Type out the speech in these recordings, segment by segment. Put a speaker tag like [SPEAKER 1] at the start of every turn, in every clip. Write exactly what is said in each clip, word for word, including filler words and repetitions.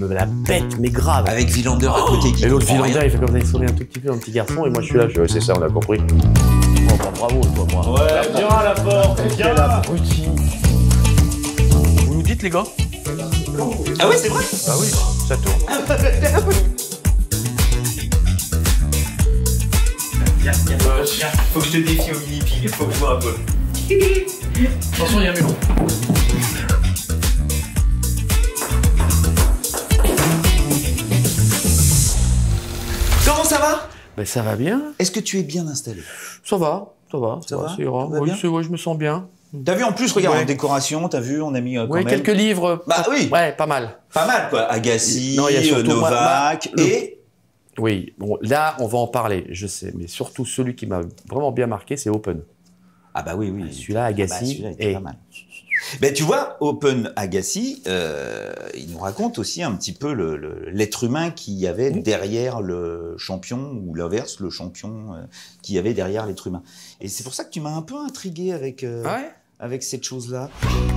[SPEAKER 1] me la pète, mais grave.
[SPEAKER 2] Avec Villander à côté qui
[SPEAKER 1] Et l'autre
[SPEAKER 2] comprend
[SPEAKER 1] Villander,
[SPEAKER 2] rien.
[SPEAKER 1] il fait comme ça, il sourit un tout petit peu, un petit garçon, et moi je suis là, je... c'est ça, on a compris. Oh, bah, bravo, toi, moi.
[SPEAKER 3] Ouais, viens à la porte, viens là.
[SPEAKER 1] Vous nous dites, les gars?
[SPEAKER 2] Ah oui, c'est vrai.
[SPEAKER 1] Bah oui, ça tourne.
[SPEAKER 3] Viens, viens, viens. Faut que je te défie au mini-pig, faut que je vois un peu. Attention, il y a un melon.
[SPEAKER 2] Comment ça va?
[SPEAKER 1] Ben ça va bien.
[SPEAKER 2] Est-ce que tu es bien installé?
[SPEAKER 1] Ça va, ça va,
[SPEAKER 2] Ça va,
[SPEAKER 1] ça ira.
[SPEAKER 2] tout va
[SPEAKER 1] Oui,
[SPEAKER 2] bien
[SPEAKER 1] c'est- ouais, je me sens bien.
[SPEAKER 2] T'as vu en plus, regarde,
[SPEAKER 1] Ouais.
[SPEAKER 2] en décoration, t'as vu, on a mis euh, quand
[SPEAKER 1] Oui,
[SPEAKER 2] même...
[SPEAKER 1] quelques livres.
[SPEAKER 2] Bah
[SPEAKER 1] pas-
[SPEAKER 2] oui.
[SPEAKER 1] Ouais, pas mal.
[SPEAKER 2] Pas mal, quoi. Agassi,
[SPEAKER 1] Non, il y a surtout
[SPEAKER 2] euh,
[SPEAKER 1] moi-
[SPEAKER 2] Novak,
[SPEAKER 1] moi-
[SPEAKER 2] et...
[SPEAKER 1] Oui, bon, là, on va en parler, je sais, mais surtout celui qui m'a vraiment bien marqué, c'est Open.
[SPEAKER 2] Ah bah oui, oui.
[SPEAKER 1] Celui-là, Agassi,
[SPEAKER 2] Ah bah, celui-là était
[SPEAKER 1] et-
[SPEAKER 2] pas mal. Ben, tu vois, Open Agassi, euh, il nous raconte aussi un petit peu le- le- l'être humain qu'il y avait
[SPEAKER 1] Mmh.
[SPEAKER 2] derrière le champion, ou l'inverse, le champion euh, qu'il y avait derrière l'être humain. Et c'est pour ça que tu m'as un peu intrigué avec, euh,
[SPEAKER 1] Ouais.
[SPEAKER 2] avec cette chose-là.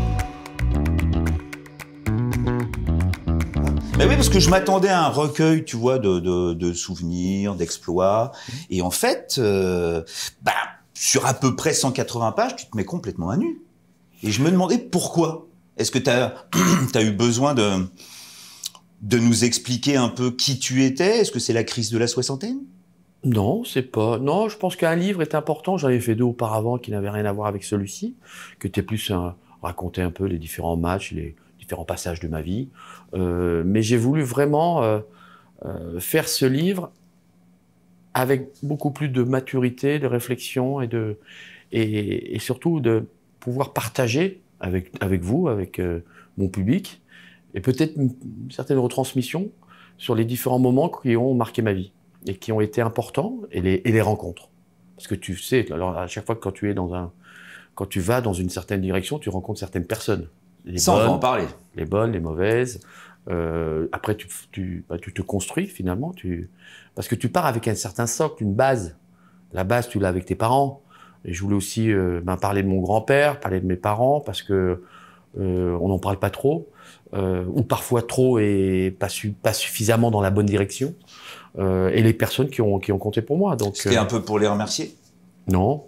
[SPEAKER 2] Mais oui, parce que je m'attendais à un recueil, tu vois, de, de, de souvenirs, d'exploits. Et en fait, euh, bah, sur à peu près cent quatre-vingts pages, tu te mets complètement à nu. Et je me demandais pourquoi. Est-ce que tu as, t'as eu besoin de, de nous expliquer un peu qui tu étais? Est-ce que c'est la crise de la soixantaine?
[SPEAKER 1] Non, c'est pas. Non, je pense qu'un livre est important. J'en avais fait deux auparavant qui n'avaient rien à voir avec celui-ci, qui était plus un, raconter un peu les différents matchs, les différents passages de ma vie. Euh, mais j'ai voulu vraiment euh, euh, faire ce livre avec beaucoup plus de maturité, de réflexion et de et, et surtout de pouvoir partager avec avec vous, avec euh, mon public, et peut-être une, une certaine retransmission sur les différents moments qui ont marqué ma vie et qui ont été importants, et les, et les rencontres. Parce que tu sais, alors à chaque fois que quand tu es dans un, quand tu vas dans une certaine direction, tu rencontres certaines personnes. Les
[SPEAKER 2] Ça, on va en
[SPEAKER 1] bonnes,
[SPEAKER 2] parler.
[SPEAKER 1] les bonnes, les mauvaises. Euh, après, tu, tu, bah, tu te construis finalement, tu, parce que tu pars avec un certain socle, une base. La base, tu l'as avec tes parents. Et je voulais aussi euh, ben, parler de mon grand-père, parler de mes parents, parce que euh, on n'en parle pas trop, euh, ou parfois trop et pas, su, pas suffisamment dans la bonne direction. Euh, et les personnes qui ont, qui ont compté pour moi. Donc,
[SPEAKER 2] C'était
[SPEAKER 1] euh,
[SPEAKER 2] un peu pour les remercier?
[SPEAKER 1] non.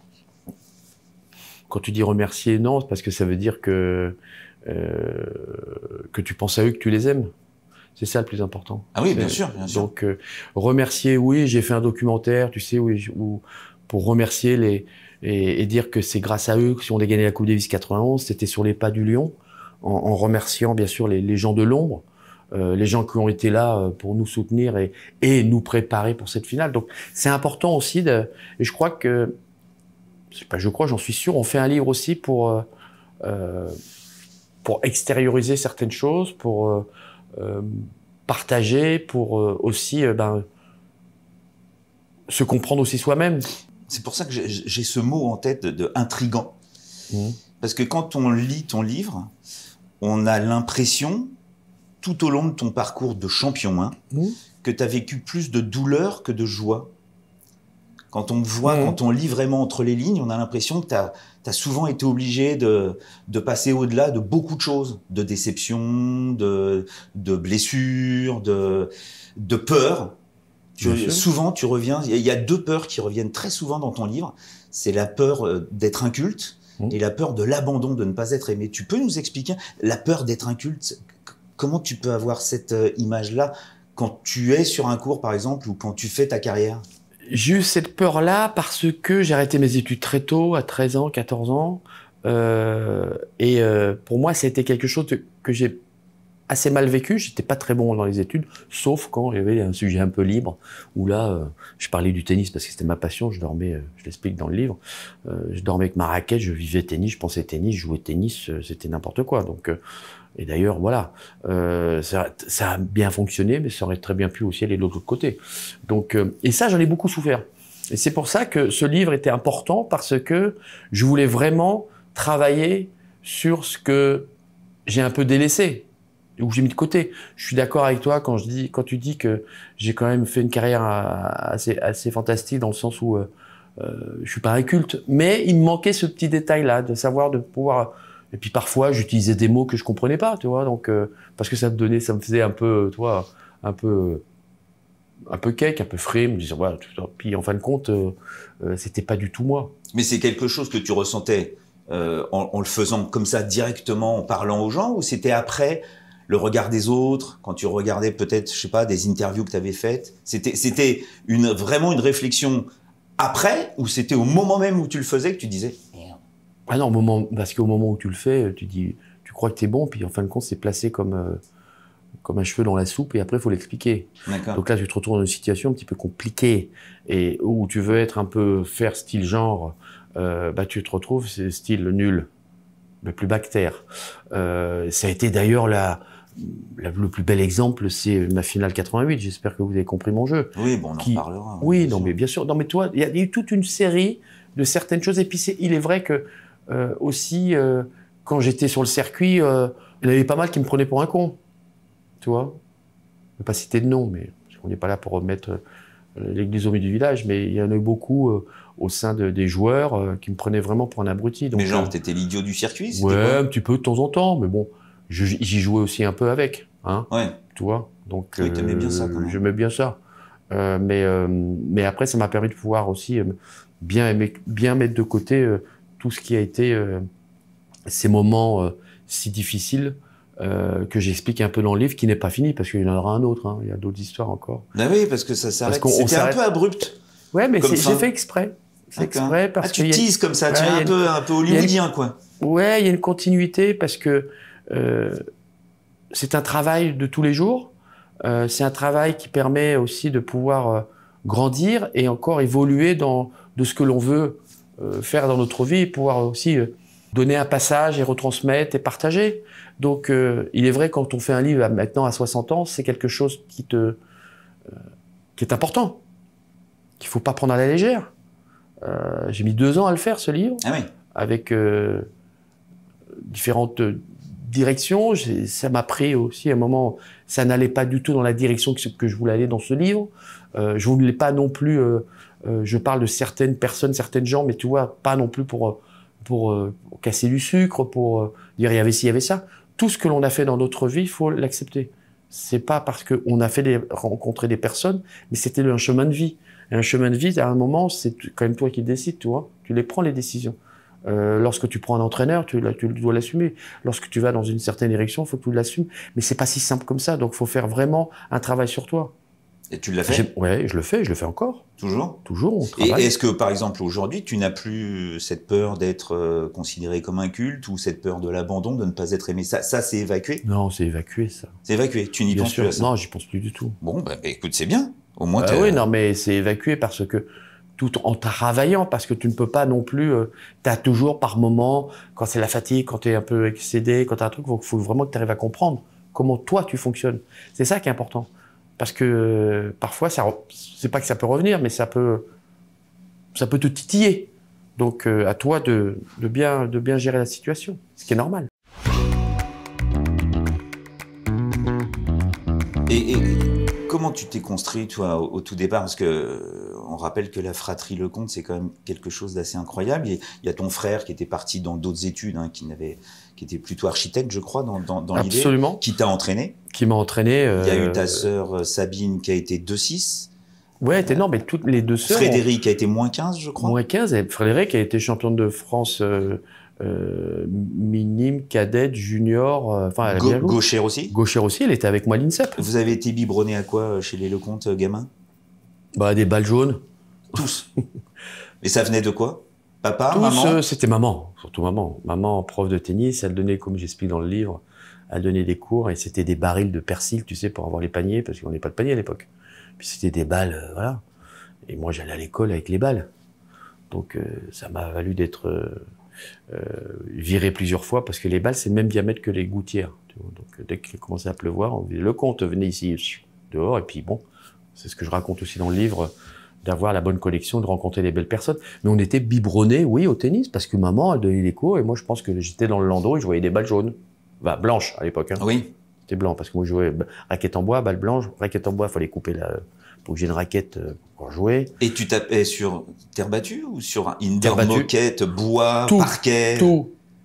[SPEAKER 1] Quand tu dis remercier, non, c'est parce que ça veut dire que, euh, que tu penses à eux, que tu les aimes. C'est ça le plus important.
[SPEAKER 2] Ah oui,
[SPEAKER 1] C'est-
[SPEAKER 2] bien sûr, bien sûr.
[SPEAKER 1] Donc, euh, remercier, oui, j'ai fait un documentaire, tu sais, oui, où, pour remercier les, et, et dire que c'est grâce à eux que si on a gagné la Coupe Davis quatre-vingt-onze, c'était sur les pas du Lion, en, en remerciant bien sûr les, les gens de l'ombre, euh, les gens qui ont été là euh, pour nous soutenir et, et nous préparer pour cette finale. Donc, c'est important aussi de, et je crois que, je sais pas, je crois, j'en suis sûr, on fait un livre aussi pour, euh, euh, pour extérioriser certaines choses, pour euh, euh, partager, pour euh, aussi euh, ben, se comprendre aussi soi-même.
[SPEAKER 2] C'est pour ça que j'ai j'ai ce mot en tête de, de intrigant.
[SPEAKER 1] Mmh.
[SPEAKER 2] Parce que quand on lit ton livre, on a l'impression, tout au long de ton parcours de champion, hein,
[SPEAKER 1] Mmh.
[SPEAKER 2] que tu as vécu plus de douleur que de joie. Quand on voit,
[SPEAKER 1] Mmh.
[SPEAKER 2] quand on lit vraiment entre les lignes, on a l'impression que tu as, souvent été obligé de, de passer au-delà de beaucoup de choses, de déceptions, de, de blessures, de, de peurs. Tu-
[SPEAKER 1] Bien sûr.
[SPEAKER 2] souvent, tu reviens. Il y a- il y a deux peurs qui reviennent très souvent dans ton livre. C'est la peur euh, d'être inculte
[SPEAKER 1] Mmh.
[SPEAKER 2] et la peur de l'abandon, de ne pas être aimé. Tu peux nous expliquer la peur d'être inculte? c- Comment tu peux avoir cette euh, image-là quand tu es sur un cours, par exemple, ou quand tu fais ta carrière?
[SPEAKER 1] J'ai eu cette peur-là parce que j'ai arrêté mes études très tôt, à treize ans, quatorze ans. Euh, et euh, pour moi, ça a été quelque chose de- que j'ai assez mal vécu. J'étais pas très bon dans les études, sauf quand il y avait un sujet un peu libre, où là, euh, je parlais du tennis parce que c'était ma passion. Je dormais, euh, je l'explique dans le livre, euh, je dormais avec ma raquette, je vivais tennis, je pensais tennis, je jouais tennis, euh, c'était n'importe quoi. Donc, euh, et d'ailleurs, voilà, euh, ça, ça a bien fonctionné, mais ça aurait très bien pu aussi aller de l'autre côté. Donc, euh, et ça, j'en ai beaucoup souffert. Et c'est pour ça que ce livre était important, parce que je voulais vraiment travailler sur ce que j'ai un peu délaissé, ou j'ai mis de côté. Je suis d'accord avec toi quand je dis, quand tu dis que j'ai quand même fait une carrière assez, assez fantastique, dans le sens où euh, euh, je suis pas un culte, mais il me manquait ce petit détail-là, de savoir, de pouvoir. Et puis parfois, j'utilisais des mots que je comprenais pas, tu vois, donc euh, parce que ça me donnait, ça me faisait un peu, tu vois, un peu, un peu cake, un peu frais, me disant voilà. Tout, puis en fin de compte, euh, euh, c'était pas du tout moi.
[SPEAKER 2] Mais c'est quelque chose que tu ressentais euh, en, en le faisant comme ça directement, en parlant aux gens, ou c'était après le regard des autres, quand tu regardais peut-être, je sais pas, des interviews que tu avais faites? C'était, c'était une, vraiment une réflexion après, ou c'était au moment même où tu le faisais que tu disais merde?
[SPEAKER 1] Ah non, au moment, parce qu'au moment où tu le fais, tu dis, tu crois que t'es bon, puis en fin de compte, c'est placé comme, euh, comme un cheveu dans la soupe, et après, il faut l'expliquer. Donc là, tu te retrouves dans une situation un petit peu compliquée, et où tu veux être un peu, faire style genre, euh, bah tu te retrouves, c'est style nul, mais plus bactère. Euh, ça a été d'ailleurs la, la, le plus bel exemple, c'est ma finale quatre-vingt-huit. J'espère que vous avez compris mon jeu.
[SPEAKER 2] Oui, bon, on
[SPEAKER 1] qui,
[SPEAKER 2] en reparlera.
[SPEAKER 1] Oui, oui non, sûr. mais bien sûr. Non, mais toi, il y, y a eu toute une série de certaines choses. Et puis, c'est, il est vrai que euh, aussi, euh, quand j'étais sur le circuit, euh, il y en avait pas mal qui me prenaient pour un con. Tu vois, je ne vais pas citer de nom, mais on n'est pas là pour remettre euh, l'église au milieu du village, mais il y en a eu beaucoup euh, au sein de, des joueurs euh, qui me prenaient vraiment pour un abruti. Donc,
[SPEAKER 2] mais genre,
[SPEAKER 1] euh,
[SPEAKER 2] t'étais l'idiot du circuit?
[SPEAKER 1] Ouais,
[SPEAKER 2] quoi
[SPEAKER 1] un petit peu de temps en temps, mais bon, je, j'y jouais aussi un peu avec, hein.
[SPEAKER 2] Ouais.
[SPEAKER 1] Tu vois, donc
[SPEAKER 2] oui, t'aimais bien ça, quand même.
[SPEAKER 1] J'aimais bien ça. Euh, mais, euh, mais après, ça m'a permis de pouvoir aussi euh, bien, aimer, bien mettre de côté euh, tout ce qui a été euh, ces moments euh, si difficiles euh, que j'explique un peu dans le livre, qui n'est pas fini, parce qu'il y en aura un autre, hein, il y a d'autres histoires encore.
[SPEAKER 2] Ah oui, parce que ça s'arrête. C'était un peu abrupt.
[SPEAKER 1] Ouais, mais j'ai fait exprès. C'est exprès parce
[SPEAKER 2] ah, tu
[SPEAKER 1] que
[SPEAKER 2] teases comme ça, ouais, tu es un, une... peu, un peu hollywoodien, quoi.
[SPEAKER 1] Ouais, il y a une continuité parce que euh, c'est un travail de tous les jours. Euh, c'est un travail qui permet aussi de pouvoir euh, grandir et encore évoluer dans de ce que l'on veut euh, faire dans notre vie et pouvoir aussi euh, donner un passage et retransmettre et partager. Donc, euh, il est vrai, quand on fait un livre maintenant à soixante ans, c'est quelque chose qui te, euh, qui est important, qu'il faut pas prendre à la légère. Euh, j'ai mis deux ans à le faire, ce livre,
[SPEAKER 2] ah oui.
[SPEAKER 1] avec euh, différentes directions. Ça m'a pris aussi un moment, ça n'allait pas du tout dans la direction que, que je voulais aller dans ce livre. Euh, je voulais pas non plus, euh, euh, je parle de certaines personnes, certaines gens, mais tu vois, pas non plus pour, pour, euh, pour casser du sucre, pour euh, dire il y avait ci, il y avait ça. Tout ce que l'on a fait dans notre vie, il faut l'accepter. C'est pas parce qu'on a fait des, rencontré des personnes, mais c'était un chemin de vie. Et un chemin de vie, à un moment, c'est quand même toi qui décides, tu vois. Tu les prends, les décisions. Euh, lorsque tu prends un entraîneur, tu, tu dois l'assumer. Lorsque tu vas dans une certaine direction, il faut que tu l'assumes. Mais c'est pas si simple comme ça. Donc, il faut faire vraiment un travail sur toi.
[SPEAKER 2] Et tu l'as fait?
[SPEAKER 1] Ouais, je le fais, je le fais encore.
[SPEAKER 2] Toujours?
[SPEAKER 1] Toujours, on travaille.
[SPEAKER 2] Et est-ce que, par exemple, aujourd'hui, tu n'as plus cette peur d'être euh, considéré comme un culte ou cette peur de l'abandon, de ne pas être aimé? Ça, ça c'est évacué?
[SPEAKER 1] Non, c'est évacué, ça.
[SPEAKER 2] C'est évacué? Tu n'y penses
[SPEAKER 1] sûr.
[SPEAKER 2] plus à ça?
[SPEAKER 1] Non, j'y pense plus du tout.
[SPEAKER 2] Bon, bah, bah écoute, c'est bien. Au moins,
[SPEAKER 1] euh, oui, non, mais c'est évacué parce que tout en travaillant, parce que tu ne peux pas non plus, euh, tu as toujours par moment, quand c'est la fatigue, quand tu es un peu excédé, quand tu as un truc, il faut, faut vraiment que tu arrives à comprendre comment toi tu fonctionnes. C'est ça qui est important. Parce que euh, parfois, ça, c'est pas que ça peut revenir, mais ça peut, ça peut te titiller. Donc euh, à toi de, de, bien, de bien gérer la situation, ce qui est normal.
[SPEAKER 2] Et, et comment tu t'es construit, toi, au, au tout départ? Parce que euh, on rappelle que la fratrie Lecomte, c'est quand même quelque chose d'assez incroyable. Il y a ton frère qui était parti dans d'autres études, hein, qui n'avait, qui était plutôt architecte, je crois, dans, dans, dans l'idée.
[SPEAKER 1] Absolument.
[SPEAKER 2] Qui t'a entraîné.
[SPEAKER 1] Qui m'a entraîné. Euh...
[SPEAKER 2] Il y a eu ta sœur Sabine qui a été deux six.
[SPEAKER 1] Ouais, était non, mais toutes les deux sœurs.
[SPEAKER 2] Frédéric ont... a été moins quinze, je crois.
[SPEAKER 1] Moins quinze. Et Frédéric a été championne de France euh, euh, minime, cadette, junior. Enfin, euh,
[SPEAKER 2] Ga gauchère aussi.
[SPEAKER 1] Gauchère aussi. Elle était avec moi à l'INSEP.
[SPEAKER 2] Vous avez été biberonné à quoi chez les Lecomte, gamin?
[SPEAKER 1] Bah, des balles jaunes.
[SPEAKER 2] Tous. Et ça venait de quoi? Papa,
[SPEAKER 1] Tous,
[SPEAKER 2] maman?
[SPEAKER 1] euh, c'était maman, surtout maman. Maman, prof de tennis, elle donnait, comme j'explique dans le livre, elle donnait des cours et c'était des barils de persil, tu sais, pour avoir les paniers, parce qu'on n'avait pas de panier à l'époque. Puis c'était des balles, euh, voilà. Et moi, j'allais à l'école avec les balles. Donc, euh, ça m'a valu d'être euh, euh, viré plusieurs fois, parce que les balles, c'est le même diamètre que les gouttières. Tu vois. Donc, dès qu'il commençait à pleuvoir, on disait, Lecomte, venez ici, dehors, et puis bon, c'est ce que je raconte aussi dans le livre, d'avoir la bonne collection, de rencontrer des belles personnes. Mais on était biberonnés, oui, au tennis, parce que maman, elle donnait des cours, et moi, je pense que j'étais dans le landau et je voyais des balles jaunes. Bah, blanches, à l'époque. Hein.
[SPEAKER 2] Oui.
[SPEAKER 1] C'était blanc, parce que moi, je jouais raquette en bois, balle blanche. Raquette en bois, il fallait couper la... pour que j'ai une raquette pour jouer.
[SPEAKER 2] Et tu tapais sur terre battue ou sur une terre moquette, bois,
[SPEAKER 1] tout,
[SPEAKER 2] parquet?
[SPEAKER 1] Tout.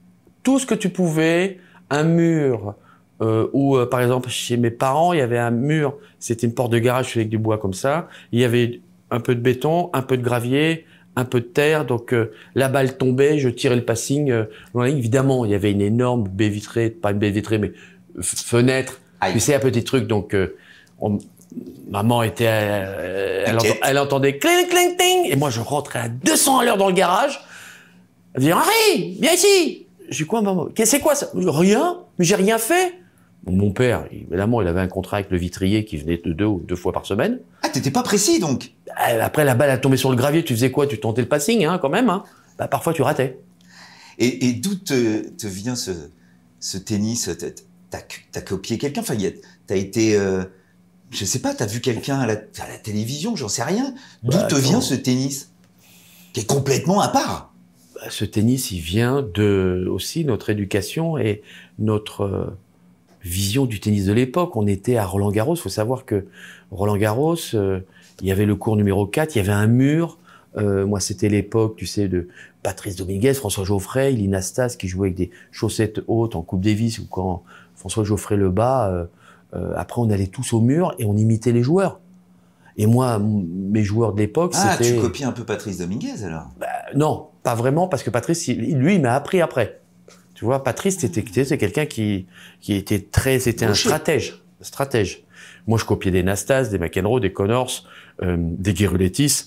[SPEAKER 1] tout ce que tu pouvais, un mur, euh, ou euh, par exemple chez mes parents, il y avait un mur, c'était une porte de garage avec du bois comme ça, il y avait un peu de béton, un peu de gravier, un peu de terre, donc euh, la balle tombait, je tirais le passing. Euh, évidemment, il y avait une énorme baie vitrée, pas une baie vitrée, mais fenêtre, Aïe. Tu sais, un petit truc, donc euh, on, maman était, euh, elle, entend, elle entendait cling, cling, cling, et moi je rentrais à deux cents à l'heure dans le garage. Elle dit Henri, viens ici. Je dis quoi, maman? C'est quoi ça? Rien, mais j'ai rien fait. Bon, mon père, évidemment, il avait un contrat avec le vitrier qui venait de deux ou deux fois par semaine.
[SPEAKER 2] Ah, t'étais pas précis donc?
[SPEAKER 1] Après, la balle a tombé sur le gravier, tu faisais quoi? Tu tentais le passing, hein, quand même. Hein. Bah, parfois, tu ratais.
[SPEAKER 2] Et, et d'où te, te vient ce, ce tennis? T'as as copié quelqu'un? Enfin, t'as été. Euh, je sais pas, t'as vu quelqu'un à la, à la télévision, j'en sais rien. D'où bah, te attends. vient ce tennis? Qui est complètement à part.
[SPEAKER 1] Bah, ce tennis, il vient de aussi notre éducation et notre euh, vision du tennis de l'époque. On était à Roland-Garros. Il faut savoir que Roland-Garros, euh, il y avait le court numéro quatre, il y avait un mur. Euh, moi, c'était l'époque, tu sais, de Patrice Dominguez, François Geoffrey, Lina Stas, qui jouait avec des chaussettes hautes en Coupe Davis, ou quand François Geoffrey le bat, euh, euh, après on allait tous au mur et on imitait les joueurs. Et moi, mes joueurs de l'époque,
[SPEAKER 2] ah,
[SPEAKER 1] c'était...
[SPEAKER 2] Ah, tu copies un peu Patrice Dominguez, alors?
[SPEAKER 1] Bah, non, pas vraiment, parce que Patrice, il, lui, il m'a appris après. Tu vois, Patrice, c'était quelqu'un qui, qui était très... C'était un stratège. stratège. Moi, je copiais des Nastas, des McEnroe, des Connors, euh, des Gerulaitis.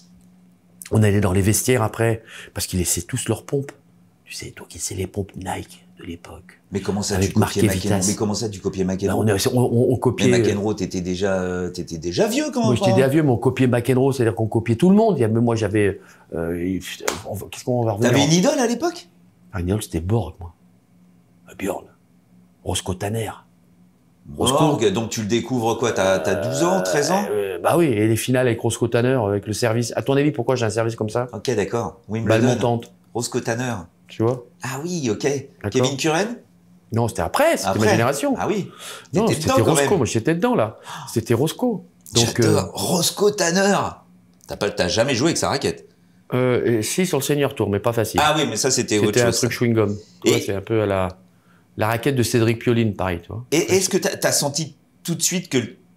[SPEAKER 1] On allait dans les vestiaires après, parce qu'ils laissaient tous leurs pompes. Tu sais, toi qui sais les pompes Nike de l'époque.
[SPEAKER 2] Mais comment ça, tu copiais McEnroe? Mais comment ça, tu copiais McEnroe?
[SPEAKER 1] Ben, on, on, on copiait.
[SPEAKER 2] Mais McEnroe, t'étais déjà, t'étais déjà vieux quand même.
[SPEAKER 1] Moi, j'étais déjà vieux, mais on copiait McEnroe, c'est-à-dire qu'on copiait tout le monde. Il y a, moi, j'avais. Euh, Qu'est-ce qu'on va revenir?
[SPEAKER 2] T'avais une idole à l'époque?
[SPEAKER 1] Ah, une idole, c'était Borg, moi. Björn. Roscoe Tanner.
[SPEAKER 2] Borg, donc tu le découvres quoi? T'as douze ans, treize ans?
[SPEAKER 1] euh, Bah oui, et les finales avec Roscoe Tanner, avec le service. À ton avis, pourquoi j'ai un service comme ça?
[SPEAKER 2] Ok, d'accord.
[SPEAKER 1] Balle montante.
[SPEAKER 2] Roscoe Tanner.
[SPEAKER 1] Tu vois?
[SPEAKER 2] Ah oui, ok. Kevin Curran?
[SPEAKER 1] Non, c'était après, c'était ma génération.
[SPEAKER 2] Ah oui.
[SPEAKER 1] Non, c'était Roscoe, moi j'étais dedans là. C'était Roscoe.
[SPEAKER 2] Donc euh... Roscoe Tanner. T'as pas, t'as jamais joué avec sa raquette?
[SPEAKER 1] Euh, si, sur le Senior Tour, mais pas facile.
[SPEAKER 2] Ah oui, mais ça c'était autre chose.
[SPEAKER 1] C'était un truc chewing-gum. Et... c'est un peu à la, la raquette de Cédric Pioline, pareil, tu vois.
[SPEAKER 2] Et est-ce que t'as as senti tout de suite que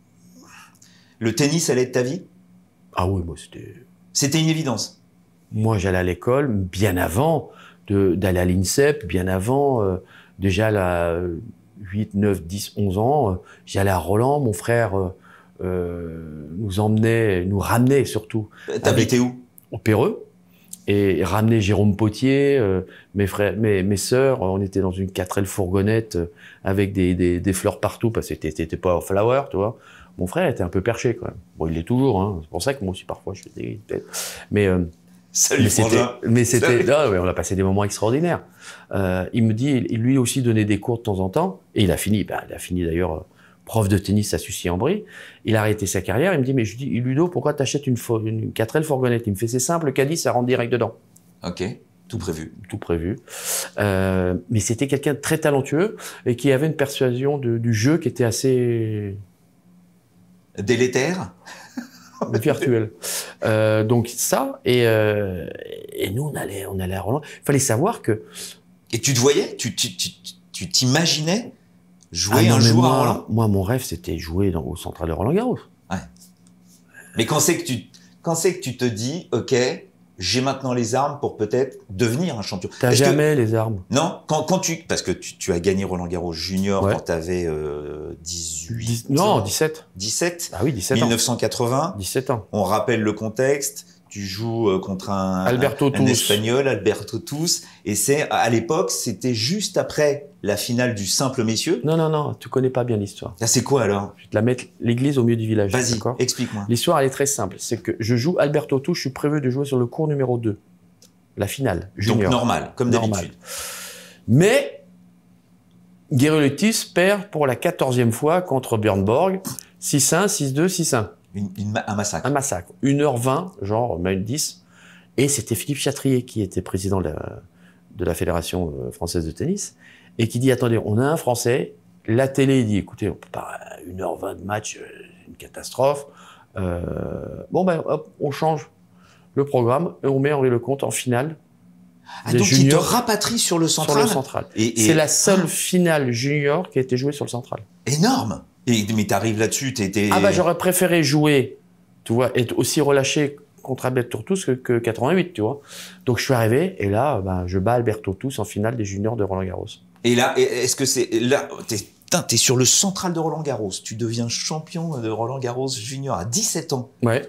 [SPEAKER 2] le tennis allait être ta vie?
[SPEAKER 1] Ah oui, moi c'était...
[SPEAKER 2] C'était une évidence.
[SPEAKER 1] Moi j'allais à l'école bien avant d'aller à l'INSEP, bien avant, euh, déjà à huit, neuf, dix, onze ans, euh, j'allais à Roland, mon frère euh, euh, nous emmenait, nous ramenait surtout.
[SPEAKER 2] T'habitais où?
[SPEAKER 1] Au Péreux, et, et ramenait Jérôme Potier, euh, mes frères, mes, mes sœurs, on était dans une quatre L fourgonnette euh, avec des, des, des fleurs partout, parce que c'était pas flower, tu vois. Mon frère était un peu perché quand même. Bon, il l'est toujours, hein. C'est pour ça que moi aussi parfois je fais des têtes. Mais euh,
[SPEAKER 2] Salut,
[SPEAKER 1] mais c'était, mais c'était, là, ouais, on a passé des moments extraordinaires. Euh, il me dit, il lui aussi donnait des cours de temps en temps, et il a fini, ben, il a fini d'ailleurs euh, prof de tennis à Sucy-en-Brie. Il a arrêté sa carrière. Il me dit, mais je dis, Ludo, pourquoi t'achètes une, une quatre L fourgonnette? Il me fait, c'est simple, le caddie, ça rentre direct dedans.
[SPEAKER 2] Ok, tout prévu.
[SPEAKER 1] Tout prévu. Euh, mais c'était quelqu'un de très talentueux et qui avait une persuasion de, du jeu qui était assez
[SPEAKER 2] délétère.
[SPEAKER 1] Virtuel. Euh, donc ça, et, euh, et nous, on allait, on allait à Roland. Il fallait savoir que...
[SPEAKER 2] Et tu te voyais? Tu tu t'imaginais jouer
[SPEAKER 1] ah,
[SPEAKER 2] un jour
[SPEAKER 1] moi,
[SPEAKER 2] à Roland?
[SPEAKER 1] Moi, mon rêve, c'était jouer dans, au Central de Roland-Garros.
[SPEAKER 2] Ouais. Mais quand c'est que tu, quand c'est que tu te dis, OK, j'ai maintenant les armes pour peut-être devenir un champion.
[SPEAKER 1] T'as jamais que... les armes.
[SPEAKER 2] Non, quand, quand tu, parce que tu, tu as gagné Roland-Garros junior ouais. quand t'avais euh, dix-huit.
[SPEAKER 1] dix, non, dix-sept.
[SPEAKER 2] dix-sept.
[SPEAKER 1] Ah oui, dix-sept.
[SPEAKER 2] mille neuf cent quatre-vingts.
[SPEAKER 1] dix-sept ans.
[SPEAKER 2] On rappelle le contexte. Tu joues euh, contre un,
[SPEAKER 1] Alberto
[SPEAKER 2] un, un espagnol, Alberto Tous, et c'est à l'époque, c'était juste après la finale du simple messieurs.
[SPEAKER 1] Non, non, non, tu connais pas bien l'histoire.
[SPEAKER 2] Ah, c'est quoi alors?
[SPEAKER 1] Je vais te la mettre l'église au milieu du village.
[SPEAKER 2] Vas-y, explique-moi.
[SPEAKER 1] L'histoire, elle est très simple. C'est que je joue Alberto Tous, je suis prévu de jouer sur le court numéro deux. La finale, junior.
[SPEAKER 2] Donc normal, comme d'habitude.
[SPEAKER 1] Mais Gerulaitis perd pour la quatorzième fois contre Björn Borg, six un, six deux, six un.
[SPEAKER 2] Une, une, un massacre.
[SPEAKER 1] Un massacre. une heure vingt, genre, même dix. Et c'était Philippe Chatrier qui était président de la, de la Fédération française de tennis et qui dit, attendez, on a un Français. La télé dit, écoutez, on peut pas, une heure vingt de match, une catastrophe. Euh, bon, ben, hop, on change le programme et on met Henri Lecomte en finale
[SPEAKER 2] Ah,
[SPEAKER 1] des
[SPEAKER 2] donc tu te
[SPEAKER 1] juniors
[SPEAKER 2] rapatries sur le central.
[SPEAKER 1] sur le central.
[SPEAKER 2] Et, et...
[SPEAKER 1] C'est la seule ah. finale junior qui a été jouée sur le central.
[SPEAKER 2] Énorme. Et, mais t'arrives là-dessus, t'étais...
[SPEAKER 1] Ah bah j'aurais préféré jouer, tu vois, être aussi relâché contre Alberto Tous que, que quatre-vingt-huit, tu vois. Donc je suis arrivé et là, bah, je bats Alberto Tous en finale des juniors de Roland Garros.
[SPEAKER 2] Et là, est-ce que c'est là, t'es, t'es sur le central de Roland Garros, tu deviens champion de Roland Garros junior à dix-sept ans.
[SPEAKER 1] Ouais.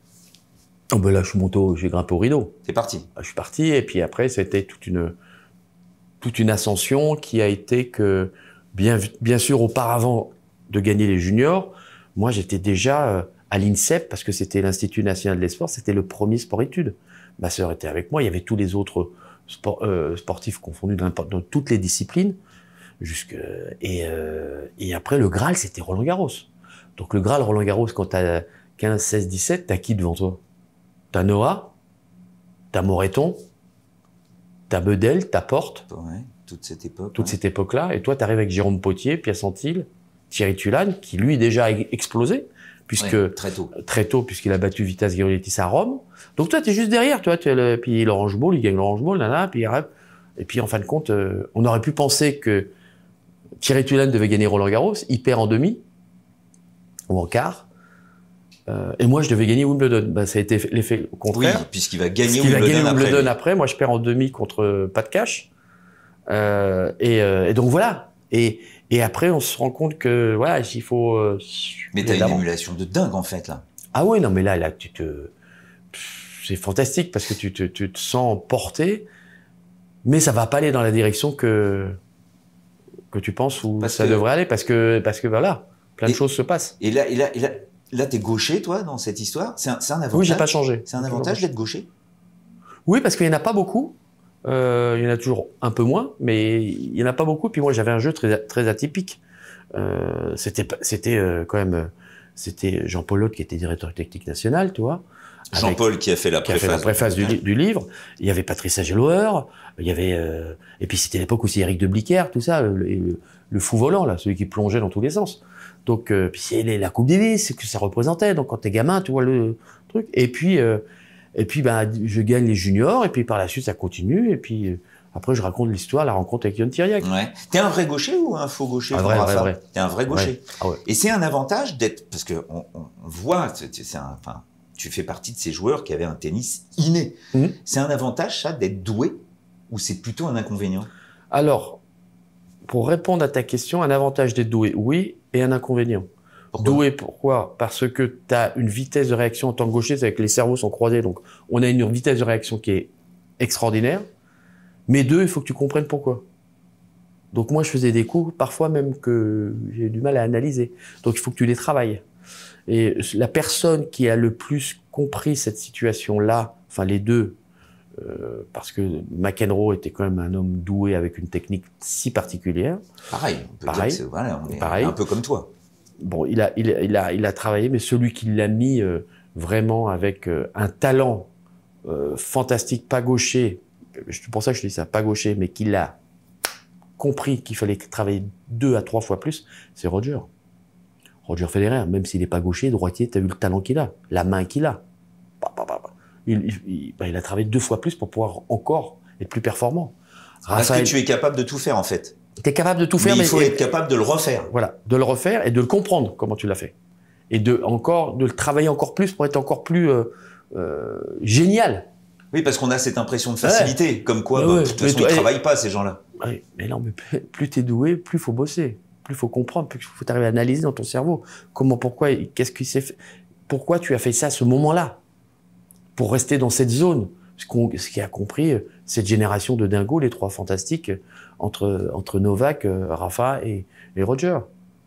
[SPEAKER 1] Oh ben là, je suis monté, au, j'ai grimpé au rideau.
[SPEAKER 2] T'es parti.
[SPEAKER 1] Je suis parti et puis après, c'était toute une toute une ascension qui a été que bien bien sûr auparavant de gagner les juniors, moi j'étais déjà à l'INSEP parce que c'était l'Institut national des sports, c'était le premier sport-études. Ma sœur était avec moi, il y avait tous les autres sport, euh, sportifs confondus dans, dans toutes les disciplines. Jusque, et, euh, et après le Graal, c'était Roland Garros. Donc le Graal Roland Garros, quand t'as quinze, seize, dix-sept, t'as qui devant toi? T'as Noah, t'as Moreton, t'as Bedel, t'as Porte.
[SPEAKER 2] Ouais, toute cette époque.
[SPEAKER 1] Toute
[SPEAKER 2] ouais.
[SPEAKER 1] cette époque-là. Et toi, t'arrives avec Jérôme Potier, Pia Santil, Thierry Tulane, qui lui déjà a explosé, puisque
[SPEAKER 2] ouais, très tôt,
[SPEAKER 1] très tôt, puisqu'il a battu Vitas Gerulaitis à Rome. Donc toi, t'es juste derrière, toi. Tu le, puis l'Orange Bowl, il gagne l'Orange Bowl, nana, puis et puis en fin de compte, euh, on aurait pu penser que Thierry Tulane devait gagner Roland Garros, il perd en demi ou en quart. Euh, et moi, je devais gagner Wimbledon. Ben, ça a été l'effet contraire.
[SPEAKER 2] Oui, puisqu'il va gagner
[SPEAKER 1] Wimbledon, va gagner Wimbledon après,
[SPEAKER 2] après.
[SPEAKER 1] Moi, je perds en demi contre euh, Pat Cash. Euh, et, euh, et donc voilà. Et, et après, on se rend compte que voilà, il faut. Euh,
[SPEAKER 2] mais t'as une émulation de dingue en fait là.
[SPEAKER 1] Ah oui, non, mais là, là, tu te, c'est fantastique parce que tu te, tu te sens porté, mais ça va pas aller dans la direction que que tu penses où parce ça que... devrait aller parce que parce que voilà, plein de
[SPEAKER 2] et,
[SPEAKER 1] choses se passent.
[SPEAKER 2] Et là, et là, et là. Là, t'es gaucher, toi, dans cette histoire. C'est un, c'est un avantage.
[SPEAKER 1] Oui, j'ai pas changé.
[SPEAKER 2] C'est un avantage d'être gaucher.
[SPEAKER 1] Oui, parce qu'il y en a pas beaucoup. Euh, il y en a toujours un peu moins, mais il y en a pas beaucoup. Puis moi, j'avais un jeu très très atypique. Euh, c'était c'était euh, quand même c'était Jean-Paul Lotte qui était directeur technique national, tu vois.
[SPEAKER 2] Jean-Paul qui a fait la
[SPEAKER 1] qui
[SPEAKER 2] préface,
[SPEAKER 1] a fait la préface du, du livre. Il y avait Patrice Agelower. Il y avait euh, et puis c'était l'époque aussi Éric de Bliquer, tout ça, le, le, le fou volant là, celui qui plongeait dans tous les sens. Donc, euh, puis c'est la Coupe Davis, c'est que ça représentait. Donc, quand t'es gamin, tu vois le truc. Et puis, euh, et puis, ben, je gagne les juniors. Et puis, par la suite, ça continue. Et puis, euh, après, je raconte l'histoire, la rencontre avec Ion Thiriac.
[SPEAKER 2] Ouais. T'es un vrai gaucher ou un faux gaucher?
[SPEAKER 1] Un vrai, vrai, vrai.
[SPEAKER 2] T'es un vrai gaucher.
[SPEAKER 1] Ouais. Ah ouais.
[SPEAKER 2] Et c'est un avantage d'être, parce que on, on, on voit, c'est, c'est un, enfin, tu fais partie de ces joueurs qui avaient un tennis inné. Mmh. C'est un avantage, ça, d'être doué, ou c'est plutôt un inconvénient?
[SPEAKER 1] Alors, pour répondre à ta question, un avantage d'être doué, oui, et un inconvénient. Pourquoi? Doué, pourquoi? Parce que tu as une vitesse de réaction en tant que gaucher, c'est que les cerveaux sont croisés, donc on a une vitesse de réaction qui est extraordinaire. Mais deux, il faut que tu comprennes pourquoi. Donc moi, je faisais des coups, parfois même que j'ai du mal à analyser. Donc il faut que tu les travailles. Et la personne qui a le plus compris cette situation-là, enfin les deux, Euh, parce que McEnroe était quand même un homme doué avec une technique si particulière.
[SPEAKER 2] Pareil, on peut
[SPEAKER 1] Pareil.
[SPEAKER 2] dire que c'est, voilà, on est
[SPEAKER 1] Pareil.
[SPEAKER 2] un peu comme toi.
[SPEAKER 1] Bon, il a, il a, il a, il a travaillé, mais celui qui l'a mis euh, vraiment avec euh, un talent euh, fantastique, pas gaucher, c'est pour ça que je dis ça, pas gaucher, mais qui l'a compris qu'il fallait travailler deux à trois fois plus, c'est Roger. Roger Federer, même s'il n'est pas gaucher, droitier, tu as vu le talent qu'il a, la main qu'il a. Bah, bah, bah, bah. Il, il, bah, il a travaillé deux fois plus pour pouvoir encore être plus performant.
[SPEAKER 2] Parce Raphaël, que tu es capable de tout faire, en fait.
[SPEAKER 1] Tu es capable de tout faire,
[SPEAKER 2] mais,
[SPEAKER 1] mais
[SPEAKER 2] il faut
[SPEAKER 1] et,
[SPEAKER 2] être capable de le refaire.
[SPEAKER 1] Voilà, de le refaire et de le comprendre comment tu l'as fait. Et de, encore, de le travailler encore plus pour être encore plus euh, euh, génial.
[SPEAKER 2] Oui, parce qu'on a cette impression de facilité, ouais. Comme quoi, bah, ouais. De toute façon, ils ne travaillent pas, ces gens-là.
[SPEAKER 1] Oui, mais non, mais plus tu es doué, plus il faut bosser, plus il faut comprendre, plus il faut arriver à analyser dans ton cerveau. Comment, pourquoi, qu'est-ce qui s'est fait, pourquoi tu as fait ça à ce moment-là, pour rester dans cette zone. Ce, qu'on, ce qui a compris cette génération de dingos, les trois fantastiques, entre, entre Novak, Rafa et, et Roger.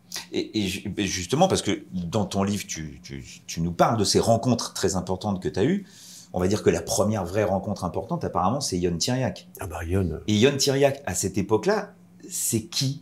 [SPEAKER 2] Et, et justement, parce que dans ton livre, tu, tu, tu nous parles de ces rencontres très importantes que tu as eues. On va dire que la première vraie rencontre importante, apparemment, c'est Ion Thiriac.
[SPEAKER 1] Ah bah Ion.
[SPEAKER 2] Et Ion Thiriac, à cette époque-là, c'est qui?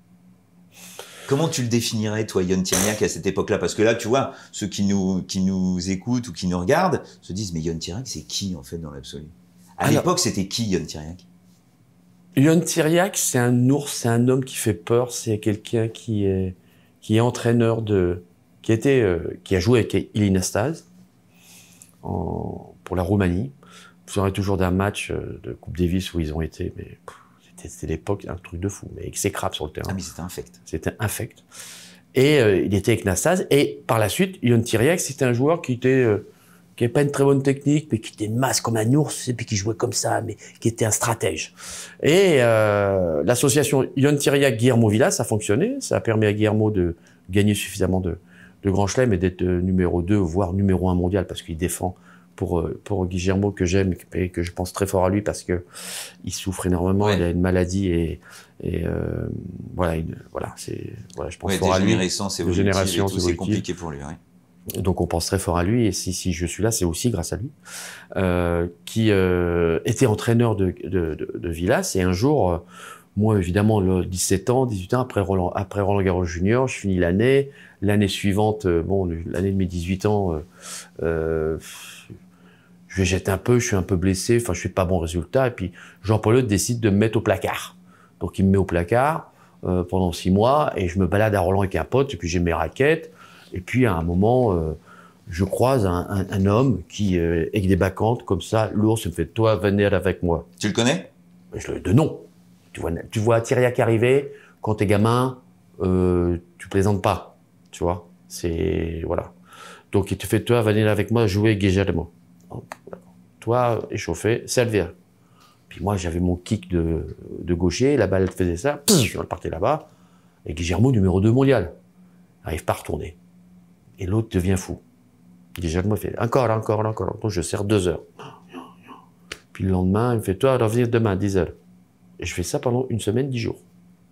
[SPEAKER 2] Comment tu le définirais, toi, Ion Thiriac, à cette époque-là? Parce que là, tu vois, ceux qui nous, qui nous écoutent ou qui nous regardent se disent, mais Ion Thiriac, c'est qui, en fait, dans l'absolu? À Alors, l'époque, c'était qui, Ion Thiriac? Ion
[SPEAKER 1] Thiriac, c'est un ours, c'est un homme qui fait peur, c'est quelqu'un qui est, qui est entraîneur de, qui était, euh, qui a joué avec Ilie Nastase, en, pour la Roumanie, me souviens toujours d'un match de Coupe Davis où ils ont été, mais c'était l'époque, un truc de fou, mais avec ses crapes sur le terrain.
[SPEAKER 2] Ah, mais c'était infect.
[SPEAKER 1] C'était infect. Et euh, il était avec Nastase. Et par la suite, Ion Tiriac, c'était un joueur qui était, euh, qui n'avait pas une très bonne technique, mais qui était masse comme un ours, et puis qui jouait comme ça, mais qui était un stratège. Et euh, l'association Ion Tiriac-Guillermo Vilas, ça a fonctionné. Ça a permis à Guillermo de gagner suffisamment de, de grands chelems et d'être numéro deux, voire numéro un mondial, parce qu'il défend pour, pour Guillermo, que j'aime et que je pense très fort à lui, parce que il souffre énormément, ouais. Il a une maladie et, et euh, voilà, une, voilà, c'est, voilà, je pense
[SPEAKER 2] ouais,
[SPEAKER 1] fort à lui.
[SPEAKER 2] De génération, c'est compliqué pour lui. Ouais.
[SPEAKER 1] Donc on pense très fort à lui, et si, si je suis là, c'est aussi grâce à lui, euh, qui euh, était entraîneur de, de, de, de Vilas, et un jour, euh, moi évidemment, le dix-sept ans, dix-huit ans, après Roland, après Roland Garros Junior, je finis l'année, l'année suivante, euh, bon, l'année de mes dix-huit ans, euh, euh, je végète un peu, je suis un peu blessé, enfin je fais pas bon résultat, et puis Jean-Paul Eudes décide de me mettre au placard. Donc il me met au placard euh, pendant six mois, et je me balade à Roland avec un pote, et puis j'ai mes raquettes, et puis à un moment, euh, je croise un, un, un homme qui, euh, avec des bacchantes comme ça, l'ours, il me fait « Toi, venez avec moi ».
[SPEAKER 2] Tu le connais?
[SPEAKER 1] Je le de non. Tu vois, tu vois Tiriac arriver, quand t'es gamin, euh, tu plaisantes pas, tu vois. C'est, voilà. Donc il te fait « Toi, venez avec moi jouer Guillermo ». Toi, échauffé, servir. Puis moi, j'avais mon kick de, de gaucher, la balle faisait ça, je partais là-bas, et Guillermo, numéro deux mondial, n'arrive pas à retourner. Et l'autre devient fou. Guillermo fait encore, encore, encore. Donc je sers deux heures. Puis le lendemain, il me fait, toi, revenir demain, dix heures. Et je fais ça pendant une semaine, dix jours.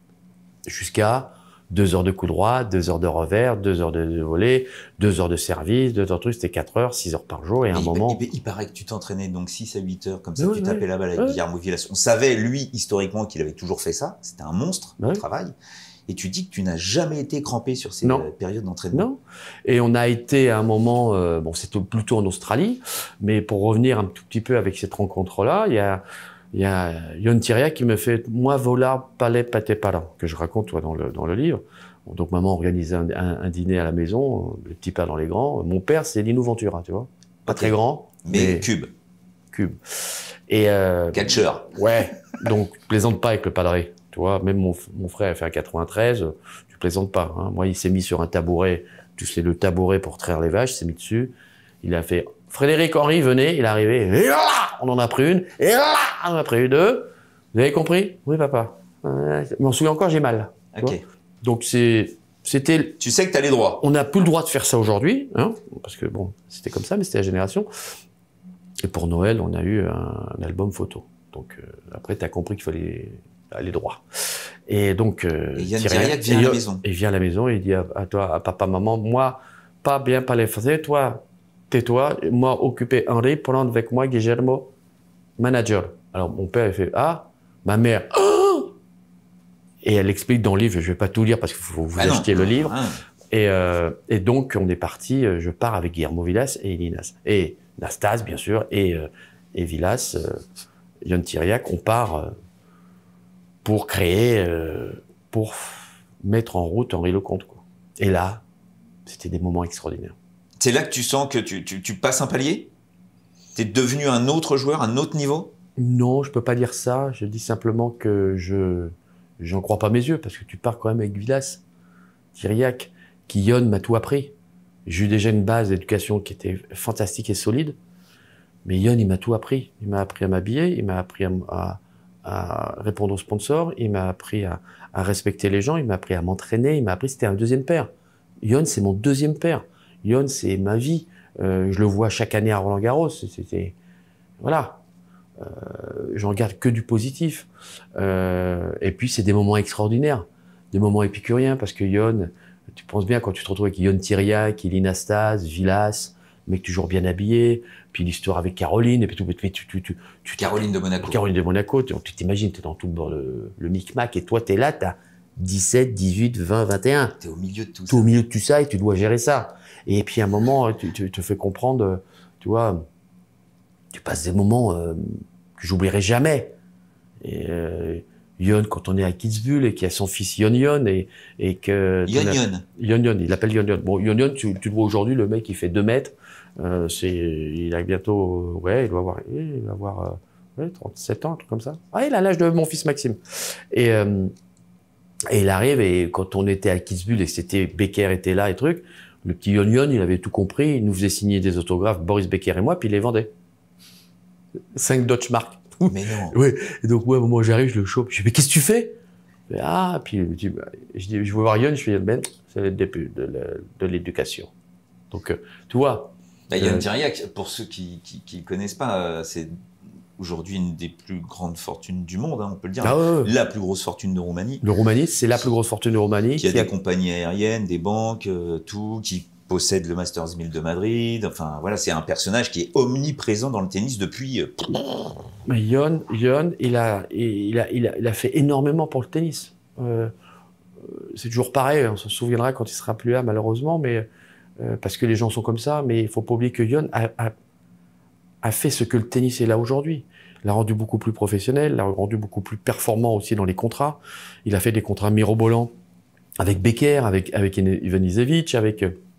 [SPEAKER 1] Jusqu'à deux heures de coup droit, deux heures de revers, deux heures de, de volée, deux heures de service, deux heures de truc, c'était quatre heures, six heures par jour, et à un
[SPEAKER 2] il,
[SPEAKER 1] moment...
[SPEAKER 2] Il, il paraît que tu t'entraînais donc six à huit heures, comme ça,
[SPEAKER 1] oui,
[SPEAKER 2] tu
[SPEAKER 1] oui,
[SPEAKER 2] tapais la balle avec
[SPEAKER 1] oui.
[SPEAKER 2] Guillermo Vilas. On savait, lui, historiquement, qu'il avait toujours fait ça. C'était un monstre
[SPEAKER 1] oui.
[SPEAKER 2] de travail. Et tu dis que tu n'as jamais été crampé sur ces
[SPEAKER 1] non.
[SPEAKER 2] périodes d'entraînement.
[SPEAKER 1] Non. Et on a été à un moment, euh, bon, c'était plutôt en Australie, mais pour revenir un tout petit peu avec cette rencontre-là, il y a, il y a Ion Tiriac qui me fait « Moi, voilà, palais, pâté, parlant », que je raconte, toi, dans le, dans le livre. Donc, maman organisait un, un, un dîner à la maison, le petit père dans les grands. Mon père, c'est Lino Ventura, tu vois. Pas okay. Très grand.
[SPEAKER 2] Mais, mais cube.
[SPEAKER 1] Cube. Et, euh,
[SPEAKER 2] catcher.
[SPEAKER 1] Ouais. Donc, plaisante pas avec le padré. Tu vois, même mon, mon frère a fait un quatre-vingt-treize, tu plaisantes pas. Hein. Moi, il s'est mis sur un tabouret, tu sais, le tabouret pour traire les vaches, il s'est mis dessus. Il a fait « Frédéric Henry, venez », il est arrivé, et là, on en a pris une, et là, on en a pris deux. Vous avez compris? Oui, papa. Euh, je m'en souviens encore, j'ai mal.
[SPEAKER 2] Ok.
[SPEAKER 1] Donc, c'est, c'était...
[SPEAKER 2] Tu sais que t'as les droits.
[SPEAKER 1] On n'a plus le droit de faire ça aujourd'hui, hein, parce que bon, c'était comme ça, mais c'était la génération. Et pour Noël, on a eu un, un album photo. Donc, euh, après, t'as compris qu'il fallait... les droits. Et donc, euh,
[SPEAKER 2] et Ion Tiriac vient à la maison.
[SPEAKER 1] Il vient à la maison et il dit à, à toi, à papa, maman, moi, pas bien parler français, toi, tais-toi, moi, occuper Henri, prendre avec moi Guillermo, manager. Alors, mon père, il fait, ah, ma mère, oh! Et elle explique dans le livre, je vais pas tout lire parce qu'il faut vous ah acheter non, le non, livre. Non. Et, euh, et donc, on est parti, je pars avec Guillermo Vilas et Linas. Et Nastase, bien sûr, et, euh, et Vilas, euh, Ion Tiriac, on part, euh, pour créer, euh, pour mettre en route Henri Lecomte, quoi. Et là, c'était des moments extraordinaires.
[SPEAKER 2] C'est là que tu sens que tu, tu, tu passes un palier? T'es devenu un autre joueur, un autre niveau?
[SPEAKER 1] Non, je peux pas dire ça. Je dis simplement que je j'en crois pas mes yeux, parce que tu pars quand même avec Vilas, Tiriac, qui Ion m'a tout appris. J'ai eu déjà une base d'éducation qui était fantastique et solide, mais Ion, il m'a tout appris. Il m'a appris à m'habiller, il m'a appris à, à à répondre aux sponsors, il m'a appris à, à respecter les gens, il m'a appris à m'entraîner, il m'a appris, c'était un deuxième père. Ion, c'est mon deuxième père. Ion, c'est ma vie. Euh, je le vois chaque année à Roland Garros. C'était, voilà. Euh, j'en garde que du positif. Euh, et puis, c'est des moments extraordinaires, des moments épicuriens, parce que Ion, tu penses bien quand tu te retrouves avec Ion Tiriac, Ilinastase, Vilas, mec toujours bien habillé, puis l'histoire avec Caroline, et puis tout, tu, tu, tu, tu,
[SPEAKER 2] Caroline de Monaco.
[SPEAKER 1] Caroline de Monaco, tu t'imagines, t'es dans tout le, le micmac, et toi, t'es là, t'as dix-sept, dix-huit, vingt, vingt et un.
[SPEAKER 2] T'es au milieu de tout ça.
[SPEAKER 1] T'es au milieu de tout ça, et tu dois gérer ça. Et puis, à un moment, tu, tu te fais comprendre, tu vois, tu passes des moments euh, que j'oublierai jamais. Et, euh, Ion, quand on est à Kitzbühel et qu'il y a son fils Ion Ion et, et que...
[SPEAKER 2] Ion Ion.
[SPEAKER 1] Ion Ion, il l'appelle Ion Ion. Bon, Ion Ion, tu, tu le vois aujourd'hui, le mec, il fait deux mètres, Euh, c'est, il a bientôt, ouais, il doit avoir, il doit avoir euh, ouais, trente-sept ans, un truc comme ça. Ah, il a l'âge de mon fils Maxime. Et, euh, et il arrive, et quand on était à Kitzbühel et que c'était Becker était là et truc, le petit Yon Yon, il avait tout compris, il nous faisait signer des autographes, Boris Becker et moi, puis il les vendait. Cinq Deutsche Mark.
[SPEAKER 2] Mais non.
[SPEAKER 1] Oui. Et donc, ouais, moi, j'arrive, je le chope. Je dis, mais qu'est-ce que tu fais? Et, ah, puis je dis, bah, je dis, je veux voir Yon, je fais, ben, c'est le début de, de l'éducation. Donc, euh, tu vois.
[SPEAKER 2] Bah, Yon
[SPEAKER 1] euh,
[SPEAKER 2] Tiriac, pour ceux qui ne connaissent pas, euh, c'est aujourd'hui une des plus grandes fortunes du monde, hein, on peut le dire.
[SPEAKER 1] Ah, ouais, ouais.
[SPEAKER 2] La plus grosse fortune de Roumanie.
[SPEAKER 1] Le Roumanie, c'est la plus grosse fortune de Roumanie.
[SPEAKER 2] Qui a
[SPEAKER 1] qui
[SPEAKER 2] des
[SPEAKER 1] a...
[SPEAKER 2] compagnies aériennes, des banques, euh, tout, qui possède le Masters mille de Madrid. Enfin, voilà, c'est un personnage qui est omniprésent dans le tennis depuis... Euh...
[SPEAKER 1] Mais Yon, Yon il, a, il, a, il, a, il a fait énormément pour le tennis. Euh, c'est toujours pareil, on se souviendra quand il sera plus là, malheureusement, mais, euh, parce que les gens sont comme ça, mais il ne faut pas oublier que Yon a, a, a fait ce que le tennis est là aujourd'hui. Il l'a rendu beaucoup plus professionnel, l'a rendu beaucoup plus performant aussi dans les contrats. Il a fait des contrats mirobolants avec Becker, avec, avec Ivanisevic, avec...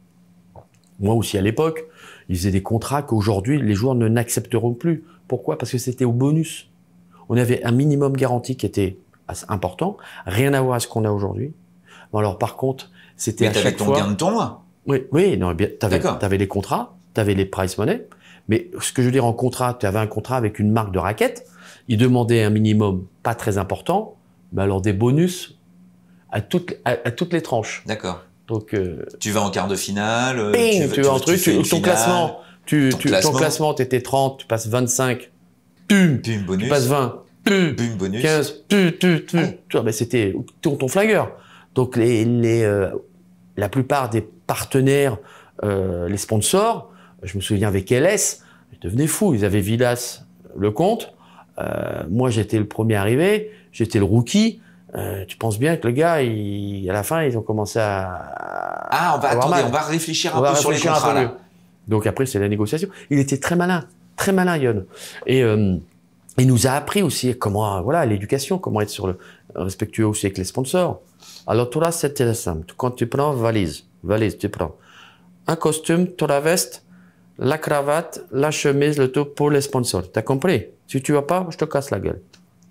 [SPEAKER 1] Moi aussi à l'époque, ils faisaient des contrats qu'aujourd'hui les joueurs ne n'accepteront plus. Pourquoi? Parce que c'était au bonus. On avait un minimum garanti qui était assez important, rien à voir à ce qu'on a aujourd'hui. Bon alors par contre, c'était à chaque fois...
[SPEAKER 2] Mais t'avais ton gain de tournoi.
[SPEAKER 1] Oui, oui, non, bien, t'avais, t'avais les contrats, t'avais les prize money, mais ce que je veux dire en contrat, t'avais un contrat avec une marque de raquette, ils demandaient un minimum pas très important, mais alors des bonus à toutes, à, à toutes les tranches.
[SPEAKER 2] D'accord.
[SPEAKER 1] Donc, euh,
[SPEAKER 2] tu vas en quart de finale, euh,
[SPEAKER 1] ping,
[SPEAKER 2] tu,
[SPEAKER 1] tu vas en truc, tu, ton
[SPEAKER 2] finale,
[SPEAKER 1] classement, tu,
[SPEAKER 2] ton
[SPEAKER 1] tu,
[SPEAKER 2] classement,
[SPEAKER 1] ton classement, t'étais trente, tu passes vingt-cinq, pum,
[SPEAKER 2] pum, bonus,
[SPEAKER 1] tu passes vingt, pum,
[SPEAKER 2] pum, bonus,
[SPEAKER 1] quinze, pum, pum, pum,
[SPEAKER 2] ah.
[SPEAKER 1] tu vois, ben c'était ton, ton flingueur. Donc les, les, euh, la plupart des partenaires, euh, les sponsors, je me souviens avec L S, ils devenaient fous, ils avaient Vilas, Lecomte, euh, moi j'étais le premier arrivé, j'étais le rookie. Euh, tu penses bien que le gars, il, à la fin, ils ont commencé à...
[SPEAKER 2] Ah, on va, attendez, on va réfléchir un
[SPEAKER 1] on
[SPEAKER 2] peu
[SPEAKER 1] va
[SPEAKER 2] sur
[SPEAKER 1] réfléchir
[SPEAKER 2] les contrats,
[SPEAKER 1] un peu
[SPEAKER 2] là.
[SPEAKER 1] mieux. Donc après, c'est la négociation. Il était très malin, très malin, Yon. Et euh, il nous a appris aussi comment, voilà, l'éducation, comment être sur le, respectueux aussi avec les sponsors. Alors, tout là, c'était simple. Quand tu prends valise, valise, tu prends un costume, tu la veste, la cravate, la chemise, le tout pour les sponsors. T'as compris? Si tu vas pas, je te casse la gueule.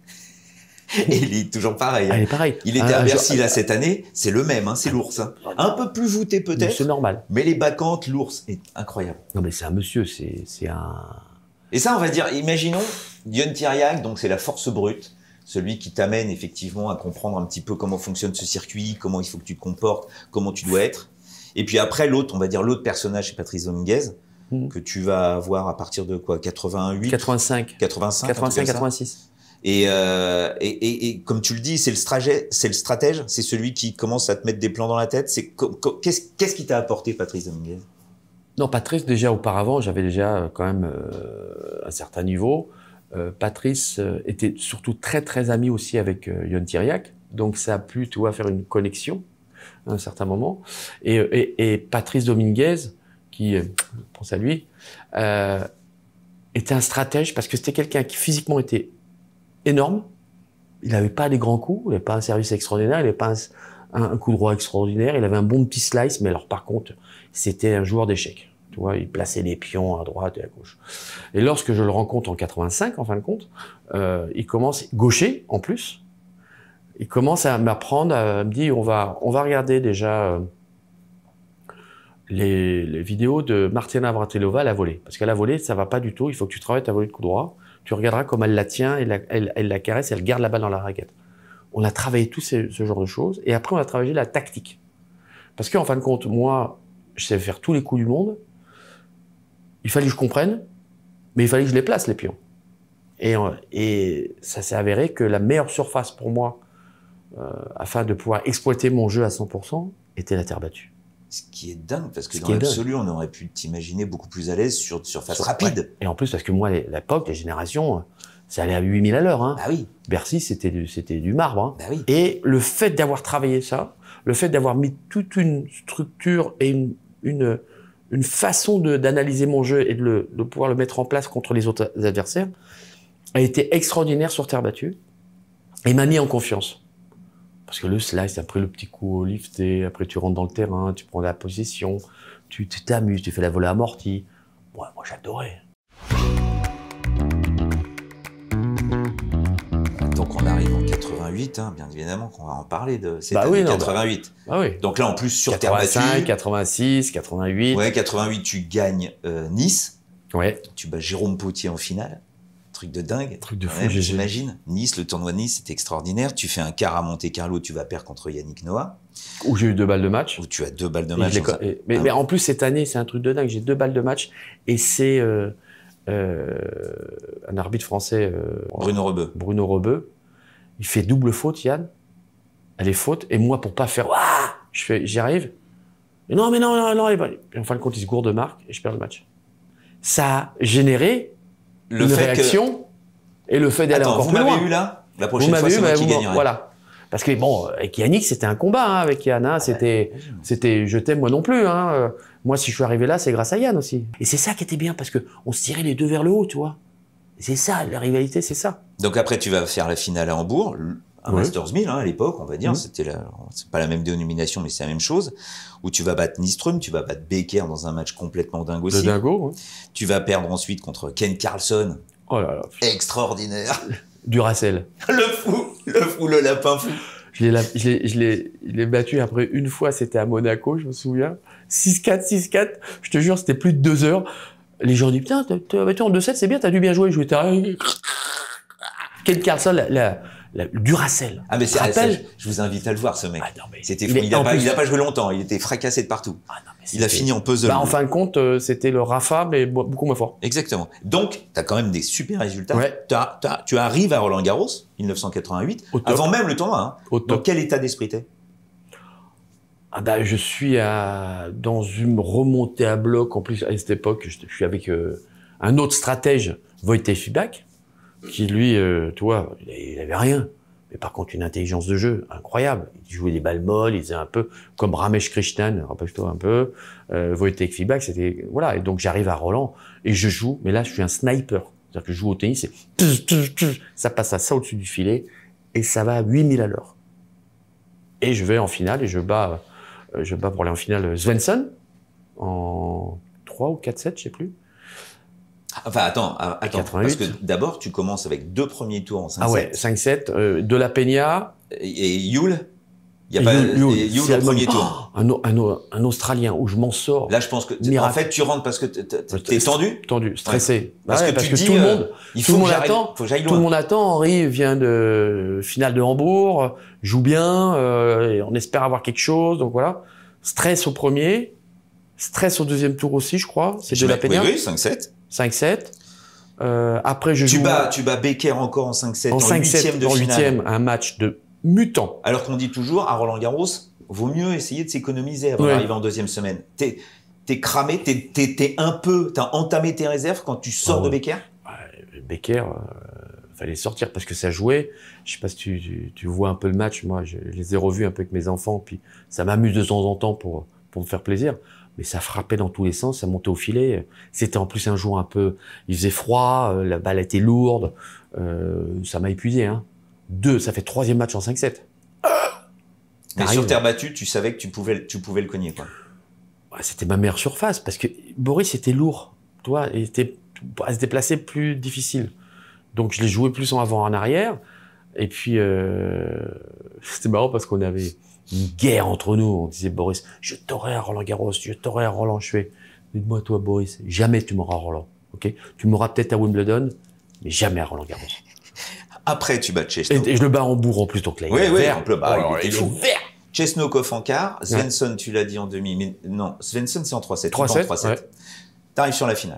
[SPEAKER 2] Et il est toujours pareil.
[SPEAKER 1] Ah, il est pareil.
[SPEAKER 2] Il était
[SPEAKER 1] ah,
[SPEAKER 2] à Bercy
[SPEAKER 1] je...
[SPEAKER 2] là cette année, c'est le même, hein, c'est l'ours. Hein. Un peu plus voûté peut-être.
[SPEAKER 1] C'est normal.
[SPEAKER 2] Mais les bacchantes, l'ours est incroyable.
[SPEAKER 1] Non mais c'est un monsieur, c'est c'est un.
[SPEAKER 2] Et ça, on va dire, imaginons Yon Tiriac, donc c'est la force brute, celui qui t'amène effectivement à comprendre un petit peu comment fonctionne ce circuit, comment il faut que tu te comportes, comment tu dois être. Et puis après l'autre, on va dire l'autre personnage, c'est Patrice Dominguez, mmh. que tu vas voir à partir de quoi, quatre-vingt-huit,
[SPEAKER 1] quatre-vingt-cinq,
[SPEAKER 2] quatre-vingt-cinq,
[SPEAKER 1] quatre-vingt-cinq, quatre-vingt-six.
[SPEAKER 2] Et, euh, et, et, et comme tu le dis, c'est le stratège, c'est le stratège, c'est celui qui commence à te mettre des plans dans la tête. C'est qu'est-ce qu'est-ce qui t'a apporté, Patrice Dominguez?
[SPEAKER 1] Non, Patrice, déjà auparavant, j'avais déjà quand même euh, un certain niveau. Euh, Patrice euh, était surtout très très ami aussi avec euh, Yon Tiriac, donc ça a pu, tu vois, faire une connexion à un certain moment. Et, et, et Patrice Dominguez, qui, euh, je pense à lui, euh, était un stratège parce que c'était quelqu'un qui physiquement était énorme. Il n'avait pas des grands coups, il n'avait pas un service extraordinaire, il n'avait pas un, un, un coup droit extraordinaire, il avait un bon petit slice, mais alors par contre, c'était un joueur d'échecs. Tu vois, il plaçait les pions à droite et à gauche. Et lorsque je le rencontre en quatre-vingt-cinq, en fin de compte, euh, il commence, gaucher en plus, il commence à m'apprendre, à me dire, on va, on va regarder déjà euh, les, les vidéos de Martina Navratilova à la volée. Parce qu'à la volée, ça va pas du tout, il faut que tu travailles ta volée de coup droit. Tu regarderas comme elle la tient, elle la, elle, elle la caresse, elle garde la balle dans la raquette. On a travaillé tout ce, ce genre de choses, et après on a travaillé la tactique. Parce qu'en fin de compte, moi, je sais faire tous les coups du monde, il fallait que je comprenne, mais il fallait que je les place, les pions. Et, et ça s'est avéré que la meilleure surface pour moi, euh, afin de pouvoir exploiter mon jeu à cent pour cent, était la terre battue.
[SPEAKER 2] Ce qui est dingue, parce que
[SPEAKER 1] Ce
[SPEAKER 2] dans l'absolu, on aurait pu t'imaginer beaucoup plus à l'aise sur surface sur, rapide.
[SPEAKER 1] Ouais. Et en plus, parce que moi, l'époque, les générations, ça allait à huit mille à l'heure. Hein.
[SPEAKER 2] Bah oui.
[SPEAKER 1] Bercy, c'était du, c'était du marbre. Hein.
[SPEAKER 2] Bah oui.
[SPEAKER 1] Et le fait d'avoir travaillé ça, le fait d'avoir mis toute une structure et une, une, une façon d'analyser mon jeu et de, le, de pouvoir le mettre en place contre les autres adversaires, a été extraordinaire sur terre battue et m'a mis en confiance. Parce que le slice, après le petit coup au lifté, après tu rentres dans le terrain, tu prends la position, tu t'amuses, tu fais la volée amortie. Ouais, moi, j'adorais.
[SPEAKER 2] Donc on arrive en quatre-vingt-huit, hein, bien évidemment qu'on va en parler de cette
[SPEAKER 1] Bah
[SPEAKER 2] année
[SPEAKER 1] oui, non,
[SPEAKER 2] quatre-vingt-huit.
[SPEAKER 1] Bah oui.
[SPEAKER 2] Donc là en plus sur terre
[SPEAKER 1] quatre-vingt-cinq,
[SPEAKER 2] battue.
[SPEAKER 1] quatre-vingt-six, quatre-vingt-huit.
[SPEAKER 2] Ouais, quatre-vingt-huit tu gagnes euh, Nice.
[SPEAKER 1] Ouais.
[SPEAKER 2] Tu bats Jérôme Potier en finale. Truc de dingue.
[SPEAKER 1] Truc de fou,
[SPEAKER 2] ouais,
[SPEAKER 1] G G.
[SPEAKER 2] j'imagine. Nice, le tournoi de Nice, c'était extraordinaire. Tu fais un quart à Monte-Carlo, tu vas perdre contre Yannick Noah.
[SPEAKER 1] Où j'ai eu deux balles de match.
[SPEAKER 2] Où tu as deux balles de
[SPEAKER 1] Et
[SPEAKER 2] match.
[SPEAKER 1] je l'ai
[SPEAKER 2] dans
[SPEAKER 1] co-
[SPEAKER 2] un-
[SPEAKER 1] et- mais,
[SPEAKER 2] Ah,
[SPEAKER 1] mais en plus, cette année, c'est un truc de dingue. J'ai deux balles de match et c'est euh, euh, un arbitre français, euh,
[SPEAKER 2] Bruno Rebeu.
[SPEAKER 1] Bruno Rebeu. Il fait double faute, Yann. Elle est faute. Et moi, pour pas faire Ouah je fais, j'y arrive. Mais non, mais non, non, non. Et en fin de compte, il se gourde de marque et je perds le match. Ça a généré
[SPEAKER 2] Le
[SPEAKER 1] une
[SPEAKER 2] fait
[SPEAKER 1] réaction et le fait d'aller
[SPEAKER 2] Attends,
[SPEAKER 1] encore
[SPEAKER 2] vous
[SPEAKER 1] plus loin.
[SPEAKER 2] m'avez eu là. La
[SPEAKER 1] Vous
[SPEAKER 2] prochaine fois,
[SPEAKER 1] m'avez
[SPEAKER 2] c'est
[SPEAKER 1] eu,
[SPEAKER 2] moi
[SPEAKER 1] mais
[SPEAKER 2] qui
[SPEAKER 1] vous-
[SPEAKER 2] gagnerai.
[SPEAKER 1] voilà. Parce que bon, avec Yannick, c'était un combat hein, avec Yann. Hein, c'était, c'était, je t'aime moi non plus. Hein. Euh, Moi, si je suis arrivé là, c'est grâce à Yann aussi. Et c'est ça qui était bien parce que on se tirait les deux vers le haut, tu vois. C'est ça, la rivalité, c'est ça.
[SPEAKER 2] Donc après, tu vas faire la finale à Hambourg, un
[SPEAKER 1] Ouais.
[SPEAKER 2] Masters mille hein, à l'époque, on va dire.
[SPEAKER 1] Mhm.
[SPEAKER 2] C'était la, c'est pas la même dénomination, mais c'est la même chose. Où tu vas battre Nystrom, tu vas battre Becker dans un match complètement dingue
[SPEAKER 1] Le
[SPEAKER 2] aussi.
[SPEAKER 1] dingo. hein.
[SPEAKER 2] Tu vas perdre ensuite contre Ken Carlson,
[SPEAKER 1] Oh là là.
[SPEAKER 2] extraordinaire.
[SPEAKER 1] Duracell.
[SPEAKER 2] Le fou, le fou, le lapin fou.
[SPEAKER 1] Je l'ai, la- je l'ai, je l'ai, je l'ai battu après une fois, c'était à Monaco, je me souviens. six quatre, six quatre. Je te jure, c'était plus de deux heures. Les gens disent, putain, t'as, t'as battu en deux sept, c'est bien, t'as dû bien jouer. Je jouais, Ken Carlson, la, la, la Duracell.
[SPEAKER 2] Ah mais c'est,
[SPEAKER 1] Tu te rappelles
[SPEAKER 2] c'est- je vous invite à le voir ce mec.
[SPEAKER 1] Ah non, mais
[SPEAKER 2] C'était
[SPEAKER 1] il
[SPEAKER 2] fou.
[SPEAKER 1] est-
[SPEAKER 2] Il a
[SPEAKER 1] en
[SPEAKER 2] pas,
[SPEAKER 1] plus-
[SPEAKER 2] il a pas joué longtemps, il était fracassé de partout.
[SPEAKER 1] Ah non, mais
[SPEAKER 2] Il a
[SPEAKER 1] c'était-
[SPEAKER 2] fini en puzzle.
[SPEAKER 1] Bah, en fin de compte, euh, c'était le Rafa, mais bo- beaucoup moins fort.
[SPEAKER 2] Exactement. Donc, tu as quand même des super résultats.
[SPEAKER 1] Ouais.
[SPEAKER 2] T'as- t'as- tu arrives à Roland-Garros, mille neuf cent quatre-vingt-huit,
[SPEAKER 1] Au top.
[SPEAKER 2] avant même le tournoi. Hein.
[SPEAKER 1] Au
[SPEAKER 2] Dans
[SPEAKER 1] top.
[SPEAKER 2] quel état d'esprit t'es?
[SPEAKER 1] Ah bah, je suis à, dans une remontée à bloc. En plus, à cette époque, je, je suis avec euh, un autre stratège, Wojtek Fibak, qui lui, euh, tu vois, il, il avait rien. Mais par contre, une intelligence de jeu incroyable. Il jouait des balles molles, il faisait un peu comme Ramesh Krishnan, rappelle-toi un peu. Euh, Wojtek Fibak, c'était... Voilà, et donc j'arrive à Roland et je joue, mais là, je suis un sniper. C'est-à-dire que je joue au tennis, et ça passe à ça au-dessus du filet et ça va à huit mille à l'heure. Et je vais en finale et je bats... Euh, Je bats pour aller en finale Svensson en trois ou quatre sept, je sais plus.
[SPEAKER 2] Enfin, attends, ah, attends parce
[SPEAKER 1] quatre-vingt-huit.
[SPEAKER 2] que d'abord, tu commences avec deux premiers tours en cinq sept.
[SPEAKER 1] Ah ouais, cinq sept, euh, De La Peña.
[SPEAKER 2] Et, et Yule Il y a
[SPEAKER 1] et
[SPEAKER 2] pas
[SPEAKER 1] Yul- Yul,
[SPEAKER 2] et Yule
[SPEAKER 1] c'est
[SPEAKER 2] au premier
[SPEAKER 1] Oh,
[SPEAKER 2] tour.
[SPEAKER 1] un, au- un, au- un Australien où je m'en sors.
[SPEAKER 2] Là, je pense que t- en
[SPEAKER 1] Miracle.
[SPEAKER 2] fait, tu rentres parce que t- t-
[SPEAKER 1] Ouais,
[SPEAKER 2] t'es tendu.
[SPEAKER 1] Tendu, stressé. Bah
[SPEAKER 2] Parce
[SPEAKER 1] ouais,
[SPEAKER 2] que
[SPEAKER 1] parce
[SPEAKER 2] tu
[SPEAKER 1] que
[SPEAKER 2] dis,
[SPEAKER 1] tout le
[SPEAKER 2] euh,
[SPEAKER 1] monde,
[SPEAKER 2] Il
[SPEAKER 1] tout
[SPEAKER 2] faut
[SPEAKER 1] le
[SPEAKER 2] que
[SPEAKER 1] monde
[SPEAKER 2] j'arrive-
[SPEAKER 1] attend.
[SPEAKER 2] faut que j'aille
[SPEAKER 1] tout le
[SPEAKER 2] loin.
[SPEAKER 1] monde attend. Henri vient de finale de Hambourg, joue bien, euh, et on espère avoir quelque chose. Donc voilà, stress au premier, stress au deuxième tour aussi, je crois. C'est
[SPEAKER 2] Je
[SPEAKER 1] De La
[SPEAKER 2] mets-
[SPEAKER 1] Peña.
[SPEAKER 2] Oui, oui, cinq sept.
[SPEAKER 1] cinq sept. Euh, après, je
[SPEAKER 2] Tu
[SPEAKER 1] joue
[SPEAKER 2] bats, tu bats Becker encore en cinq sept,
[SPEAKER 1] en
[SPEAKER 2] en
[SPEAKER 1] cinq
[SPEAKER 2] huitième
[SPEAKER 1] sept,
[SPEAKER 2] de
[SPEAKER 1] en
[SPEAKER 2] finale.
[SPEAKER 1] huitième, un match de mutant.
[SPEAKER 2] Alors qu'on dit toujours, à Roland-Garros, vaut mieux essayer de s'économiser avant
[SPEAKER 1] Ouais.
[SPEAKER 2] d'arriver en deuxième semaine. T'es, t'es cramé, t'es, t'es, t'es un peu, t'as entamé tes réserves quand tu sors
[SPEAKER 1] Ah
[SPEAKER 2] de
[SPEAKER 1] ouais.
[SPEAKER 2] Becker.
[SPEAKER 1] Becker, euh, fallait sortir parce que ça jouait. Je sais pas si tu, tu, tu vois un peu le match. Moi, je, je les ai revus un peu avec mes enfants, puis ça m'amuse de temps en temps pour pour me faire plaisir. Mais ça frappait dans tous les sens, ça montait au filet. C'était en plus un jour un peu, il faisait froid, euh, la balle était lourde. Euh, ça m'a épuisé. Hein. Deux, ça fait troisième match en cinq sept.
[SPEAKER 2] Mais
[SPEAKER 1] T'arrives.
[SPEAKER 2] sur terre battue, tu savais que tu pouvais, tu pouvais le cogner, quoi.
[SPEAKER 1] Ouais, c'était ma meilleure surface parce que Boris était lourd, tu vois, et était à se déplacer plus difficile. Donc je l'ai joué plus en avant en arrière. Et puis euh, c'était marrant parce qu'on avait une guerre entre nous. On disait Boris, je t'aurai à Roland Garros, je t'aurai à Roland. Je fais, dites-moi toi Boris, jamais tu m'auras à Roland, ok? Tu m'auras peut-être à Wimbledon, mais jamais à Roland Garros.
[SPEAKER 2] Après, tu bats
[SPEAKER 1] Et,
[SPEAKER 2] Chesnok.
[SPEAKER 1] et je le bats en bourg en plus, donc là il
[SPEAKER 2] Oui,
[SPEAKER 1] est
[SPEAKER 2] oui,
[SPEAKER 1] vert.
[SPEAKER 2] en plus, bah,
[SPEAKER 1] Alors,
[SPEAKER 2] il était
[SPEAKER 1] est
[SPEAKER 2] fou.
[SPEAKER 1] vert.
[SPEAKER 2] Chesnokov en quart, Svensson, tu l'as dit en demi, mais non, Svensson c'est en trois sept.
[SPEAKER 1] trois sept, ouais.
[SPEAKER 2] T'arrives sur la finale.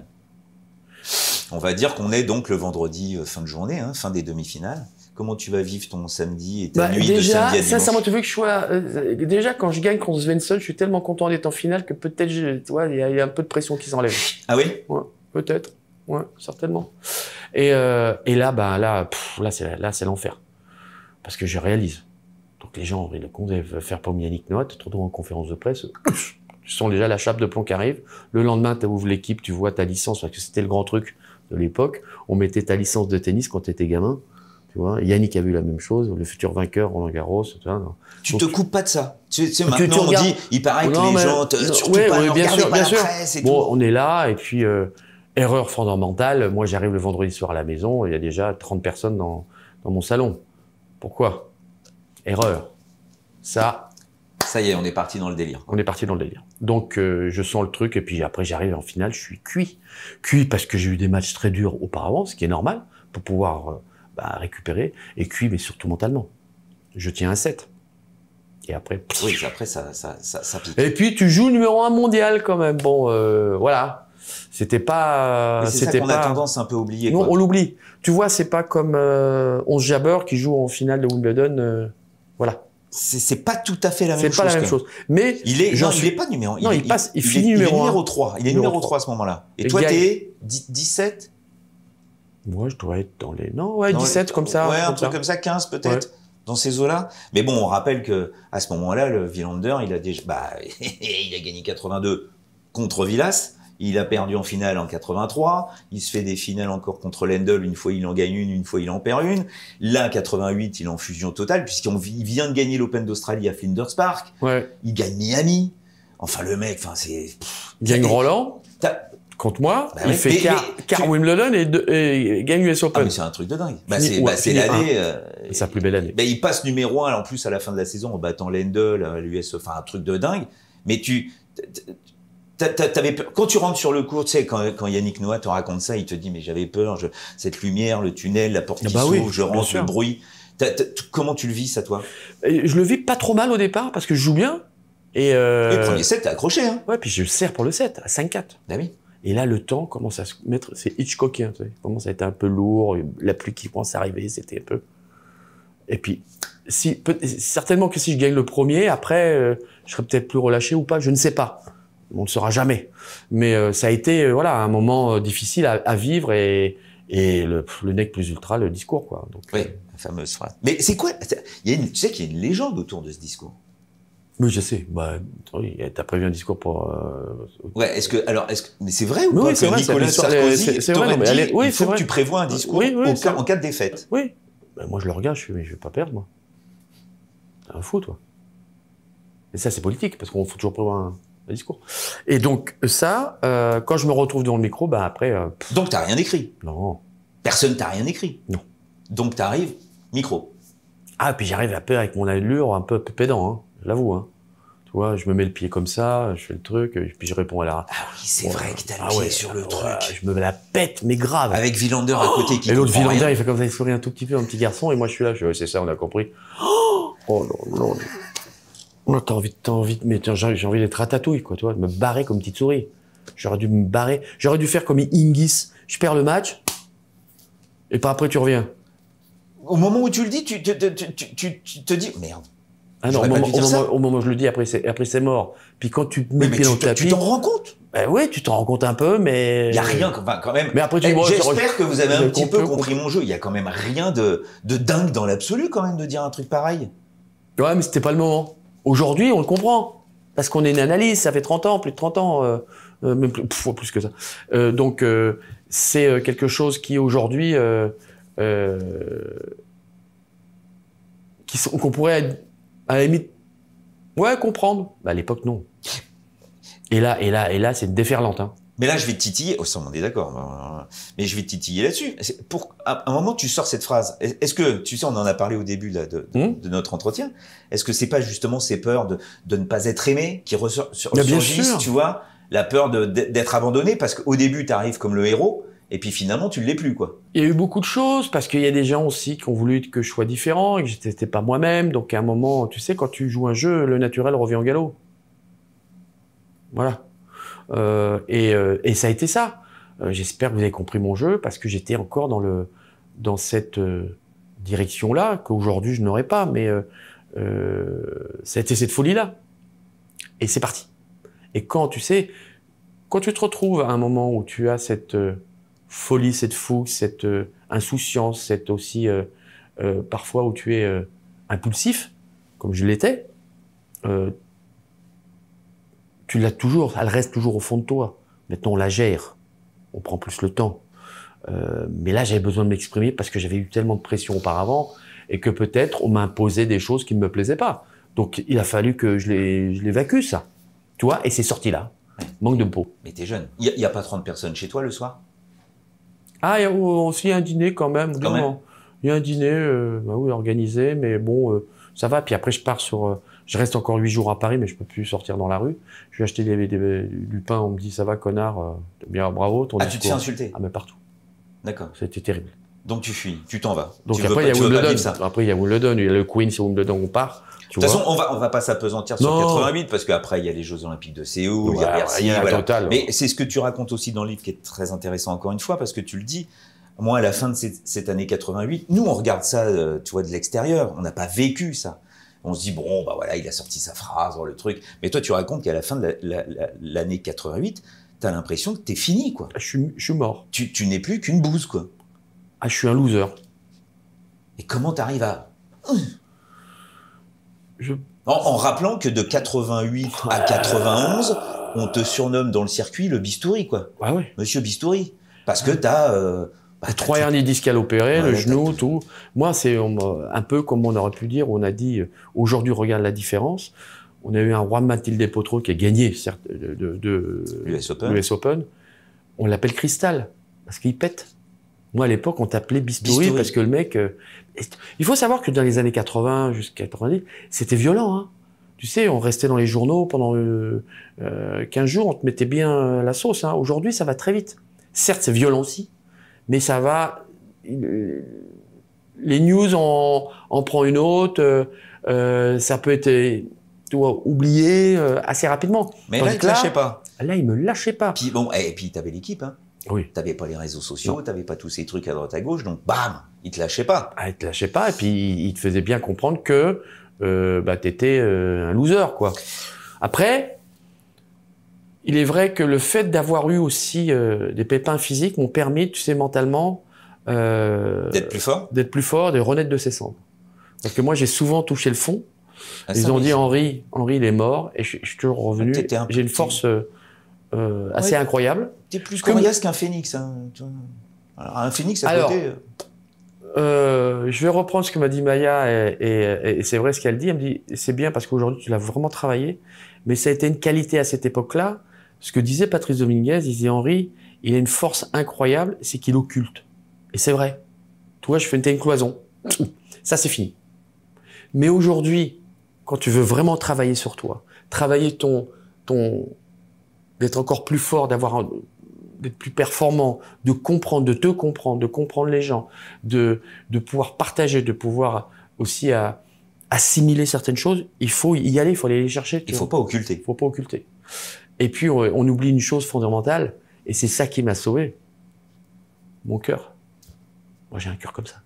[SPEAKER 2] On va dire qu'on est donc le vendredi euh, fin de journée, hein, fin des demi-finales. Comment tu vas vivre ton samedi et ta
[SPEAKER 1] Bah,
[SPEAKER 2] nuit de
[SPEAKER 1] déjà,
[SPEAKER 2] samedi à dimanche?
[SPEAKER 1] sincèrement, tu veux que je sois... euh, déjà, quand je gagne contre Svensson, je suis tellement content d'être en finale que peut-être, je- tu vois, il y, a- il y a un peu de pression qui s'enlève.
[SPEAKER 2] Ah oui?
[SPEAKER 1] Ouais, peut-être. Ouais, certainement. Et, euh, et là, bah, là, pff, là, c'est, là, c'est l'enfer. Parce que je réalise. Donc les gens, ils veulent faire comme Yannick Noah, tu te retrouves en conférence de presse, tu sens déjà la chape de plomb qui arrive. Le lendemain, tu ouvres l'équipe, tu vois ta licence, parce que c'était le grand truc de l'époque. On mettait ta licence de tennis quand tu étais gamin. Tu vois, Yannick a vu la même chose, le futur vainqueur, Roland Garros. Tu vois, non.
[SPEAKER 2] Tu
[SPEAKER 1] Donc,
[SPEAKER 2] te coupes pas de ça. Tu sais,
[SPEAKER 1] tu
[SPEAKER 2] maintenant, on
[SPEAKER 1] regardes-
[SPEAKER 2] dit, il paraît que
[SPEAKER 1] Non,
[SPEAKER 2] les
[SPEAKER 1] mais-
[SPEAKER 2] gens, te,
[SPEAKER 1] non,
[SPEAKER 2] surtout
[SPEAKER 1] ouais,
[SPEAKER 2] pas,
[SPEAKER 1] ouais, bien
[SPEAKER 2] regardez
[SPEAKER 1] sûr,
[SPEAKER 2] pas
[SPEAKER 1] bien
[SPEAKER 2] la
[SPEAKER 1] sûr.
[SPEAKER 2] presse et
[SPEAKER 1] Bon,
[SPEAKER 2] tout.
[SPEAKER 1] on est là, et puis, euh, erreur fondamentale, moi j'arrive le vendredi soir à la maison, il y a déjà trente personnes dans, dans mon salon. Pourquoi? Erreur. Ça...
[SPEAKER 2] Ça y est, on est parti dans le délire.
[SPEAKER 1] On est parti dans le délire. Donc euh, je sens le truc et puis après j'arrive en finale, je suis cuit. Cuit parce que j'ai eu des matchs très durs auparavant, ce qui est normal, pour pouvoir euh, bah, récupérer. Et cuit, mais surtout mentalement. Je tiens un set. Et après...
[SPEAKER 2] Oui, après ça, ça, ça, ça pique.
[SPEAKER 1] Et puis tu joues numéro un mondial quand même. Bon, euh, voilà. C'était pas...
[SPEAKER 2] C'est ça qu'on
[SPEAKER 1] pas...
[SPEAKER 2] a tendance un peu à oublier.
[SPEAKER 1] Non,
[SPEAKER 2] quoi.
[SPEAKER 1] on l'oublie. Tu vois, c'est pas comme euh, onze Jabber qui joue en finale de Wimbledon. Euh, voilà.
[SPEAKER 2] C'est pas tout à fait la même chose.
[SPEAKER 1] C'est pas la même chose. Mais
[SPEAKER 2] il est, non,
[SPEAKER 1] suis...
[SPEAKER 2] il est pas numéro.
[SPEAKER 1] Non, il, il passe, il, il finit
[SPEAKER 2] est,
[SPEAKER 1] numéro,
[SPEAKER 2] il est numéro
[SPEAKER 1] un.
[SPEAKER 2] trois. Il est numéro, numéro trois à ce moment-là. Et, et toi, t'es dix-sept.
[SPEAKER 1] Moi, je dois être dans les. Non, ouais,
[SPEAKER 2] non,
[SPEAKER 1] dix-sept comme ça.
[SPEAKER 2] Ouais,
[SPEAKER 1] comme
[SPEAKER 2] un truc
[SPEAKER 1] ça.
[SPEAKER 2] comme ça, quinze peut-être. Ouais. Dans ces eaux-là. Mais bon, on rappelle que à ce moment-là, le Wilander, il a déjà, bah, il a gagné quatre-vingt-deux contre Vilas. Il a perdu en finale en quatre-vingt-trois. Il se fait des finales encore contre Lendl. Une fois, il en gagne une. Une fois, il en perd une. Là, quatre-vingt-huit, il est en fusion totale puisqu'il vient de gagner l'Open d'Australie à Flinders Park.
[SPEAKER 1] Ouais.
[SPEAKER 2] Il gagne Miami. Enfin, le mec, enfin, c'est...
[SPEAKER 1] Il gagne Roland. Contre moi. Bah il ouais. fait mais, quart, mais, quart tu... Wimbledon et, de, et gagne U S Open.
[SPEAKER 2] Ah, mais c'est un truc de dingue. Bah, c'est ouais, bah, l'année... Euh,
[SPEAKER 1] c'est sa plus belle année.
[SPEAKER 2] Bah, il passe numéro un, en plus, à la fin de la saison, en battant Lendl, l'U S, enfin, un truc de dingue. Mais tu... T'avais peur. Quand tu rentres sur le court, tu sais, quand, quand Yannick Noah te raconte ça, il te dit, mais j'avais peur, je, cette lumière, le tunnel, la porte qui bah s'ouvre, oui, je rentre, le bruit. T'as, t'as, comment tu le vis, ça, toi?
[SPEAKER 1] Je le vis pas trop mal au départ, parce que je joue bien. Et euh...
[SPEAKER 2] le premier set, t'as accroché, hein?
[SPEAKER 1] Ouais, puis je serre pour le set, à cinq quatre.
[SPEAKER 2] Bah oui.
[SPEAKER 1] Et là, le temps commence à se mettre, c'est Hitchcockien, tu sais, commence à être un peu lourd, la pluie qui commence à arriver, c'était un peu... Et puis, si, peut, certainement que si je gagne le premier, après, euh, je serais peut-être plus relâché ou pas, je ne sais pas. On ne le saura jamais. Mais euh, ça a été euh, voilà, un moment euh, difficile à, à vivre et, et le, le nec plus ultra, le discours. Quoi. Donc,
[SPEAKER 2] oui, euh... la fameuse phrase. Mais c'est quoi il y a une, tu sais qu'il y a une légende autour de ce discours.
[SPEAKER 1] Oui, je sais. Bah, oui, t'as prévu un discours pour... Euh...
[SPEAKER 2] Ouais, est-ce que... Alors, est-ce que... Mais c'est vrai ou
[SPEAKER 1] oui,
[SPEAKER 2] pas
[SPEAKER 1] oui,
[SPEAKER 2] que
[SPEAKER 1] vrai,
[SPEAKER 2] Nicolas Sarkozy
[SPEAKER 1] c'est vrai, non, mais allez, oui,
[SPEAKER 2] il faut
[SPEAKER 1] vrai.
[SPEAKER 2] que tu prévois un discours
[SPEAKER 1] oui, oui,
[SPEAKER 2] au cas, en cas de défaite.
[SPEAKER 1] Oui. Ben, moi, je le regarde, je suis, mais je vais pas perdre, moi. T'es un fou, toi. Et ça, c'est politique, parce qu'on faut toujours prévoir un... un discours. Et donc, ça, euh, quand je me retrouve devant le micro, bah après... Euh,
[SPEAKER 2] donc, t'as rien écrit?
[SPEAKER 1] Non.
[SPEAKER 2] Personne t'a rien écrit?
[SPEAKER 1] Non.
[SPEAKER 2] Donc, t'arrives, micro.
[SPEAKER 1] Ah, puis j'arrive un peu avec mon allure, un peu pédant, hein, je l'avoue. Hein. Tu vois, je me mets le pied comme ça, je fais le truc, et puis je réponds à la...
[SPEAKER 2] Ah oui, c'est bon, vrai que t'as le
[SPEAKER 1] ah
[SPEAKER 2] pied
[SPEAKER 1] ouais,
[SPEAKER 2] sur le
[SPEAKER 1] ouais,
[SPEAKER 2] truc.
[SPEAKER 1] Je me la pète, mais grave.
[SPEAKER 2] Avec Wilander à côté qui
[SPEAKER 1] Et l'autre Wilander,
[SPEAKER 2] rien.
[SPEAKER 1] il fait comme ça, il sourit un tout petit peu, un petit garçon, et moi je suis là, je dis, ouais, c'est ça, on a compris. Oh non, non, non. Non, t'as envie, t'as envie, mais j'ai envie d'être ratatouille, quoi, tu vois, de me barrer comme petite souris. J'aurais dû me barrer, j'aurais dû faire comme Hingis. Je perds le match, et pas après tu reviens.
[SPEAKER 2] Au moment où tu le dis, tu, tu, tu, tu, tu, tu te dis, merde.
[SPEAKER 1] Ah non, au moment, au, moment, au moment où je le dis, après c'est, après c'est mort. Puis quand tu te mets le pied dans le tapis...
[SPEAKER 2] Tu t'en rends compte?
[SPEAKER 1] Ben oui, tu t'en rends compte un peu, mais...
[SPEAKER 2] Il n'y a rien, enfin, quand même...
[SPEAKER 1] Mais après, tu
[SPEAKER 2] eh,
[SPEAKER 1] vois,
[SPEAKER 2] j'espère que vous avez un petit peu compris
[SPEAKER 1] compris.
[SPEAKER 2] mon jeu. Il y a quand même rien de, de dingue dans l'absolu, quand même, de dire un truc pareil.
[SPEAKER 1] Ouais, mais c'était pas le moment. Aujourd'hui, on le comprend. Parce qu'on est une analyse, ça fait trente ans, plus de trente ans, euh, euh, même plus, pff, plus que ça. Euh, donc, euh, c'est quelque chose qui, aujourd'hui... Euh, euh, qu'on pourrait, à la limite, ouais, comprendre. Bah, à l'époque, non. Et là, et là, et là, c'est une déferlante. Hein.
[SPEAKER 2] Mais là, je vais te titiller. Oh, ça, on est d'accord. Mais je vais te titiller là-dessus. Pour à un moment, tu sors cette phrase. Est-ce que, tu sais, on en a parlé au début là, de, de, mmh. de notre entretien. Est-ce que c'est pas justement ces peurs de, de ne pas être aimé qui ressurgissent, tu vois, la peur de, d'être abandonné, parce qu'au début, tu arrives comme le héros. Et puis finalement, tu ne l'es plus, quoi.
[SPEAKER 1] Il y a eu beaucoup de choses, parce qu'il y a des gens aussi qui ont voulu que je sois différent, et que j'étais pas moi-même. Donc à un moment, tu sais, quand tu joues un jeu, le naturel revient au galop. Voilà. Euh, et, euh, et ça a été ça. Euh, J'espère que vous avez compris mon jeu, parce que j'étais encore dans, le, dans cette euh, direction-là, qu'aujourd'hui je n'aurais pas, mais euh, euh, ça a été cette folie-là. Et c'est parti. Et quand, tu sais, quand tu te retrouves à un moment où tu as cette... Euh, folie, cette fougue, cette euh, insouciance, cette aussi euh, euh, parfois où tu es euh, impulsif, comme je l'étais, euh, tu l'as toujours, elle reste toujours au fond de toi. Maintenant, on la gère, on prend plus le temps. Euh, mais là, j'avais besoin de m'exprimer parce que j'avais eu tellement de pression auparavant et que peut-être on m'imposait des choses qui ne me plaisaient pas. Donc, il a fallu que je l'évacue, ça. Tu vois, et c'est sorti là. Manque de peau.
[SPEAKER 2] Mais t'es jeune. Il n'y a, a pas trente personnes chez toi le soir?
[SPEAKER 1] Ah, il y a aussi un dîner quand même.
[SPEAKER 2] Quand
[SPEAKER 1] non,
[SPEAKER 2] même.
[SPEAKER 1] Il y a un dîner, euh, bah oui, organisé, mais bon, euh, ça va. Puis après, je pars sur... Euh, je reste encore huit jours à Paris, mais je peux plus sortir dans la rue. Je vais acheter des, des, du pain, on me dit, ça va, connard, euh, bien, bravo, ton
[SPEAKER 2] Ah, tu te
[SPEAKER 1] discours.
[SPEAKER 2] fais insulter?
[SPEAKER 1] Ah, mais partout.
[SPEAKER 2] D'accord.
[SPEAKER 1] C'était terrible.
[SPEAKER 2] Donc tu fuis, tu t'en vas.
[SPEAKER 1] Donc
[SPEAKER 2] tu
[SPEAKER 1] après, il y a
[SPEAKER 2] tu veux pas
[SPEAKER 1] Wimbledon.
[SPEAKER 2] vivre ça.
[SPEAKER 1] Après, il y a Wimbledon, il y a le Queen, c'est Wimbledon, on part.
[SPEAKER 2] De toute façon, on va, on va pas s'apesantir sur
[SPEAKER 1] Non.
[SPEAKER 2] quatre-vingt-huit parce qu'après, il y a les Jeux Olympiques de Séoul, il y a
[SPEAKER 1] Ouais,
[SPEAKER 2] Bercy,
[SPEAKER 1] il y a la
[SPEAKER 2] voilà.
[SPEAKER 1] totale.
[SPEAKER 2] Mais c'est ce que tu racontes aussi dans le livre qui est très intéressant encore une fois parce que tu le dis. Moi, à la fin de cette, cette année quatre-vingt-huit, nous, on regarde ça, euh, tu vois, de l'extérieur. On n'a pas vécu ça. On se dit, bon, bah voilà, il a sorti sa phrase, le truc. Mais toi, tu racontes qu'à la fin de la, la, la, l'année quatre-vingt-huit, t'as l'impression que t'es fini, quoi.
[SPEAKER 1] Je suis, je suis mort.
[SPEAKER 2] Tu, tu n'es plus qu'une bouse, quoi.
[SPEAKER 1] Ah, je suis un loser.
[SPEAKER 2] Et comment t'arrives à...
[SPEAKER 1] Je...
[SPEAKER 2] En, en rappelant que de quatre-vingt-huit à quatre-vingt-onze, on te surnomme dans le circuit le bistouri, quoi.
[SPEAKER 1] Ah ouais.
[SPEAKER 2] Monsieur Bistouri. Parce que t'as... Euh, bah,
[SPEAKER 1] Trois hernies discales opérées,
[SPEAKER 2] Ouais,
[SPEAKER 1] le
[SPEAKER 2] t'as
[SPEAKER 1] genou,
[SPEAKER 2] tout.
[SPEAKER 1] tout. Moi, c'est un peu comme on aurait pu dire, on a dit, euh, aujourd'hui, regarde la différence. On a eu un Juan Matilde Potro qui a gagné, certes, de, de, de
[SPEAKER 2] l'U S Open.
[SPEAKER 1] l'U S Open. On l'appelle Cristal, parce qu'il pète. Moi, à l'époque, on t'appelait Bistouri,
[SPEAKER 2] Bistouri.
[SPEAKER 1] parce que le mec... Euh, il faut savoir que dans les années quatre-vingts jusqu'à quatre-vingt-dix, c'était violent, hein. Tu sais, on restait dans les journaux pendant euh, euh, quinze jours, on te mettait bien la sauce, hein. Aujourd'hui, ça va très vite. Certes, c'est violent aussi, mais ça va... Euh, les news en, en prend une autre, euh, euh, ça peut être tu vois, oublié euh, assez rapidement.
[SPEAKER 2] Mais
[SPEAKER 1] Tandis
[SPEAKER 2] là, il
[SPEAKER 1] que
[SPEAKER 2] te lâchait pas.
[SPEAKER 1] Là, il me lâchait pas.
[SPEAKER 2] Puis bon, et puis t'avais l'équipe, hein.
[SPEAKER 1] Oui.
[SPEAKER 2] T'avais pas les réseaux sociaux,
[SPEAKER 1] Non.
[SPEAKER 2] t'avais pas tous ces trucs à droite à gauche, donc bam, il te lâchait pas.
[SPEAKER 1] Ah, il te lâchait pas, et puis il te faisait bien comprendre que euh, bah, t'étais euh, un loser, quoi. Après, il est vrai que le fait d'avoir eu aussi euh, des pépins physiques m'ont permis, tu sais, mentalement, euh,
[SPEAKER 2] D'être plus fort.
[SPEAKER 1] d'être plus fort, de renaître de ses cendres. Parce que moi, j'ai souvent touché le fond.
[SPEAKER 2] Ah,
[SPEAKER 1] Ils
[SPEAKER 2] ça,
[SPEAKER 1] ont
[SPEAKER 2] oui.
[SPEAKER 1] dit Henri, Henri, il est mort, et je, je suis toujours revenu.
[SPEAKER 2] Ah, t'étais un
[SPEAKER 1] J'ai une
[SPEAKER 2] petit-
[SPEAKER 1] force euh, euh, assez
[SPEAKER 2] Ouais.
[SPEAKER 1] incroyable.
[SPEAKER 2] T'es plus
[SPEAKER 1] Comme-
[SPEAKER 2] coriace qu'un phénix, hein. tu vois. Alors, un phénix à
[SPEAKER 1] Alors,
[SPEAKER 2] côté. euh,
[SPEAKER 1] Euh, je vais reprendre ce que m'a dit Maya, et, et, et c'est vrai ce qu'elle dit. Elle me dit, c'est bien parce qu'aujourd'hui tu l'as vraiment travaillé, mais ça a été une qualité à cette époque-là. Ce que disait Patrice Dominguez, il disait Henri, il a une force incroyable, c'est qu'il occulte. Et c'est vrai. Tu vois, je fais une, une cloison. Ça, c'est fini. Mais aujourd'hui, quand tu veux vraiment travailler sur toi, travailler ton, ton, d'être encore plus fort, d'avoir un, d'être plus performant, de comprendre, de te comprendre, de comprendre les gens, de, de pouvoir partager, de pouvoir aussi à, assimiler certaines choses, il faut y aller, il faut aller les chercher.
[SPEAKER 2] Il faut pas occulter.
[SPEAKER 1] Il faut pas occulter. Et puis, on, on oublie une chose fondamentale, et c'est ça qui m'a sauvé. Mon cœur. Moi, j'ai un cœur comme ça.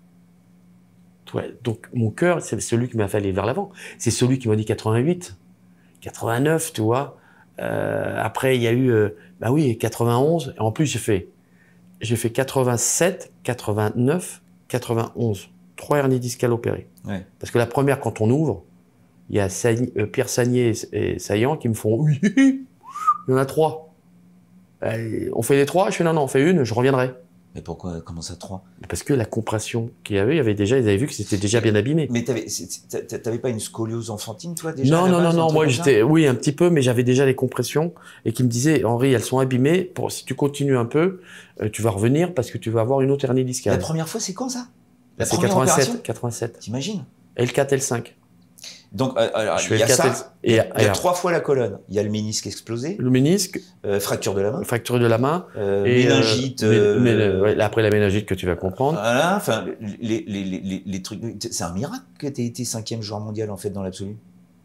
[SPEAKER 1] Ouais, donc, mon cœur, c'est celui qui m'a fait aller vers l'avant. C'est celui qui m'a dit quatre-vingt-huit, quatre-vingt-neuf, tu vois. Euh, après, il y a eu, euh, bah oui, quatre-vingt-onze. Et en plus, j'ai fait, j'ai fait quatre-vingt-sept, quatre-vingt-neuf, quatre-vingt-onze. Trois hernies discales opérées.
[SPEAKER 2] Ouais.
[SPEAKER 1] Parce que la première, quand on ouvre, il y a Sagn- euh, Pierre Sagnier et, et Saillant qui me font oui, il y en a trois. Euh, on fait les trois, je fais non, non, on fait une, je reviendrai.
[SPEAKER 2] Mais pourquoi, comment ça, trois?
[SPEAKER 1] Parce que la compression qu'il y avait, il y avait déjà, ils avaient vu que c'était déjà bien abîmé.
[SPEAKER 2] Mais t'avais, c'est- t'a- t'avais pas une scoliose enfantine, toi, déjà?
[SPEAKER 1] Non,
[SPEAKER 2] à la
[SPEAKER 1] non, non,
[SPEAKER 2] base, un
[SPEAKER 1] non,
[SPEAKER 2] truc
[SPEAKER 1] moi
[SPEAKER 2] comme ça
[SPEAKER 1] j'étais, oui, un petit peu, mais j'avais déjà les compressions et qui me disaient, Henri, elles sont abîmées, pour, si tu continues un peu, euh, tu vas revenir parce que tu vas avoir une autre hernie
[SPEAKER 2] La
[SPEAKER 1] discale.
[SPEAKER 2] première fois, c'est quand, ça? La
[SPEAKER 1] C'est
[SPEAKER 2] première opération?
[SPEAKER 1] quatre-vingt-sept, quatre-vingt-sept.
[SPEAKER 2] T'imagines?
[SPEAKER 1] L quatre, L cinq.
[SPEAKER 2] Donc, euh, alors,
[SPEAKER 1] Je fais
[SPEAKER 2] il y a
[SPEAKER 1] le quatre
[SPEAKER 2] ça.
[SPEAKER 1] et-
[SPEAKER 2] Il y a,
[SPEAKER 1] et-
[SPEAKER 2] il y a
[SPEAKER 1] et-
[SPEAKER 2] trois fois la colonne. Il y a le ménisque explosé,
[SPEAKER 1] Le ménisque,
[SPEAKER 2] euh, fracture de la main,
[SPEAKER 1] fracture de la main,
[SPEAKER 2] euh,
[SPEAKER 1] et euh,
[SPEAKER 2] méningite.
[SPEAKER 1] mé-
[SPEAKER 2] euh,
[SPEAKER 1] mé- ouais, après la méningite que tu vas comprendre.
[SPEAKER 2] Voilà, enfin, les, les, les, les, les trucs. C'est un miracle que tu aies été cinquième joueur mondial, en fait, dans l'absolu.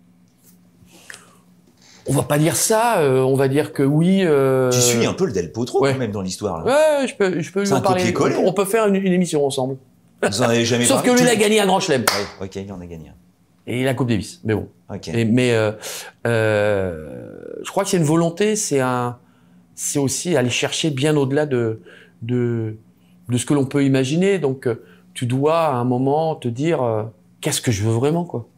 [SPEAKER 1] On va pas dire ça, euh, on va dire que oui. Euh...
[SPEAKER 2] Tu suis un peu le Del Potro,
[SPEAKER 1] ouais.
[SPEAKER 2] quand même, dans l'histoire. Là.
[SPEAKER 1] Ouais, je peux, je peux lui
[SPEAKER 2] C'est
[SPEAKER 1] en
[SPEAKER 2] un
[SPEAKER 1] parler.
[SPEAKER 2] copier-coller.
[SPEAKER 1] On peut faire une, une émission ensemble.
[SPEAKER 2] Vous en avez jamais
[SPEAKER 1] Sauf que
[SPEAKER 2] parlé?
[SPEAKER 1] lui, il a gagné un grand chelem.
[SPEAKER 2] Ouais, ok, il en a gagné un.
[SPEAKER 1] Et la Coupe Davis. Mais bon.
[SPEAKER 2] Ok.
[SPEAKER 1] Et, mais euh, euh, je crois que c'est une volonté, c'est un, c'est aussi aller chercher bien au-delà de, de, de ce que l'on peut imaginer. Donc, euh, tu dois à un moment te dire euh, qu'est-ce que je veux vraiment, quoi.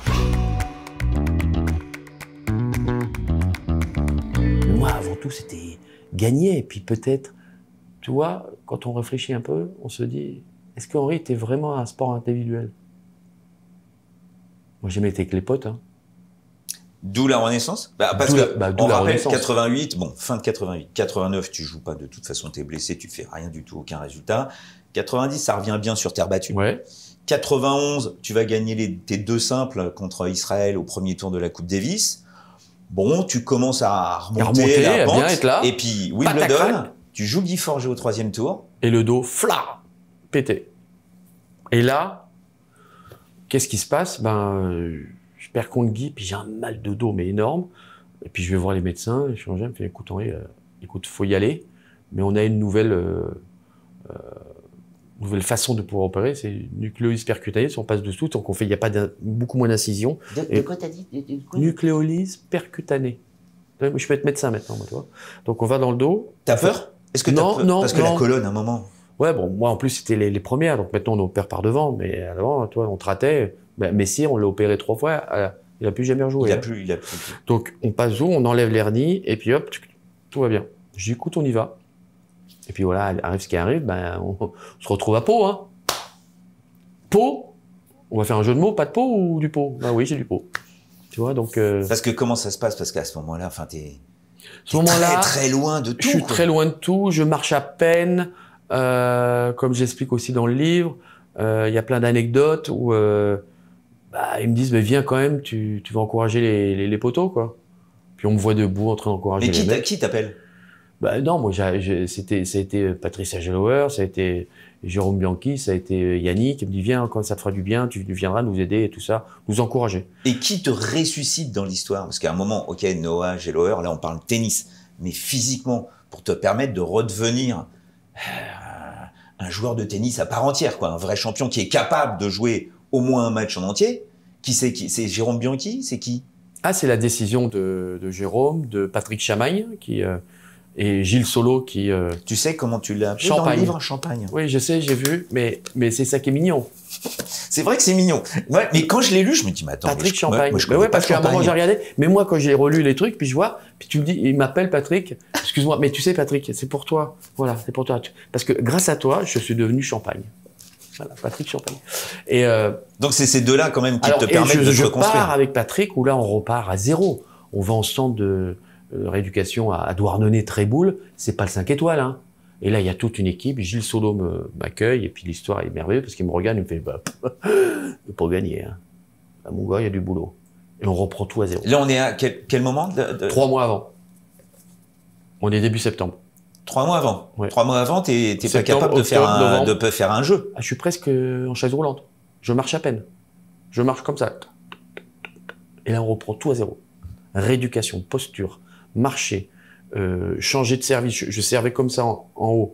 [SPEAKER 1] Moi, avant tout, c'était gagner. Et puis peut-être, tu vois, quand on réfléchit un peu, on se dit, est-ce qu'Henri était vraiment un sport individuel? Moi, j'aimais être avec les potes. Hein.
[SPEAKER 2] D'où la Renaissance. Bah, parce
[SPEAKER 1] D'où
[SPEAKER 2] que
[SPEAKER 1] la- bah, d'où
[SPEAKER 2] on
[SPEAKER 1] la
[SPEAKER 2] rappelle
[SPEAKER 1] Renaissance.
[SPEAKER 2] quatre-vingt-huit, bon, fin de quatre-vingt-huit, quatre-vingt-neuf, tu joues pas de toute façon, t'es blessé, tu fais rien du tout, aucun résultat. quatre-vingt-dix, ça revient bien sur terre battue.
[SPEAKER 1] Ouais.
[SPEAKER 2] quatre-vingt-onze, tu vas gagner les, tes deux simples contre Israël au premier tour de la Coupe Davis. Bon, tu commences à remonter,
[SPEAKER 1] À remonter,
[SPEAKER 2] la
[SPEAKER 1] à
[SPEAKER 2] pente.
[SPEAKER 1] bien être là.
[SPEAKER 2] Et puis
[SPEAKER 1] Patatrac.
[SPEAKER 2] Wimbledon, tu joues Guy Forget au troisième tour.
[SPEAKER 1] Et le dos, fla, pété. Et là, qu'est-ce qui se passe? Ben, euh, je perds contre Guy, puis j'ai un mal de dos, mais énorme. Et puis je vais voir les médecins, et je suis en me fait, écoute, Henri, euh, écoute, faut y aller. Mais on a une nouvelle, euh, euh, nouvelle façon de pouvoir opérer, c'est nucléolyse percutanée. Si on passe dessous, donc on fait, il n'y a pas d'in- beaucoup moins d'incision.
[SPEAKER 2] De,
[SPEAKER 1] Et-
[SPEAKER 2] de quoi t'as dit? De- de quoi
[SPEAKER 1] Nucléolyse percutanée. Ouais, Je peux être médecin maintenant, moi, tu vois. Donc on va dans le dos.
[SPEAKER 2] T'as peur? Est-ce que t'as
[SPEAKER 1] Non,
[SPEAKER 2] peur?
[SPEAKER 1] non,
[SPEAKER 2] Parce que
[SPEAKER 1] non.
[SPEAKER 2] la colonne, à un moment.
[SPEAKER 1] Ouais, bon, moi en plus c'était les, les premières, donc maintenant on opère par devant, mais avant, toi, on te ratait. Ben, Messire, on l'a opéré trois fois, euh, il a plus jamais rejoué.
[SPEAKER 2] Il a
[SPEAKER 1] hein.
[SPEAKER 2] plus, il a plus.
[SPEAKER 1] Donc on passe où, on enlève l'hernie, et puis hop, tchic, tout va bien. Je dis, écoute, on y va. Et puis voilà, arrive ce qui arrive, ben, on, on se retrouve à Pau. Hein. Pau, on va faire un jeu de mots, pas de Pau ou du pot? Ben oui, j'ai du pot. Tu vois, donc euh,
[SPEAKER 2] Parce que comment ça se passe? Parce qu'à ce moment-là, enfin, t'es,
[SPEAKER 1] ce
[SPEAKER 2] t'es
[SPEAKER 1] moment-là,
[SPEAKER 2] très, très loin de tout.
[SPEAKER 1] je suis
[SPEAKER 2] quoi.
[SPEAKER 1] très loin de tout, je marche à peine, euh, comme j'explique aussi dans le livre. Euh, Il y a plein d'anecdotes où euh, bah, ils me disent, mais viens quand même, tu, tu vas encourager les, les, les poteaux, quoi. Puis on me voit debout en train d'encourager
[SPEAKER 2] Mais
[SPEAKER 1] les
[SPEAKER 2] qui, t'a-
[SPEAKER 1] mecs.
[SPEAKER 2] qui t'appelle?
[SPEAKER 1] Bah non, moi, j'ai- j'ai- c'était, ça a été Patricia Gelower, ça a été Jérôme Bianchi, ça a été Yannick, qui me dit, viens, quand ça te fera du bien, tu viendras nous aider et tout ça, nous encourager.
[SPEAKER 2] Et qui te ressuscite dans l'histoire? Parce qu'à un moment, ok, Noah, Gelower, là on parle tennis, mais physiquement, pour te permettre de redevenir euh, un joueur de tennis à part entière, quoi, un vrai champion qui est capable de jouer au moins un match en entier. Qui c'est qui? C'est Jérôme Bianchi? C'est qui?
[SPEAKER 1] Ah, c'est la décision de, de Jérôme, de Patrick Chamagne, qui, euh, et Gilles Solo, qui... euh,
[SPEAKER 2] Tu sais comment tu l'as appelé dans le
[SPEAKER 1] Champagne.
[SPEAKER 2] livre? Champagne.
[SPEAKER 1] Oui, je sais, j'ai vu, mais, mais c'est ça qui est mignon.
[SPEAKER 2] C'est vrai que c'est mignon. Ouais, mais quand je l'ai lu, je me dis, mais attends,
[SPEAKER 1] Patrick
[SPEAKER 2] mais je,
[SPEAKER 1] Champagne.
[SPEAKER 2] moi, je
[SPEAKER 1] Mais
[SPEAKER 2] connais
[SPEAKER 1] ouais,
[SPEAKER 2] pas
[SPEAKER 1] parce qu'à un moment,
[SPEAKER 2] Champagne.
[SPEAKER 1] j'ai regardé. Mais moi, quand j'ai relu les trucs, puis je vois, puis tu me dis, il m'appelle Patrick. Excuse-moi, mais tu sais, Patrick, c'est pour toi. Voilà, c'est pour toi. Parce que grâce à toi, je suis devenu Champagne. Voilà, Patrick Champagne. Et, euh,
[SPEAKER 2] Donc c'est ces deux-là quand même qui
[SPEAKER 1] alors,
[SPEAKER 2] te
[SPEAKER 1] et
[SPEAKER 2] permettent
[SPEAKER 1] je,
[SPEAKER 2] de te
[SPEAKER 1] je
[SPEAKER 2] reconstruire.
[SPEAKER 1] pars avec Patrick, où là, on repart à zéro. On va en centre de euh, rééducation à, à Douarnenez-Tréboul. C'est pas le cinq étoiles, hein. Et là, il y a toute une équipe. Gilles Solo me- m'accueille, et puis l'histoire est merveilleuse, parce qu'il me regarde, il me fait, bah, il pas gagner, hein. Ah, mon gars, il y a du boulot. Et on reprend tout à zéro.
[SPEAKER 2] Là, on est à quel, quel moment de, de-
[SPEAKER 1] Trois mois avant. On est début septembre.
[SPEAKER 2] Trois mois avant.
[SPEAKER 1] Ouais.
[SPEAKER 2] Trois mois avant, t'es t'es pas
[SPEAKER 1] Septembre,
[SPEAKER 2] capable de faire,
[SPEAKER 1] octobre,
[SPEAKER 2] un,
[SPEAKER 1] novembre.
[SPEAKER 2] de faire un jeu.
[SPEAKER 1] Ah, je suis presque en chaise roulante. Je marche à peine. Je marche comme ça. Et là, on reprend tout à zéro. Rééducation, posture, marcher, euh, changer de service. Je, je servais comme ça en, en haut.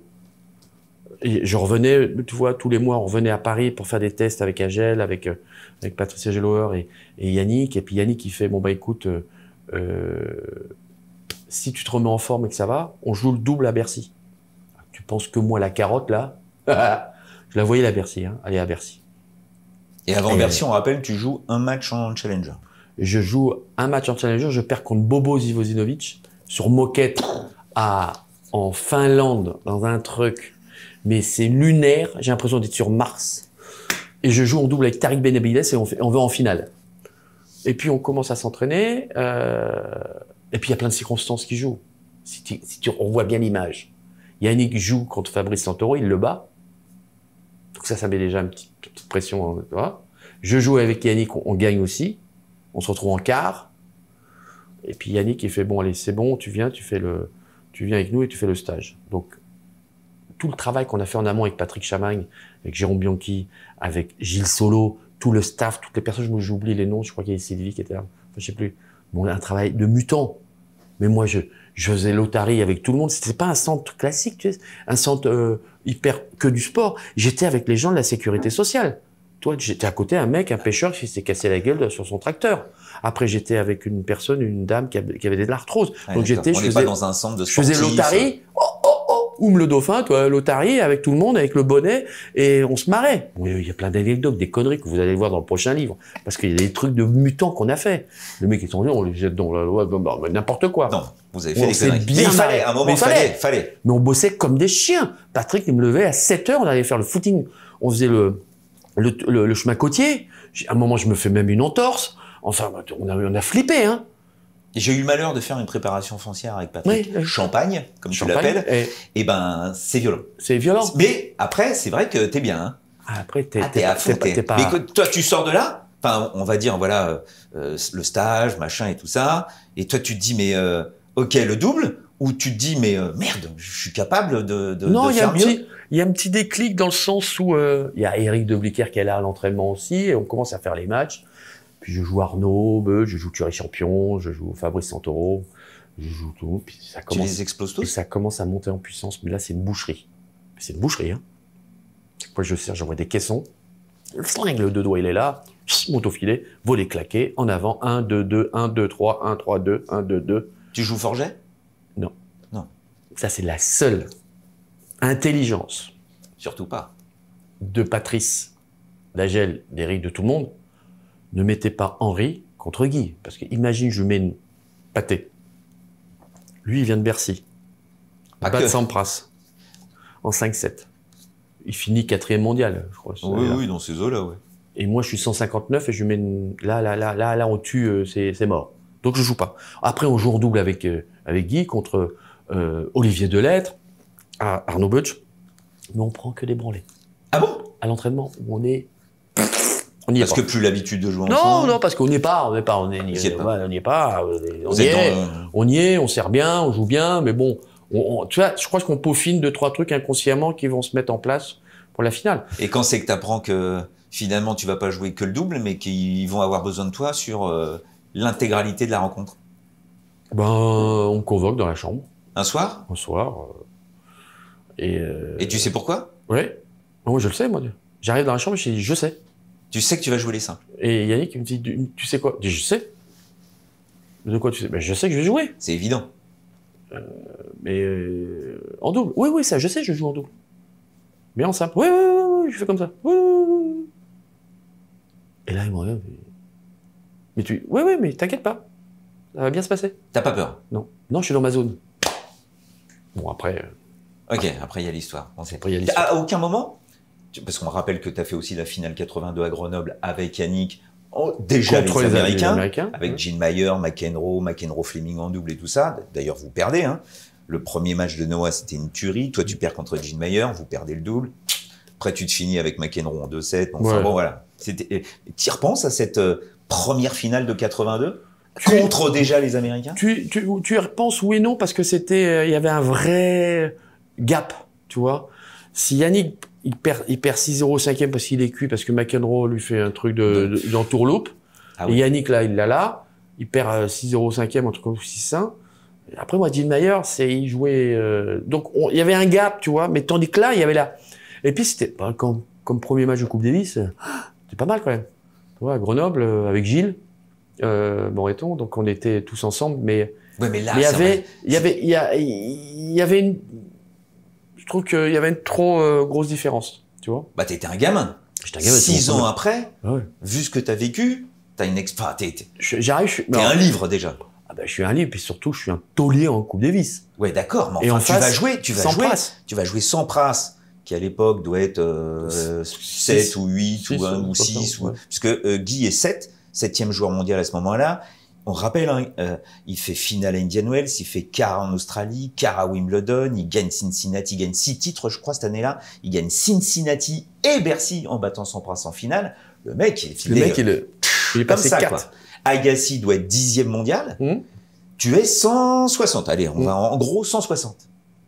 [SPEAKER 1] Et je revenais, tu vois, tous les mois, on revenait à Paris pour faire des tests avec Agel, avec, euh, avec Patricia Gelower et, et Yannick. Et puis Yannick, il fait, bon, bah écoute, euh, euh, si tu te remets en forme et que ça va, on joue le double à Bercy. Tu penses que moi, la carotte, là, je la voyais à Bercy, hein. Allez à Bercy.
[SPEAKER 2] Et avant
[SPEAKER 1] Et-
[SPEAKER 2] Bercy, on rappelle, tu joues un match en challenger.
[SPEAKER 1] Je joue un match en challenger, je perds contre Bobo Zivozinovic sur moquette à, en Finlande, dans un truc. Mais c'est lunaire, j'ai l'impression d'être sur Mars. Et je joue en double avec Tariq Benabides et on, fait, on va en finale. Et puis on commence à s'entraîner, euh, et puis il y a plein de circonstances qui jouent. Si tu, si tu, on voit bien l'image. Yannick joue contre Fabrice Santoro, il le bat. Donc ça, ça met déjà une petite, petite pression. Tu vois. Je joue avec Yannick, on, on gagne aussi. On se retrouve en quart. Et puis Yannick, il fait, bon, allez, c'est bon, tu viens, tu fais le, tu viens avec nous et tu fais le stage. Donc, tout le travail qu'on a fait en amont avec Patrick Chamagne, avec Jérôme Bianchi, avec Gilles Solo, tout le staff, toutes les personnes, j'oublie les noms, je crois qu'il y a Sylvie qui était là, enfin, je sais plus. Bon, un travail de mutant. Mais moi, je, je faisais l'Otari avec tout le monde. C'était pas un centre classique, tu sais, un centre euh, hyper que du sport. J'étais avec les gens de la sécurité sociale. Toi, j'étais à côté un mec, un pêcheur qui s'est cassé la gueule sur son tracteur. Après, j'étais avec une personne, une dame qui avait, qui avait de l'arthrose.
[SPEAKER 2] Ouais,
[SPEAKER 1] Donc
[SPEAKER 2] d'accord.
[SPEAKER 1] j'étais,
[SPEAKER 2] on
[SPEAKER 1] je
[SPEAKER 2] n'est pas
[SPEAKER 1] faisais,
[SPEAKER 2] dans un centre de
[SPEAKER 1] je faisais
[SPEAKER 2] sportifs.
[SPEAKER 1] l'Otari, oh, oh, oh, oum le dauphin, toi, l'Otari, avec tout le monde, avec le bonnet, et on se marrait. Bon, il y a plein d'anecdotes, des conneries que vous allez voir dans le prochain livre. Parce qu'il y a des trucs de mutants qu'on a fait. Les mecs, ils sont venus, on les jette dans la loi, n'importe quoi.
[SPEAKER 2] Non, vous avez fait
[SPEAKER 1] On
[SPEAKER 2] des
[SPEAKER 1] s'est
[SPEAKER 2] conneries.
[SPEAKER 1] bien
[SPEAKER 2] Mais il fallait,
[SPEAKER 1] marré.
[SPEAKER 2] à un moment,
[SPEAKER 1] Mais il
[SPEAKER 2] fallait,
[SPEAKER 1] fallait.
[SPEAKER 2] fallait.
[SPEAKER 1] Mais on bossait comme des chiens. Patrick, il me levait à sept heures, on allait faire le footing. On faisait le, le, le, le chemin côtier. À un moment, je me fais même une entorse. Enfin, on a, on a flippé, hein.
[SPEAKER 2] J'ai eu le malheur de faire une préparation foncière avec Patrick
[SPEAKER 1] Oui.
[SPEAKER 2] Champagne, comme
[SPEAKER 1] Champagne,
[SPEAKER 2] tu l'appelles.
[SPEAKER 1] et-
[SPEAKER 2] Et ben, c'est violent.
[SPEAKER 1] C'est violent.
[SPEAKER 2] Mais après, c'est vrai que t'es bien. Hein.
[SPEAKER 1] Ah, après, t'es
[SPEAKER 2] Ah, t'es
[SPEAKER 1] t'es
[SPEAKER 2] à
[SPEAKER 1] pas-
[SPEAKER 2] fond.
[SPEAKER 1] t'es pas-
[SPEAKER 2] t'es-
[SPEAKER 1] t'es pas.
[SPEAKER 2] Mais que toi, tu sors de là. Enfin, on va dire, voilà, euh, le stage, machin et tout ça. Et toi, tu te dis, mais euh, ok, le double. Ou tu te dis, mais euh, merde, je suis capable de, de,
[SPEAKER 1] Non,
[SPEAKER 2] de
[SPEAKER 1] il y a
[SPEAKER 2] faire
[SPEAKER 1] un
[SPEAKER 2] mieux.
[SPEAKER 1] petit, il y a un petit déclic dans le sens où euh, il y a Eric de Blicker qui est là à l'entraînement aussi, et on commence à faire les matchs. Puis je joue Arnaud, Beu, je joue Thierry Champion, je joue Fabrice Santoro, je joue tout. Puis ça
[SPEAKER 2] Tu
[SPEAKER 1] commence,
[SPEAKER 2] les exploses
[SPEAKER 1] et
[SPEAKER 2] tous.
[SPEAKER 1] ça commence à monter en puissance. Mais là, c'est une boucherie. C'est une boucherie. Hein. Chaque fois que je sers, j'envoie des caissons. Le flingue, le deux doigts, il est là. Monte au filet, volet claqué, en avant, un, deux, deux, un, deux, trois, un, trois, deux, un, deux, deux.
[SPEAKER 2] Tu joues Forget?
[SPEAKER 1] Ça, c'est la seule intelligence
[SPEAKER 2] Surtout pas.
[SPEAKER 1] de Patrice, d'Agel, d'Éric, de tout le monde. Ne mettez pas Henri contre Guy. Parce que imagine, je mets une pâtée. Lui, il vient de Bercy.
[SPEAKER 2] Pas
[SPEAKER 1] Bat
[SPEAKER 2] que.
[SPEAKER 1] Sampras en cinq sept. Il finit quatrième mondial, je crois.
[SPEAKER 2] Oui, oui, dans ces eaux-là, ouais.
[SPEAKER 1] Et moi, je suis cent cinquante-neuf et je mets une... là, là, là, là, là, on tue, euh, c'est c'est mort. Donc, je joue pas. Après, on joue en double avec, euh, avec Guy contre euh, Olivier Delettre, à Arnaud Butch. Mais on prend que des branlées.
[SPEAKER 2] Ah bon?
[SPEAKER 1] À l'entraînement, on est... On n'y est
[SPEAKER 2] Parce
[SPEAKER 1] pas.
[SPEAKER 2] que plus l'habitude de jouer
[SPEAKER 1] Non,
[SPEAKER 2] ensemble.
[SPEAKER 1] non, parce qu'on n'y est pas, on n'est pas, on est,
[SPEAKER 2] Vous y êtes pas.
[SPEAKER 1] ouais, on n'y est pas, on
[SPEAKER 2] Vous
[SPEAKER 1] y
[SPEAKER 2] êtes
[SPEAKER 1] est,
[SPEAKER 2] dans le-
[SPEAKER 1] on y est, on sert bien, on joue bien, mais bon, on, on- tu vois, je crois qu'on peaufine deux, trois trucs inconsciemment qui vont se mettre en place pour la finale.
[SPEAKER 2] Et quand c'est que tu apprends que finalement tu vas pas jouer que le double, mais qu'ils vont avoir besoin de toi sur euh, l'intégralité de la rencontre.
[SPEAKER 1] Ben, on me convoque dans la chambre,
[SPEAKER 2] Un soir?
[SPEAKER 1] un soir, euh, et... Euh,
[SPEAKER 2] Et tu sais pourquoi?
[SPEAKER 1] ouais, moi je le sais, moi. J'arrive dans la chambre, je dis, je sais.
[SPEAKER 2] Tu sais que tu vas jouer les simples.
[SPEAKER 1] Et Yannick, il me dit, tu tu sais quoi? Je dis, je sais. De quoi tu sais? Ben, je sais que je vais jouer.
[SPEAKER 2] C'est évident.
[SPEAKER 1] Mais euh, en double. Oui, oui, ça, je sais, je joue en double. Mais en simple. Oui, oui, oui, oui, je fais comme ça. Oui, oui, oui, oui. Et là, il me regarde. il- Mais tu. Oui, oui, mais t'inquiète pas. Ça va bien se passer.
[SPEAKER 2] T'as pas peur?
[SPEAKER 1] Non. Non, je suis dans ma zone. Bon, après, euh,
[SPEAKER 2] Ok, après il y a l'histoire. On sait.
[SPEAKER 1] après il y a l'histoire.
[SPEAKER 2] À aucun moment, tu- parce qu'on rappelle que tu as fait aussi la finale quatre-vingt-deux à Grenoble avec Yannick, oh, déjà
[SPEAKER 1] Contre
[SPEAKER 2] les,
[SPEAKER 1] les
[SPEAKER 2] Américains,
[SPEAKER 1] Américains.
[SPEAKER 2] avec
[SPEAKER 1] Ouais.
[SPEAKER 2] Gene Mayer, McEnroe, McEnroe Fleming en double et tout ça. D'ailleurs, vous perdez. Hein. Le premier match de Noah, c'était une tuerie. Toi, tu perds contre Gene Mayer, vous perdez le double. Après, tu te finis avec McEnroe en deux sept. Enfin
[SPEAKER 1] Ouais.
[SPEAKER 2] bon, voilà. Tu y repenses à cette euh, première finale de quatre-vingt-deux
[SPEAKER 1] Tu-
[SPEAKER 2] contre déjà les Américains?
[SPEAKER 1] Tu, tu, tu y repenses oui et non parce que c'était, euh, il y avait un vrai gap, tu vois. Si Yannick, il perd, il perd six zéro au cinquième parce qu'il est cuit, parce que McEnroe lui fait un truc de, de, d'entourloupe.
[SPEAKER 2] Ah
[SPEAKER 1] Et
[SPEAKER 2] oui.
[SPEAKER 1] Yannick, là, il l'a là. Il perd euh, six zéro au cinquième, un truc comme six un. Après, moi, Gene Mayer, c'est, il jouait, euh, donc, on- il y avait un gap, tu vois. Mais tandis que là, il y avait là. Et puis, c'était, bah, comme, comme premier match de Coupe Davis, euh, c'était pas mal quand même. Tu vois, à Grenoble, euh, avec Gilles, euh, Moreton, donc on était tous ensemble, mais,
[SPEAKER 2] Ouais, mais là,
[SPEAKER 1] mais il y
[SPEAKER 2] c'est
[SPEAKER 1] avait,
[SPEAKER 2] vrai.
[SPEAKER 1] il y avait, il y, a- il y avait une, je trouve qu'il y avait une trop euh, grosse différence, tu vois.
[SPEAKER 2] Bah, t'étais un gamin.
[SPEAKER 1] J'étais un gamin,
[SPEAKER 2] Six
[SPEAKER 1] c'était
[SPEAKER 2] ans
[SPEAKER 1] mon
[SPEAKER 2] après,
[SPEAKER 1] premier. Ouais.
[SPEAKER 2] vu ce que t'as vécu, t'as une exp... enfin, t'es, t'es-
[SPEAKER 1] Je- J'arrive, je suis,
[SPEAKER 2] t'es
[SPEAKER 1] non.
[SPEAKER 2] un livre déjà.
[SPEAKER 1] Ah ben, je suis un livre, puis surtout, je suis un taulier en Coupe Davis.
[SPEAKER 2] Ouais, d'accord, mais
[SPEAKER 1] Et
[SPEAKER 2] enfin,
[SPEAKER 1] en
[SPEAKER 2] tu
[SPEAKER 1] face,
[SPEAKER 2] vas jouer, tu vas
[SPEAKER 1] sans
[SPEAKER 2] jouer,
[SPEAKER 1] Pras.
[SPEAKER 2] tu vas jouer sans Pras, qui à l'époque doit être euh, sept ou huit
[SPEAKER 1] six,
[SPEAKER 2] ou, un,
[SPEAKER 1] ouais,
[SPEAKER 2] ou six,
[SPEAKER 1] soixante,
[SPEAKER 2] ou...
[SPEAKER 1] ouais.
[SPEAKER 2] puisque euh, Guy est sept, septième joueur mondial à ce moment-là. On rappelle, hein, euh, il fait finale à Indian Wells, il fait quart en Australie, quart à Wimbledon, il gagne Cincinnati, il gagne six titres, je crois, cette année-là. Il gagne Cincinnati et Bercy en battant Sampras en finale. Le mec, il est
[SPEAKER 1] Le
[SPEAKER 2] filé,
[SPEAKER 1] mec,
[SPEAKER 2] euh,
[SPEAKER 1] il, est- il est
[SPEAKER 2] comme
[SPEAKER 1] passé
[SPEAKER 2] ça,
[SPEAKER 1] quatre.
[SPEAKER 2] quoi. Agassi doit être dixième mondial.
[SPEAKER 1] Hum.
[SPEAKER 2] Tu es cent soixante. Allez, on
[SPEAKER 1] Mm.
[SPEAKER 2] va en, en gros cent soixante.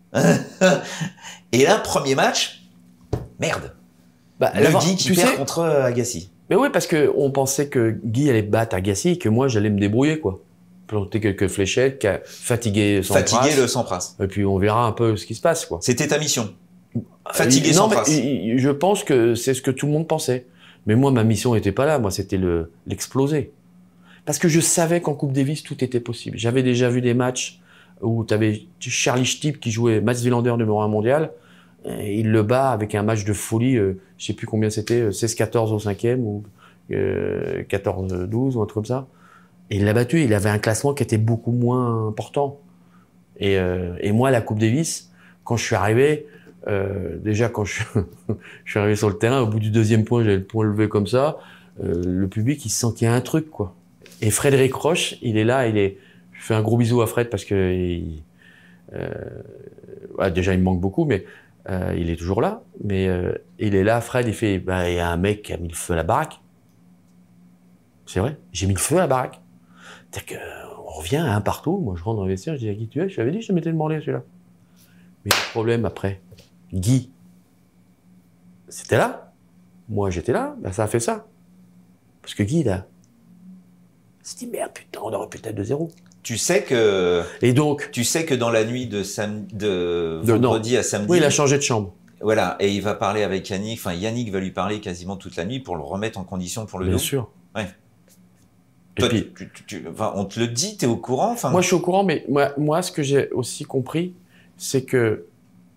[SPEAKER 2] Et là, premier match, merde.
[SPEAKER 1] Bah,
[SPEAKER 2] Le
[SPEAKER 1] l'avant-
[SPEAKER 2] Guy qui
[SPEAKER 1] tu
[SPEAKER 2] perd
[SPEAKER 1] sais,
[SPEAKER 2] contre euh, Agassi.
[SPEAKER 1] mais oui, parce que on pensait que Guy allait battre Agassi et que moi, j'allais me débrouiller, quoi. Planter quelques fléchettes, ca- fatiguer son
[SPEAKER 2] Fatigué le Sampras.
[SPEAKER 1] Et puis, on verra un peu ce qui se passe, quoi.
[SPEAKER 2] C'était ta mission. Fatigué
[SPEAKER 1] Euh,
[SPEAKER 2] sans
[SPEAKER 1] non, mais
[SPEAKER 2] Pras.
[SPEAKER 1] il- il- je pense que c'est ce que tout le monde pensait. Mais moi, ma mission n'était pas là. Moi, c'était le, l'exploser. Parce que je savais qu'en Coupe Davis, tout était possible. J'avais déjà vu des matchs où tu avais Charlie Stipp qui jouait Mats Wilander numéro un mondial. Et il le bat avec un match de folie. Euh, je sais plus combien c'était, euh, seize quatorze au cinquième ou euh, quatorze douze ou un truc comme ça. Et il l'a battu. Il avait un classement qui était beaucoup moins important. Et, euh, et moi, à la Coupe Davis, quand je suis arrivé, euh, déjà quand je, je suis arrivé sur le terrain, au bout du deuxième point, j'avais le point levé comme ça. Euh, le public, il sent qu'il y a un truc, quoi. Et Frédéric Roche, il est là, il est, Je fais un gros bisou à Fred parce que il, euh, ouais, déjà il me manque beaucoup, mais euh, il est toujours là. Mais euh, il est là, Fred, il fait, bah, il y a un mec qui a mis le feu à la baraque. C'est vrai, j'ai mis le feu à la baraque. C'est-à-dire qu'on revient à un partout. Moi, je rentre dans le vestiaire, je dis à Guy, tu es, je l'avais dit, je te mettais le morlaix celui-là. Mais le problème après, Guy, c'était là. Moi, j'étais là. Ben, ça a fait ça. Parce que Guy, là, il s'est dit, merde, putain, on aurait pu être deux zéro.
[SPEAKER 2] Tu sais que.
[SPEAKER 1] Et donc.
[SPEAKER 2] Tu sais que dans la nuit de, sam... de...
[SPEAKER 1] de
[SPEAKER 2] vendredi
[SPEAKER 1] non.
[SPEAKER 2] à samedi.
[SPEAKER 1] Oui, il a changé de chambre.
[SPEAKER 2] Voilà. Et il va parler avec Yannick. Enfin, Yannick va lui parler quasiment toute la nuit pour le remettre en condition pour le
[SPEAKER 1] Bien
[SPEAKER 2] dos.
[SPEAKER 1] Bien sûr.
[SPEAKER 2] Ouais.
[SPEAKER 1] Et
[SPEAKER 2] Toi,
[SPEAKER 1] puis,
[SPEAKER 2] tu, tu, tu, enfin, on te le dit, t'es au courant enfin...
[SPEAKER 1] Moi, je suis au courant, mais moi, moi ce que j'ai aussi compris, c'est que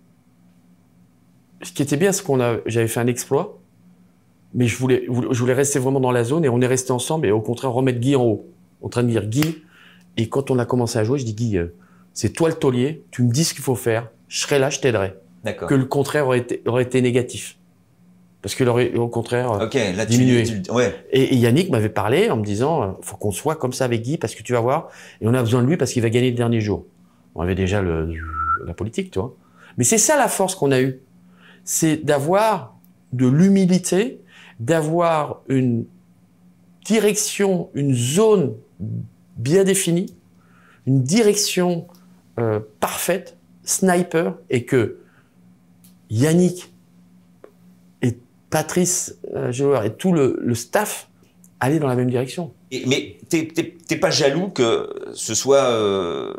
[SPEAKER 1] ce qui était bien, c'est qu'on a, j'avais fait un exploit, mais je voulais, je voulais rester vraiment dans la zone et on est resté ensemble et au contraire remettre Guy en haut, en train de dire Guy. Et quand on a commencé à jouer, je dis Guy, euh, c'est toi le taulier, tu me dis ce qu'il faut faire, je serai là, je t'aiderai.
[SPEAKER 2] D'accord.
[SPEAKER 1] Que le contraire aurait été, aurait été négatif. Parce qu'il aurait, au contraire,
[SPEAKER 2] ok, là,
[SPEAKER 1] diminué.
[SPEAKER 2] Tu, tu, ouais.
[SPEAKER 1] Et, et Yannick m'avait parlé en me disant, euh, faut qu'on soit comme ça avec Guy parce que tu vas voir, et on a besoin de lui parce qu'il va gagner le dernier jour. On avait déjà le, la politique, tu vois. Mais c'est ça la force qu'on a eue. C'est d'avoir de l'humilité, d'avoir une direction, une zone bien définie, une direction euh, parfaite, sniper, et que Yannick et Patrice euh, joueur et tout le, le staff allaient dans la même direction.
[SPEAKER 2] Et, mais t'es pas jaloux que ce soit euh,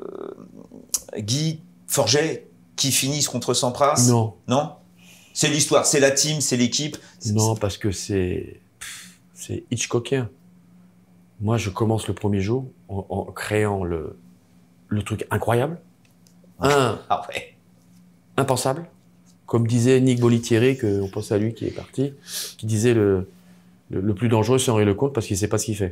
[SPEAKER 2] Guy Forget qui finisse contre Sampras?
[SPEAKER 1] Non.
[SPEAKER 2] Non. C'est l'histoire, c'est la team, c'est l'équipe.
[SPEAKER 1] Non, parce que c'est c'est Hitchcockien. Moi, je commence le premier jour en, en créant le, le truc incroyable. Un,
[SPEAKER 2] ah ouais.
[SPEAKER 1] impensable. Comme disait Nick Bolitieri, qu'on pense à lui qui est parti, qui disait le, le, le plus dangereux, c'est Henri Lecomte parce qu'il ne sait pas ce qu'il fait.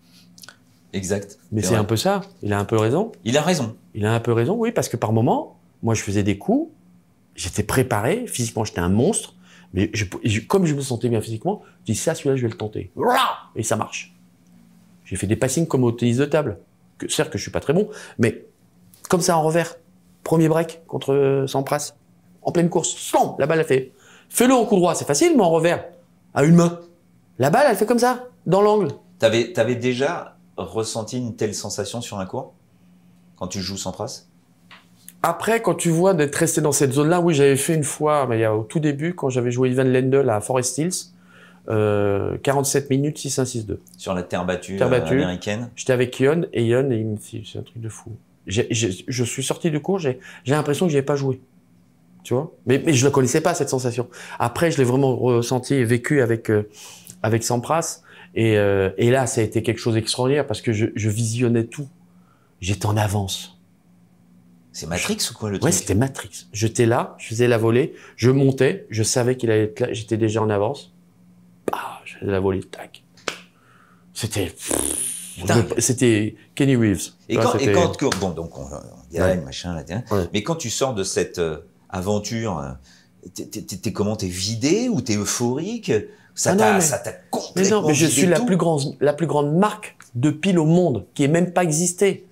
[SPEAKER 2] Exact.
[SPEAKER 1] Mais c'est un peu ça. Il a un peu raison.
[SPEAKER 2] Il a raison.
[SPEAKER 1] Il a un peu raison, oui, parce que par moment, moi, je faisais des coups, j'étais préparé, physiquement, j'étais un monstre, mais je, je, comme je me sentais bien physiquement, je dis ça, celui-là, je vais le tenter. Et ça marche. J'ai fait des passings comme au tennis de table. Que, certes que je suis pas très bon, mais comme ça en revers. Premier break contre Sampras. En pleine course. Slam, la balle a fait. Fais-le en coup droit, c'est facile, mais en revers. À une main. La balle, elle fait comme ça, dans l'angle.
[SPEAKER 2] T'avais, t'avais déjà ressenti une telle sensation sur un court quand tu joues Sampras?
[SPEAKER 1] Après, quand tu vois d'être resté dans cette zone-là, oui, j'avais fait une fois, mais il y a, au tout début, quand j'avais joué Ivan Lendl à Forest Hills, euh, quarante-sept minutes, six un six deux.
[SPEAKER 2] Sur la terre battue,
[SPEAKER 1] terre battue
[SPEAKER 2] euh, américaine.
[SPEAKER 1] J'étais avec Ion, et Ion, et il me dit, c'est un truc de fou. J'ai, j'ai, je suis sorti du cours, j'ai, j'ai l'impression que j'y ai pas joué. Tu vois? Mais, mais je ne connaissais pas, cette sensation. Après, je l'ai vraiment ressenti et vécu avec, euh, avec Sampras. Et, euh, et là, ça a été quelque chose d'extraordinaire parce que je, je visionnais tout. J'étais en avance.
[SPEAKER 2] C'est Matrix ou quoi le truc?
[SPEAKER 1] Ouais, c'était Matrix. J'étais là, je faisais la volée, je montais, je savais qu'il allait être là, j'étais déjà en avance. Bah, je faisais la volée, tac. C'était, c'était Kenny Reeves.
[SPEAKER 2] Et
[SPEAKER 1] ouais,
[SPEAKER 2] quand, et quand, bon, donc on, on gagne, ouais. machin, là,
[SPEAKER 1] ouais.
[SPEAKER 2] Mais quand tu sors de cette euh, aventure, t'es, t'es, t'es comment? T'es vidé ou t'es euphorique? Ça ah t'a, mais... ça t'a complètement.
[SPEAKER 1] Mais non, mais je suis la
[SPEAKER 2] tout.
[SPEAKER 1] plus grande, la plus grande marque de pile au monde qui ait même pas existé.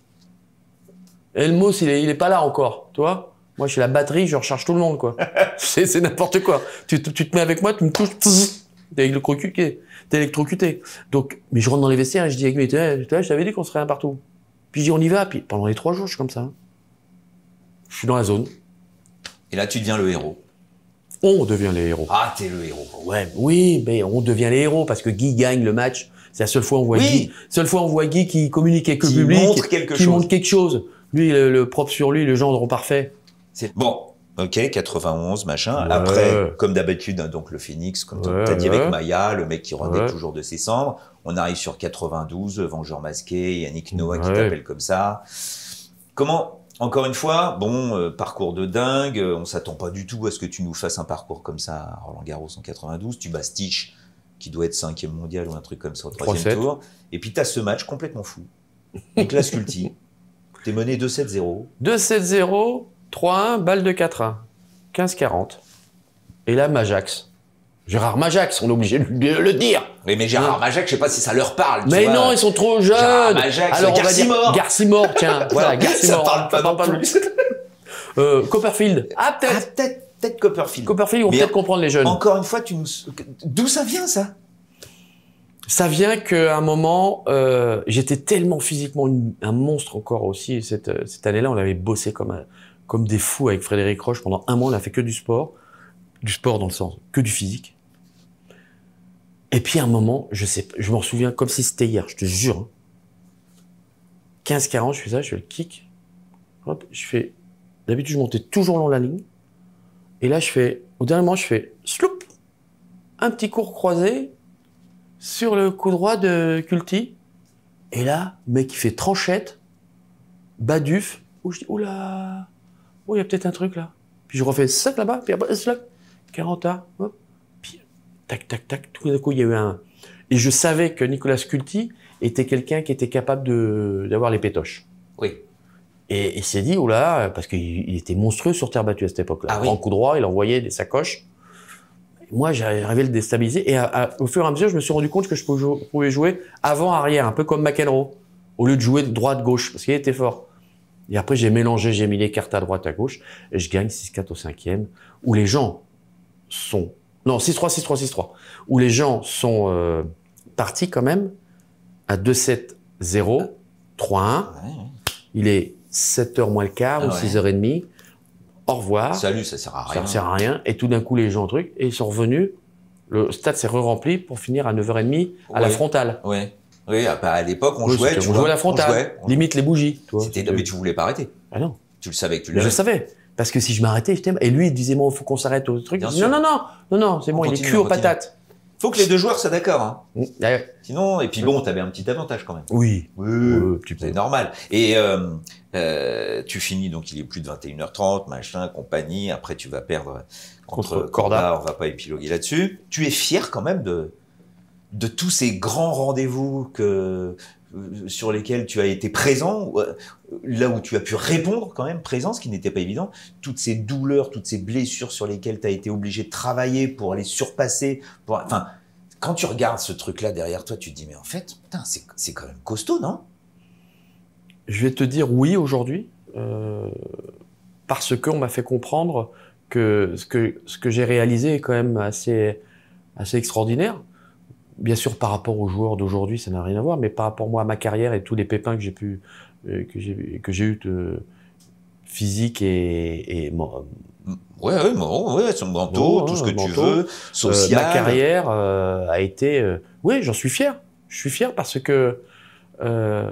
[SPEAKER 1] Elmos, il est, il est pas là encore, tu vois. Moi, je suis la batterie, je recharge tout le monde, quoi. c'est, c'est n'importe quoi. Tu, tu, tu te mets avec moi, tu me touches, t'es électrocuté, t'es électrocuté. Donc, mais je rentre dans les vestiaires et je dis avec mes, je t'avais dit qu'on serait un partout. Puis je dis on y va. Puis pendant les trois jours, je suis comme ça. Je suis dans la zone.
[SPEAKER 2] Et là, tu deviens le héros.
[SPEAKER 1] On devient les héros.
[SPEAKER 2] Ah, t'es le héros.
[SPEAKER 1] Ouais, oui, mais on devient les héros parce que Guy gagne le match. C'est la seule fois où on voit
[SPEAKER 2] oui.
[SPEAKER 1] Guy. Seule fois où on voit Guy qui communique avec le
[SPEAKER 2] qui
[SPEAKER 1] public,
[SPEAKER 2] montre quelque
[SPEAKER 1] qui
[SPEAKER 2] chose.
[SPEAKER 1] montre quelque chose. Lui, le, le propre sur lui, le gendre parfait.
[SPEAKER 2] C'est bon. Ok, quatre-vingt-onze, machin.
[SPEAKER 1] Ouais.
[SPEAKER 2] Après, comme d'habitude, donc le Phoenix, comme
[SPEAKER 1] ouais,
[SPEAKER 2] t'as dit
[SPEAKER 1] ouais.
[SPEAKER 2] avec Maya, le mec qui renaît
[SPEAKER 1] ouais.
[SPEAKER 2] toujours de ses cendres. On arrive sur quatre-vingt-douze, Vengeur masqué, Yannick Noah
[SPEAKER 1] ouais.
[SPEAKER 2] qui t'appelle comme ça. Comment, encore une fois, bon, euh, parcours de dingue, on s'attend pas du tout à ce que tu nous fasses un parcours comme ça à Roland Garros en quatre-vingt-douze. Tu bats Stich, qui doit être cinquième mondial ou un truc comme ça au troisième tour. Et puis t'as ce match complètement fou. Nicolas Sculti. T'es mené deux sept zéro.
[SPEAKER 1] deux sept zéro, trois un, balle de quatre un. quinze quarante. Et là, Majax. Gérard Majax, on est obligé de le dire.
[SPEAKER 2] Oui, mais Gérard
[SPEAKER 1] Ouais.
[SPEAKER 2] Majax, je sais pas si ça leur parle. tu
[SPEAKER 1] Mais
[SPEAKER 2] vois.
[SPEAKER 1] non, ils sont trop jeunes.
[SPEAKER 2] Gérard Majax,
[SPEAKER 1] Alors on va dire
[SPEAKER 2] Garcimore.
[SPEAKER 1] Garcimore, tiens, voilà,
[SPEAKER 2] Non,
[SPEAKER 1] Garcimore.
[SPEAKER 2] ça parle pas non
[SPEAKER 1] parle
[SPEAKER 2] plus.
[SPEAKER 1] Euh, Copperfield. Ah
[SPEAKER 2] Ah,
[SPEAKER 1] peut-être.
[SPEAKER 2] peut-être, peut-être Copperfield.
[SPEAKER 1] Copperfield, ils vont
[SPEAKER 2] Mais
[SPEAKER 1] peut-être comprendre les jeunes.
[SPEAKER 2] Encore une fois, tu nous... d'où ça vient ça?
[SPEAKER 1] Ça vient qu'à un moment, euh, j'étais tellement physiquement une- un monstre encore aussi. Cette, cette année-là, on avait bossé comme, un- comme des fous avec Frédéric Roche. Pendant un mois, on a fait que du sport. Du sport dans le sens, que du physique. Et puis à un moment, je sais, je m'en souviens comme si c'était hier, je te jure. hein. quinze quarante, je fais ça, je fais le kick. Hop, je fais... D'habitude, je montais toujours long la ligne. Et là, je fais... Au dernier moment, je fais... Sloup, un petit court croisé sur le coup droit de Culty. Et là, le mec, il fait tranchette, baduf. Où je dis, oula, oh, il y a peut-être un truc là. Puis je refais sac là-bas, puis après, slack, quarante A, hop. Puis, tac, tac, tac. Tout d'un coup, il y a eu un... Et je savais que Nicolas Culty était quelqu'un qui était capable de d'avoir les pétoches.
[SPEAKER 2] Oui.
[SPEAKER 1] Et il s'est dit, oula, parce qu'il il était monstrueux sur terre battue à cette époque-là.
[SPEAKER 2] Ah oui.
[SPEAKER 1] Grand coup droit, il envoyait des sacoches. Moi, j'arrivais à le déstabiliser. Et à, à, au fur et à mesure, je me suis rendu compte que je pouvais jouer, pouvais jouer avant-arrière, un peu comme McEnroe, au lieu de jouer de droite-gauche, parce qu'il était fort. Et après, j'ai mélangé, j'ai mis les cartes à droite, à gauche, et je gagne six quatre au cinquième, où les gens sont... Non, six trois, six trois, six trois. Où les gens sont euh, partis quand même à deux sept zéro, trois un.
[SPEAKER 2] Ouais, ouais.
[SPEAKER 1] Il est sept heures moins le quart
[SPEAKER 2] Ah
[SPEAKER 1] ou
[SPEAKER 2] ouais.
[SPEAKER 1] six heures trente. Au revoir.
[SPEAKER 2] Salut, ça sert à
[SPEAKER 1] Ça
[SPEAKER 2] rien.
[SPEAKER 1] ne sert à rien. Et tout d'un coup, les gens ont truc. Et ils sont revenus. Le stade s'est re-rempli pour finir à neuf heures trente à la
[SPEAKER 2] Ouais.
[SPEAKER 1] frontale.
[SPEAKER 2] Ouais. Oui, ah bah, à l'époque, on
[SPEAKER 1] Oui,
[SPEAKER 2] jouait,
[SPEAKER 1] c'était-
[SPEAKER 2] tu
[SPEAKER 1] on
[SPEAKER 2] vois.
[SPEAKER 1] jouait à la frontale.
[SPEAKER 2] On jouait, on
[SPEAKER 1] Limite les bougies. Tu vois.
[SPEAKER 2] C'était...
[SPEAKER 1] C'était-
[SPEAKER 2] Mais tu voulais pas arrêter.
[SPEAKER 1] Ah non.
[SPEAKER 2] Tu le savais que tu
[SPEAKER 1] Mais je
[SPEAKER 2] l'avais.
[SPEAKER 1] savais. Parce que si je m'arrêtais, j'étais... Et lui, il disait, moi, il faut qu'on s'arrête au truc.
[SPEAKER 2] Bien
[SPEAKER 1] Je dis,
[SPEAKER 2] sûr.
[SPEAKER 1] non, non, non, non, non, c'est
[SPEAKER 2] On
[SPEAKER 1] bon, il est
[SPEAKER 2] continue,
[SPEAKER 1] cuit
[SPEAKER 2] on
[SPEAKER 1] aux
[SPEAKER 2] continue.
[SPEAKER 1] patates.
[SPEAKER 2] Faut que les deux joueurs soient d'accord, hein.
[SPEAKER 1] Mm. Ah,
[SPEAKER 2] Sinon, et puis bon, t'avais un petit avantage quand même.
[SPEAKER 1] oui.
[SPEAKER 2] Oui,
[SPEAKER 1] Euh, tu
[SPEAKER 2] c'est
[SPEAKER 1] peux.
[SPEAKER 2] normal. Et euh, euh, tu finis, donc il est plus de vingt et une heures trente, machin, compagnie. Après, tu vas perdre contre,
[SPEAKER 1] Contre
[SPEAKER 2] Corda.
[SPEAKER 1] Corda.
[SPEAKER 2] On va pas épiloguer là-dessus. Tu es fier quand même de de tous ces grands rendez-vous que euh, sur lesquels tu as été présent, ou, euh, là où tu as pu répondre quand même présent, ce qui n'était pas évident. Toutes ces douleurs, toutes ces blessures sur lesquelles tu as été obligé de travailler pour les surpasser. Pour, enfin, quand tu regardes ce truc-là derrière toi, tu te dis mais en fait, putain, c'est c'est quand même costaud, non?
[SPEAKER 1] Je vais te dire oui aujourd'hui, euh, parce qu'on m'a fait comprendre que ce que, ce que j'ai réalisé est quand même assez, assez extraordinaire. Bien sûr, par rapport aux joueurs d'aujourd'hui, ça n'a rien à voir, mais par rapport moi à ma carrière et tous les pépins que j'ai pu, euh, que j'ai, que j'ai eu de physique et, et bon,
[SPEAKER 2] Ouais, ouais, bon, ouais, son manteau,
[SPEAKER 1] Bon,
[SPEAKER 2] tout
[SPEAKER 1] hein,
[SPEAKER 2] ce que tu
[SPEAKER 1] manteau.
[SPEAKER 2] veux,
[SPEAKER 1] Euh,
[SPEAKER 2] social.
[SPEAKER 1] ma carrière euh, a été... euh, oui, j'en suis fier. Je suis fier parce que euh,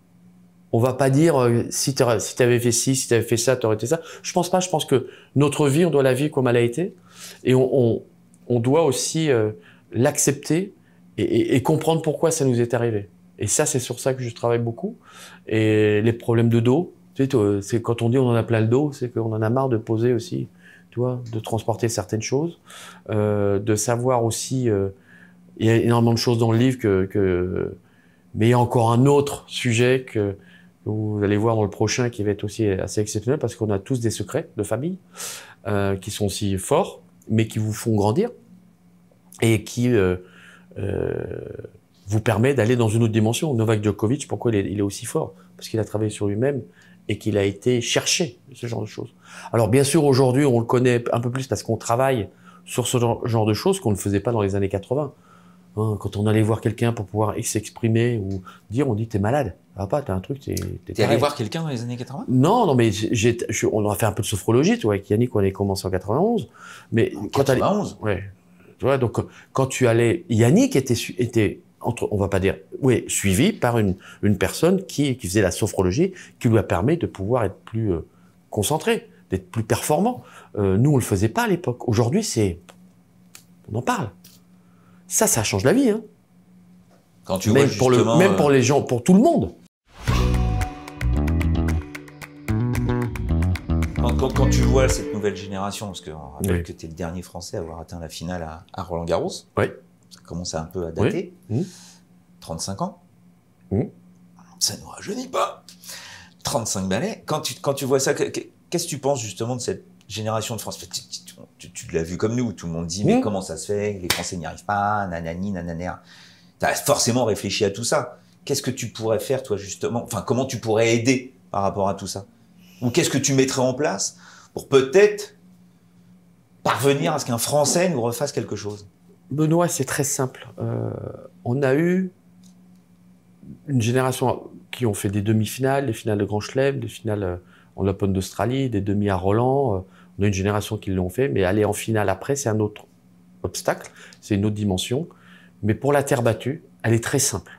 [SPEAKER 1] on va pas dire euh, si tu si avais fait ci, si tu avais fait ça, tu aurais été ça. Je pense pas. Je pense que notre vie, on doit la vivre comme elle a été. Et on, on, on doit aussi euh, l'accepter et, et, et comprendre pourquoi ça nous est arrivé. Et ça, c'est sur ça que je travaille beaucoup. Et les problèmes de dos, tu sais, toi, c'est quand on dit on en a plein le dos, c'est qu'on en a marre de poser aussi, tu vois, de transporter certaines choses, euh, de savoir aussi, euh, il y a énormément de choses dans le livre que, que, mais il y a encore un autre sujet que vous allez voir dans le prochain qui va être aussi assez exceptionnel parce qu'on a tous des secrets de famille euh, qui sont aussi forts, mais qui vous font grandir et qui euh, euh, vous permet d'aller dans une autre dimension. Novak Djokovic, pourquoi il est, il est aussi fort? Parce qu'il a travaillé sur lui-même et qu'il a été chercher ce genre de choses. Alors bien sûr, aujourd'hui, on le connaît un peu plus parce qu'on travaille sur ce genre de choses qu'on ne faisait pas dans les années quatre-vingts. Hein, quand on allait voir quelqu'un pour pouvoir s'exprimer ou dire, on dit t'es malade, ça va pas, t'as un truc, t'es. T'es
[SPEAKER 2] T'es allé
[SPEAKER 1] taré.
[SPEAKER 2] voir quelqu'un dans les années quatre-vingts?
[SPEAKER 1] Non, non, mais j'ai, j'ai- je- on a fait un peu de sophrologie, tu vois, avec Yannick, on a commencé en quatre-vingt-onze. Mais quand t'allais-
[SPEAKER 2] quatre-vingt-onze?
[SPEAKER 1] ouais, tu vois, donc quand tu allais, Yannick était su- était entre, on va pas dire, oui, suivi par une une personne qui qui faisait la sophrologie, qui lui a permis de pouvoir être plus euh, concentré, d'être plus performant. Euh, nous, on le faisait pas à l'époque. Aujourd'hui, c'est, on en parle. Ça, ça change la vie, hein.
[SPEAKER 2] Quand tu vois
[SPEAKER 1] Même pour le,
[SPEAKER 2] justement,
[SPEAKER 1] même
[SPEAKER 2] euh,
[SPEAKER 1] pour les gens, pour tout le monde.
[SPEAKER 2] Quand, quand, quand tu vois cette nouvelle génération, parce qu'on rappelle
[SPEAKER 1] Oui.
[SPEAKER 2] que tu es le dernier Français à avoir atteint la finale à, à Roland-Garros,
[SPEAKER 1] Oui.
[SPEAKER 2] ça commence à un peu à dater,
[SPEAKER 1] Mmh.
[SPEAKER 2] trente-cinq ans,
[SPEAKER 1] Mmh.
[SPEAKER 2] ça ne rajeunit pas, trente-cinq balais, quand tu, quand tu vois ça, que- que- qu'est-ce que tu penses justement de cette génération de France? Tu- tu- tu, tu l'as vu comme nous, tout le monde dit, mais
[SPEAKER 1] Mmh.
[SPEAKER 2] comment ça se fait, les Français n'y arrivent pas, nanani, nanana. Tu as forcément réfléchi à tout ça. Qu'est-ce que tu pourrais faire, toi, justement? Enfin, comment tu pourrais aider par rapport à tout ça? Ou qu'est-ce que tu mettrais en place pour peut-être parvenir à ce qu'un Français nous refasse quelque chose?
[SPEAKER 1] Benoît, c'est très simple. Euh, on a eu une génération qui ont fait des demi-finales, des finales de Grand Chelem, des finales en Open d'Australie, des demi à Roland. On a une génération qui l'ont fait, mais aller en finale après, c'est un autre obstacle, c'est une autre dimension. Mais pour la terre battue, elle est très simple.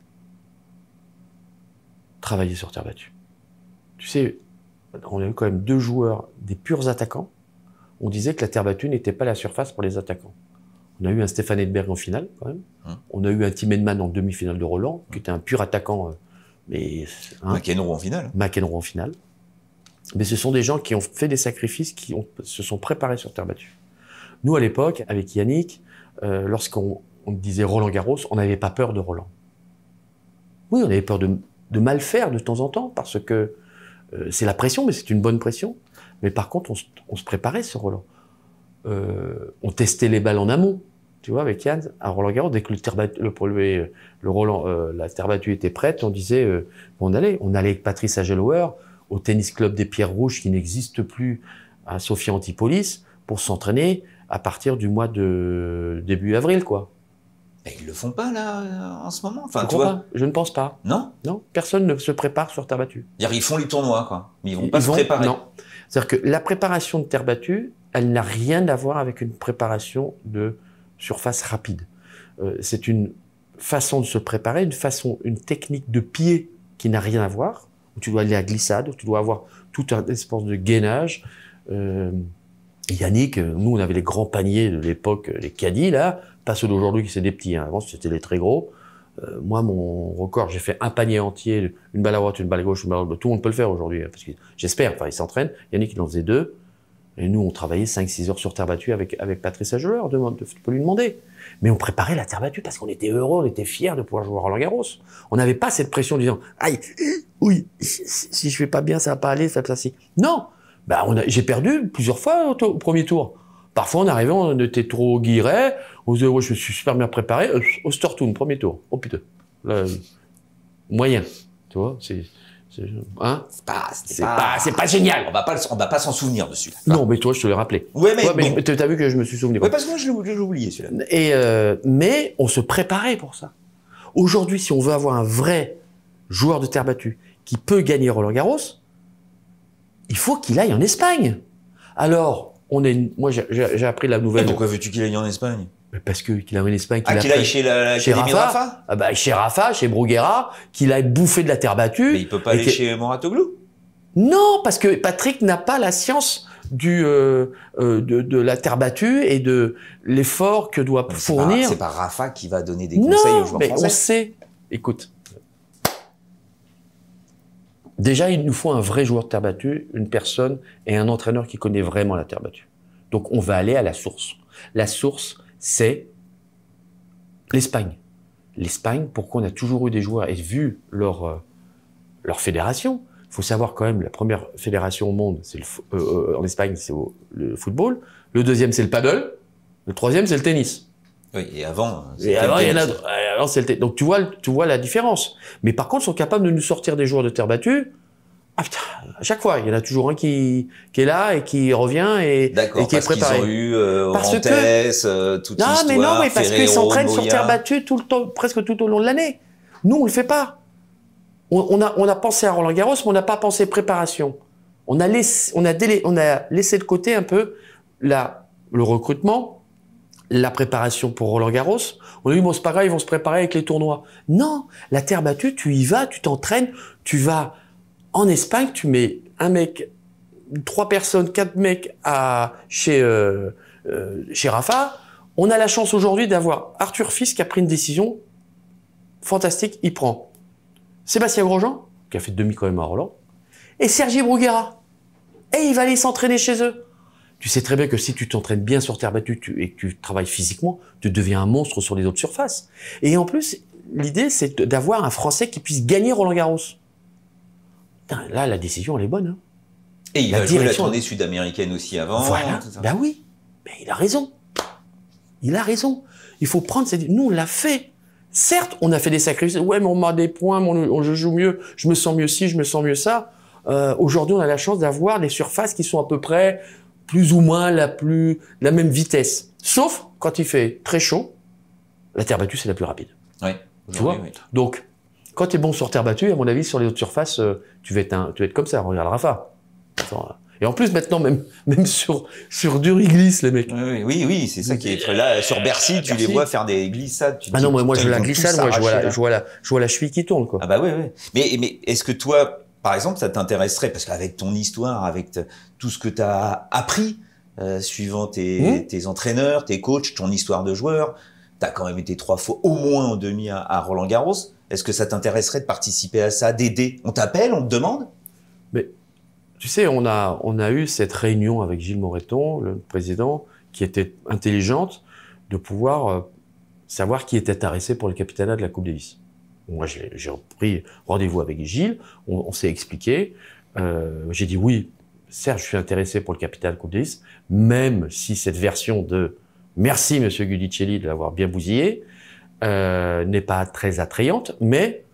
[SPEAKER 1] Travailler sur terre battue. Tu sais, on a eu quand même deux joueurs, des purs attaquants. On disait que la terre battue n'était pas la surface pour les attaquants. On a eu un Stéphane Edberg en finale, quand même. Hum. On a eu un Tim Henman en demi-finale de Roland, qui était un pur attaquant. Euh, mais hein,
[SPEAKER 2] McEnroe en finale.
[SPEAKER 1] McEnroe en finale. Mais ce sont des gens qui ont fait des sacrifices, qui ont, se sont préparés sur terre battue. Nous, à l'époque, avec Yannick, euh, lorsqu'on on disait Roland Garros, on n'avait pas peur de Roland. Oui, on avait peur de, de mal faire de temps en temps, parce que euh, c'est la pression, mais c'est une bonne pression. Mais par contre, on, on se préparait sur Roland. Euh, on testait les balles en amont, tu vois, avec Yann, à Roland Garros. Dès que le terre battue, le, le, le Roland, euh, la terre battue était prête, on disait, euh, on allait. On allait avec Patrice Agelower au tennis club des Pierres Rouges, qui n'existe plus, à Sophia Antipolis, pour s'entraîner à partir du mois de début avril, quoi.
[SPEAKER 2] Mais ils le font pas, là, en ce moment. Enfin,
[SPEAKER 1] Je
[SPEAKER 2] tu
[SPEAKER 1] crois
[SPEAKER 2] vois.
[SPEAKER 1] pas. Je ne pense pas.
[SPEAKER 2] Non?
[SPEAKER 1] Non, personne ne se prépare sur terre battue.
[SPEAKER 2] C'est-à-dire, ils font les tournois, quoi. Mais ils vont
[SPEAKER 1] Ils
[SPEAKER 2] pas se
[SPEAKER 1] vont-
[SPEAKER 2] préparer.
[SPEAKER 1] Non. C'est-à-dire que la préparation de terre battue, elle n'a rien à voir avec une préparation de surface rapide. Euh, c'est une façon de se préparer, une façon, une technique de pied qui n'a rien à voir, où tu dois aller à glissade, où tu dois avoir tout un espace de gainage. Euh, Yannick, nous, on avait les grands paniers de l'époque, les caddies, là, pas ceux d'aujourd'hui qui c'est des petits, hein. Avant, c'était les très gros. Euh, moi, mon record, j'ai fait un panier entier, une balle à droite, une balle à gauche, une balle à droite. Tout le monde peut le faire aujourd'hui, hein, parce que j'espère, enfin, ils s'entraînent. Yannick, il en faisait deux. Et nous, on travaillait cinq six heures sur terre battue avec, avec Patrice Agelower, tu peux lui demander. Mais on préparait la terre battue parce qu'on était heureux, on était fiers de pouvoir jouer à Roland Garros. On n'avait pas cette pression en disant, aïe, oui, si je fais pas bien, ça va pas aller, ça, ça, si. Non! Bah, on a, j'ai perdu plusieurs fois au, au premier tour. Parfois, on arrivait, on était trop guiré, on se disait, ouais, je me suis super bien préparé, euh, au Stortoon, premier tour. Oh putain. Là, moyen. Tu vois, c'est, c'est, hein?
[SPEAKER 2] C'est pas, c'est
[SPEAKER 1] C'est
[SPEAKER 2] pas,
[SPEAKER 1] pas, c'est pas génial.
[SPEAKER 2] On va pas, le- on va pas s'en souvenir dessus.
[SPEAKER 1] Non, mais toi, je te l'ai rappelé.
[SPEAKER 2] Ouais, mais,
[SPEAKER 1] Ouais, mais
[SPEAKER 2] bon.
[SPEAKER 1] je- t'as vu que je me suis souvenu.
[SPEAKER 2] Ouais, parce que moi, je l'ai je l'ai oublié, celui-là.
[SPEAKER 1] Et euh, mais on se préparait pour ça. Aujourd'hui, si on veut avoir un vrai joueur de terre battue qui peut gagner Roland Garros, il faut qu'il aille en Espagne. Alors, on est, moi, j'ai- j'ai j'ai appris la
[SPEAKER 2] Mais
[SPEAKER 1] nouvelle.
[SPEAKER 2] pourquoi veux-tu qu'il aille en Espagne?
[SPEAKER 1] Mais parce que qu'il aille en Espagne,
[SPEAKER 2] Ah, qu'il
[SPEAKER 1] a
[SPEAKER 2] aille chez la-
[SPEAKER 1] chez
[SPEAKER 2] l'Académie de
[SPEAKER 1] Rafa,
[SPEAKER 2] Rafa?
[SPEAKER 1] ah bah, chez Rafa, chez Bruguera, qu'il aille bouffer de la terre battue.
[SPEAKER 2] Mais il peut pas
[SPEAKER 1] et
[SPEAKER 2] aller
[SPEAKER 1] que-
[SPEAKER 2] chez Moratoglou?
[SPEAKER 1] Non, parce que Patrick n'a pas la science du euh, euh, de, de la terre battue et de l'effort que doit
[SPEAKER 2] Mais c'est pas-
[SPEAKER 1] fournir.
[SPEAKER 2] C'est pas Rafa qui va donner des conseils aux
[SPEAKER 1] Non,
[SPEAKER 2] joueurs
[SPEAKER 1] mais on
[SPEAKER 2] français.
[SPEAKER 1] sait. Écoute. Déjà, il nous faut un vrai joueur de terre battue, une personne et un entraîneur qui connaît vraiment la terre battue. Donc, on va aller à la source. La source, c'est l'Espagne. L'Espagne, pourquoi on a toujours eu des joueurs et vu leur, euh, leur fédération. Il faut savoir quand même, la première fédération au monde, c'est le, fo- euh, euh, en Espagne, c'est au- le football. Le deuxième, c'est le paddle. Le troisième, c'est le tennis.
[SPEAKER 2] Oui, et avant.
[SPEAKER 1] Et
[SPEAKER 2] c'était
[SPEAKER 1] avant,
[SPEAKER 2] le
[SPEAKER 1] il y en a
[SPEAKER 2] tennis.
[SPEAKER 1] d'autres. Alors, c'est le te- Donc, tu vois, tu vois la différence. Mais par contre, ils sont capables de nous sortir des joueurs de terre battue. Ah putain, à chaque fois, il y en a toujours un qui, qui est là et qui revient et,
[SPEAKER 2] D'accord,
[SPEAKER 1] et qui est
[SPEAKER 2] parce qu'ils
[SPEAKER 1] préparé.
[SPEAKER 2] ont eu euh,
[SPEAKER 1] Parce
[SPEAKER 2] Orantes,
[SPEAKER 1] que-
[SPEAKER 2] euh, toute
[SPEAKER 1] Non,
[SPEAKER 2] l'histoire,
[SPEAKER 1] mais non, mais parce qu'ils
[SPEAKER 2] Ferrero,
[SPEAKER 1] s'entraînent sur
[SPEAKER 2] Moya.
[SPEAKER 1] terre battue tout le temps, presque tout au long de l'année. Nous, on le fait pas. On, on a, on a pensé à Roland Garros, mais on n'a pas pensé préparation. On a laissé, on a délai, on a laissé de côté un peu la, le recrutement, la préparation pour Roland Garros. On a dit, bon, c'est pas grave, ils vont se préparer avec les tournois. Non, la terre battue, tu y vas, tu t'entraînes, tu vas en Espagne, tu mets un mec, trois personnes, quatre mecs à, chez, euh, euh, chez Rafa. On a la chance aujourd'hui d'avoir Arthur Fils qui a pris une décision fantastique. Il prend Sébastien Grosjean, qui a fait demi quand même à Roland, et Sergi Bruguera. Et il va aller s'entraîner chez eux. Tu sais très bien que si tu t'entraînes bien sur terre battue tu, et que tu travailles physiquement, tu deviens un monstre sur les autres surfaces. Et en plus, l'idée, c'est de- d'avoir un Français qui puisse gagner Roland Garros. Putain, là, la décision, elle est bonne. Hein.
[SPEAKER 2] Et il
[SPEAKER 1] La
[SPEAKER 2] va jouer la
[SPEAKER 1] direction-
[SPEAKER 2] tournée sud-américaine aussi avant.
[SPEAKER 1] Voilà.
[SPEAKER 2] tout ça.
[SPEAKER 1] Ben oui. Mais il a raison. Il a raison. Il faut prendre cette... Nous, on l'a fait. Certes, on a fait des sacrifices. Ouais, mais on m'a des points, mon, on, je joue mieux, je me sens mieux ci, je me sens mieux ça. Euh, aujourd'hui, on a la chance d'avoir des surfaces qui sont à peu près plus ou moins la plus la même vitesse. Sauf quand il fait très chaud, la terre battue, c'est la plus rapide.
[SPEAKER 2] Ouais.
[SPEAKER 1] Tu vois.
[SPEAKER 2] Oui.
[SPEAKER 1] Donc, quand tu es bon sur terre battue, à mon avis, sur les autres surfaces, euh, tu vas être un, tu vas être comme ça. Regarde Rafa. Attends, et en plus, maintenant, même, même sur, sur dur, ils glissent, les mecs.
[SPEAKER 2] Oui, oui, oui, c'est ça qui est très là. Sur Bercy, tu
[SPEAKER 1] Bercy.
[SPEAKER 2] les vois faire des glissades. Tu
[SPEAKER 1] Ah
[SPEAKER 2] dis,
[SPEAKER 1] non, moi, moi je
[SPEAKER 2] putain,
[SPEAKER 1] vois la
[SPEAKER 2] ils vont
[SPEAKER 1] glissade,
[SPEAKER 2] tous
[SPEAKER 1] moi, je vois
[SPEAKER 2] s'arracher,
[SPEAKER 1] la,
[SPEAKER 2] là.
[SPEAKER 1] je vois la, je vois la cheville qui tourne, quoi.
[SPEAKER 2] Ah bah oui, oui. Mais, mais est-ce que toi, par exemple, ça t'intéresserait, parce qu'avec ton histoire, avec te- tout ce que tu as appris, euh, suivant tes,
[SPEAKER 1] Mmh.
[SPEAKER 2] tes entraîneurs, tes coachs, ton histoire de joueur, tu as quand même été trois fois au moins en demi à, à Roland-Garros. Est-ce que ça t'intéresserait de participer à ça, d'aider? On t'appelle, on te demande?
[SPEAKER 1] Mais tu sais, on a, on a eu cette réunion avec Gilles Moreton, le président, qui était intelligente, de pouvoir euh, savoir qui était intéressé pour le capitanat de la Coupe Davis. Moi, j'ai j'ai pris rendez-vous avec Gilles, on, on s'est expliqué. Euh, j'ai dit oui, certes, je suis intéressé pour le capitanat de la Coupe Davis, même si cette version de merci, Monsieur Guidicelli, de l'avoir bien bousillé, euh, n'est pas très attrayante, mais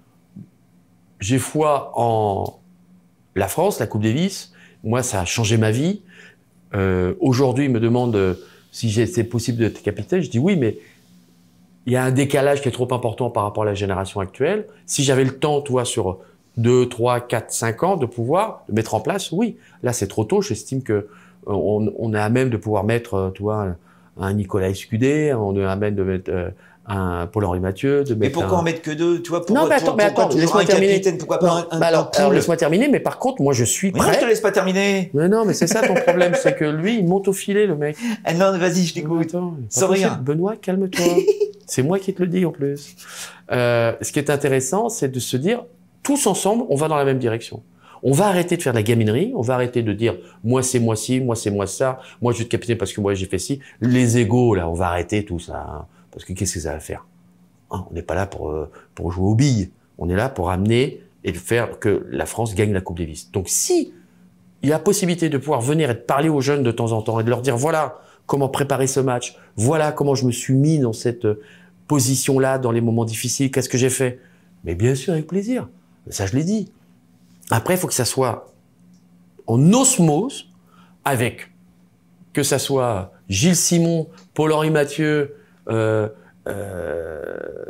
[SPEAKER 1] j'ai foi en la France, la Coupe Davis. Moi, ça a changé ma vie. Euh, Aujourd'hui, il me demande euh, si c'est possible d'être capitaine. Je dis oui, mais il y a un décalage qui est trop important par rapport à la génération actuelle. Si j'avais le temps, tu vois, sur deux, trois, quatre, cinq ans, de pouvoir le mettre en place, oui. Là, c'est trop tôt. J'estime que euh, on, on est à même de pouvoir mettre, euh, tu vois, un, un Nicolas Escudé, on est à même de mettre euh, un Paul-Henri Mathieu, de
[SPEAKER 2] Mais
[SPEAKER 1] mettre
[SPEAKER 2] pourquoi
[SPEAKER 1] un...
[SPEAKER 2] en mettre que deux? Tu vois, pourquoi,
[SPEAKER 1] Non, mais attends,
[SPEAKER 2] pour-
[SPEAKER 1] mais
[SPEAKER 2] pourquoi
[SPEAKER 1] attends,
[SPEAKER 2] toujours
[SPEAKER 1] laisse-moi
[SPEAKER 2] un
[SPEAKER 1] terminer.
[SPEAKER 2] capitaine? Pourquoi pas
[SPEAKER 1] Non,
[SPEAKER 2] un, un,
[SPEAKER 1] bah alors,
[SPEAKER 2] un
[SPEAKER 1] alors
[SPEAKER 2] pool?
[SPEAKER 1] laisse-moi terminer, mais par contre, moi, je suis
[SPEAKER 2] Mais non, je te
[SPEAKER 1] prêt.
[SPEAKER 2] laisse pas terminer.
[SPEAKER 1] Mais non, mais c'est ça ton problème, c'est que lui, il monte au filet, le mec.
[SPEAKER 2] Ah non, vas-y, je t'écoute.
[SPEAKER 1] Attends, c'est pas
[SPEAKER 2] Sans
[SPEAKER 1] possible.
[SPEAKER 2] rien.
[SPEAKER 1] Benoît, calme-toi. C'est moi qui te le dis en plus. Euh, ce qui est intéressant, c'est de se dire, tous ensemble, on va dans la même direction. On va arrêter de faire de la gaminerie, on va arrêter de dire, moi c'est moi ci, moi c'est moi ça, moi je suis capitaine parce que moi j'ai fait ci. Les égos, là, on va arrêter tout ça. Hein, parce que qu'est-ce que ça va faire? Hein, on n'est pas là pour, euh, pour jouer aux billes. On est là pour amener et faire que la France gagne la Coupe Davis. Donc si il y a la possibilité de pouvoir venir et de parler aux jeunes de temps en temps et de leur dire, voilà comment préparer ce match, voilà comment je me suis mis dans cette position-là, dans les moments difficiles, qu'est-ce que j'ai fait? Mais bien sûr, avec plaisir. Ça, je l'ai dit. Après, il faut que ça soit en osmose avec, que ça soit Gilles Simon, Paul-Henri Mathieu, euh, euh,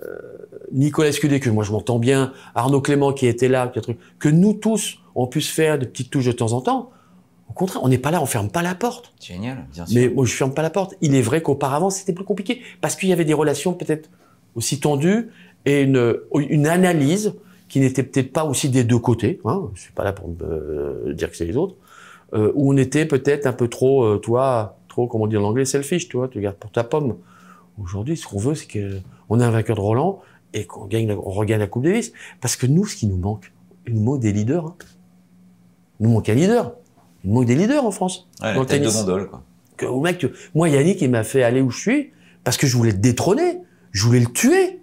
[SPEAKER 1] Nicolas Escudé, que moi je m'entends bien, Arnaud Clément qui était là, qui a truc, que nous tous, on puisse faire des petites touches de temps en temps. Au contraire, on n'est pas là, on ferme pas la porte.
[SPEAKER 2] Génial, bien sûr.
[SPEAKER 1] Mais moi, je ferme pas la porte. Il est vrai qu'auparavant, c'était plus compliqué parce qu'il y avait des relations peut-être aussi tendues et une, une analyse qui n'était peut-être pas aussi des deux côtés. Hein, je suis pas là pour euh, dire que c'est les autres. Euh, où on était peut-être un peu trop, euh, toi, trop, comment dire en anglais, selfish, tu vois, tu regardes pour ta pomme. Aujourd'hui, ce qu'on veut, c'est qu'on ait un vainqueur de Roland et qu'on gagne, la, on regagne la Coupe Davis. Parce que nous, ce qui nous manque, il nous manque des leaders. Hein. Il nous manque un leader. Il manque des leaders en France.
[SPEAKER 2] Ouais,
[SPEAKER 1] dans
[SPEAKER 2] la
[SPEAKER 1] le
[SPEAKER 2] tête de
[SPEAKER 1] tennis.
[SPEAKER 2] gondole, quoi.
[SPEAKER 1] Que, oh mec, tu... Moi, Yannick, il m'a fait aller où je suis parce que je voulais le détrôner. Je voulais le tuer.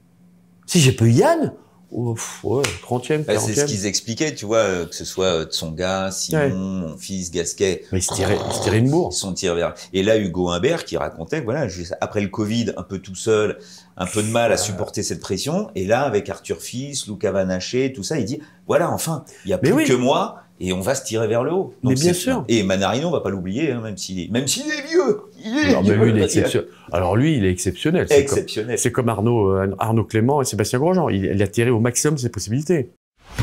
[SPEAKER 1] Si j'ai pas eu Yann, oh, pff, ouais, trentième,
[SPEAKER 2] Bah, c'est ce
[SPEAKER 1] quarantième.
[SPEAKER 2] qu'ils expliquaient, tu vois, euh, que ce soit euh, Tsonga, Simon,
[SPEAKER 1] Ouais.
[SPEAKER 2] mon fils, Gasquet.
[SPEAKER 1] Mais il se tirait, il se tirait une bourre.
[SPEAKER 2] Ils sont tirés vers. Et là, Hugo Humbert qui racontait, que, voilà, juste après le Covid, un peu tout seul, un peu de mal à supporter cette pression. Et là, avec Arthur Fils, Luca Vanaché, tout ça, il dit, voilà, enfin, il y a
[SPEAKER 1] Mais
[SPEAKER 2] plus
[SPEAKER 1] oui.
[SPEAKER 2] que moi. Et on va se tirer vers le haut.
[SPEAKER 1] Mais bien
[SPEAKER 2] c'est-
[SPEAKER 1] sûr.
[SPEAKER 2] Et Manarino, on va pas l'oublier, hein, même s'il est, même s'il est vieux. Il est
[SPEAKER 1] Alors, mais
[SPEAKER 2] vieux,
[SPEAKER 1] lui, il est
[SPEAKER 2] le
[SPEAKER 1] exceptionnel. Alors lui, il est exceptionnel. C'est comme,
[SPEAKER 2] Exceptionnel.
[SPEAKER 1] c'est comme Arnaud, euh, Arnaud Clément et Sébastien Grosjean. Il, il a tiré au maximum ses possibilités.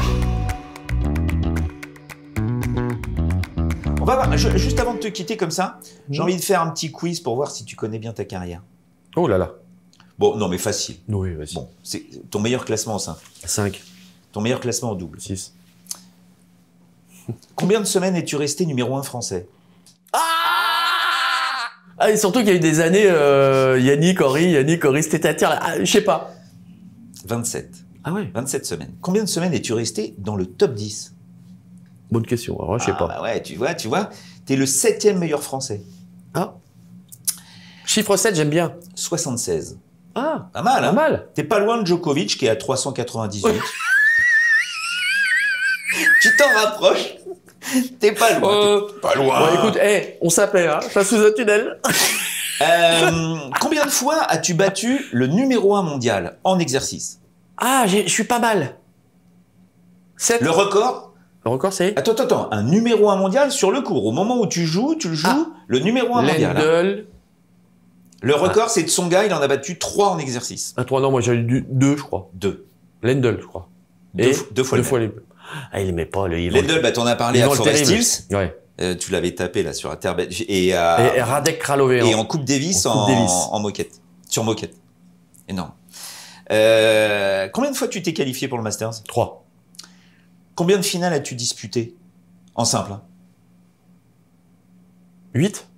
[SPEAKER 2] On va voir, je- juste avant de te quitter comme ça, j'ai
[SPEAKER 1] Mhm.
[SPEAKER 2] envie de faire un petit quiz pour voir si tu connais bien ta carrière.
[SPEAKER 1] Oh là là.
[SPEAKER 2] Bon, non, mais facile.
[SPEAKER 1] Oui, vas-y.
[SPEAKER 2] Bon, c'est ton meilleur classement en simple.
[SPEAKER 1] cinq,
[SPEAKER 2] Ton meilleur classement en double.
[SPEAKER 1] six.
[SPEAKER 2] Combien de semaines es-tu resté numéro un français?
[SPEAKER 1] Ah, et surtout qu'il y a eu des années, euh, Yannick, Henri, Yannick, Henri, c'était à tir, là. Ah, je sais pas.
[SPEAKER 2] vingt-sept.
[SPEAKER 1] Ah ouais.
[SPEAKER 2] vingt-sept semaines. Combien de semaines es-tu resté dans le top dix?
[SPEAKER 1] Bonne question. Alors, je sais
[SPEAKER 2] Ah,
[SPEAKER 1] pas.
[SPEAKER 2] bah ouais, tu vois, tu vois, t'es le septième meilleur français.
[SPEAKER 1] Ah. Chiffre sept, j'aime bien.
[SPEAKER 2] soixante-seize.
[SPEAKER 1] Ah.
[SPEAKER 2] Pas mal,
[SPEAKER 1] Pas
[SPEAKER 2] hein?
[SPEAKER 1] mal.
[SPEAKER 2] T'es pas loin de Djokovic qui est à trois cent quatre-vingt-dix-huit. Tu t'en rapproches. T'es pas loin.
[SPEAKER 1] Euh,
[SPEAKER 2] t'es pas loin.
[SPEAKER 1] Bon, écoute, hey, on s'appelle, hein, ça sous un tunnel.
[SPEAKER 2] Euh, combien de fois as-tu battu le numéro un mondial en exercice?
[SPEAKER 1] Ah, j'ai- je suis pas mal. sept.
[SPEAKER 2] Le record?
[SPEAKER 1] Le record, c'est
[SPEAKER 2] Attends, attends, attends. Un numéro un mondial sur le cours. Au moment où tu joues, tu le joues,
[SPEAKER 1] Ah.
[SPEAKER 2] le numéro un mondial. hein.
[SPEAKER 1] Lendl.
[SPEAKER 2] Le record, c'est de son gars, il en a battu trois en exercice.
[SPEAKER 1] Ah, trois, non, moi j'ai eu deux, je crois.
[SPEAKER 2] Deux.
[SPEAKER 1] Lendl, je crois.
[SPEAKER 2] Deux,
[SPEAKER 1] Et
[SPEAKER 2] f- deux fois
[SPEAKER 1] deux
[SPEAKER 2] le
[SPEAKER 1] fois
[SPEAKER 2] même.
[SPEAKER 1] les. Ah, il aimait pas le Yvan.
[SPEAKER 2] Lendl, bah, t'en as parlé à
[SPEAKER 1] Yvan le
[SPEAKER 2] Forest
[SPEAKER 1] Terrible.
[SPEAKER 2] Hills.
[SPEAKER 1] Ouais.
[SPEAKER 2] Euh, tu l'avais tapé là sur Interbet. Et, à-
[SPEAKER 1] Et, et Radek Kralové.
[SPEAKER 2] et
[SPEAKER 1] hein.
[SPEAKER 2] en Coupe Davis
[SPEAKER 1] En
[SPEAKER 2] en,
[SPEAKER 1] Coupe Davis.
[SPEAKER 2] en moquette. Sur moquette. Énorme. Euh, combien de fois tu t'es qualifié pour le Masters?
[SPEAKER 1] Trois.
[SPEAKER 2] Combien de finales as-tu disputé? En simple. Hein.
[SPEAKER 1] Huit.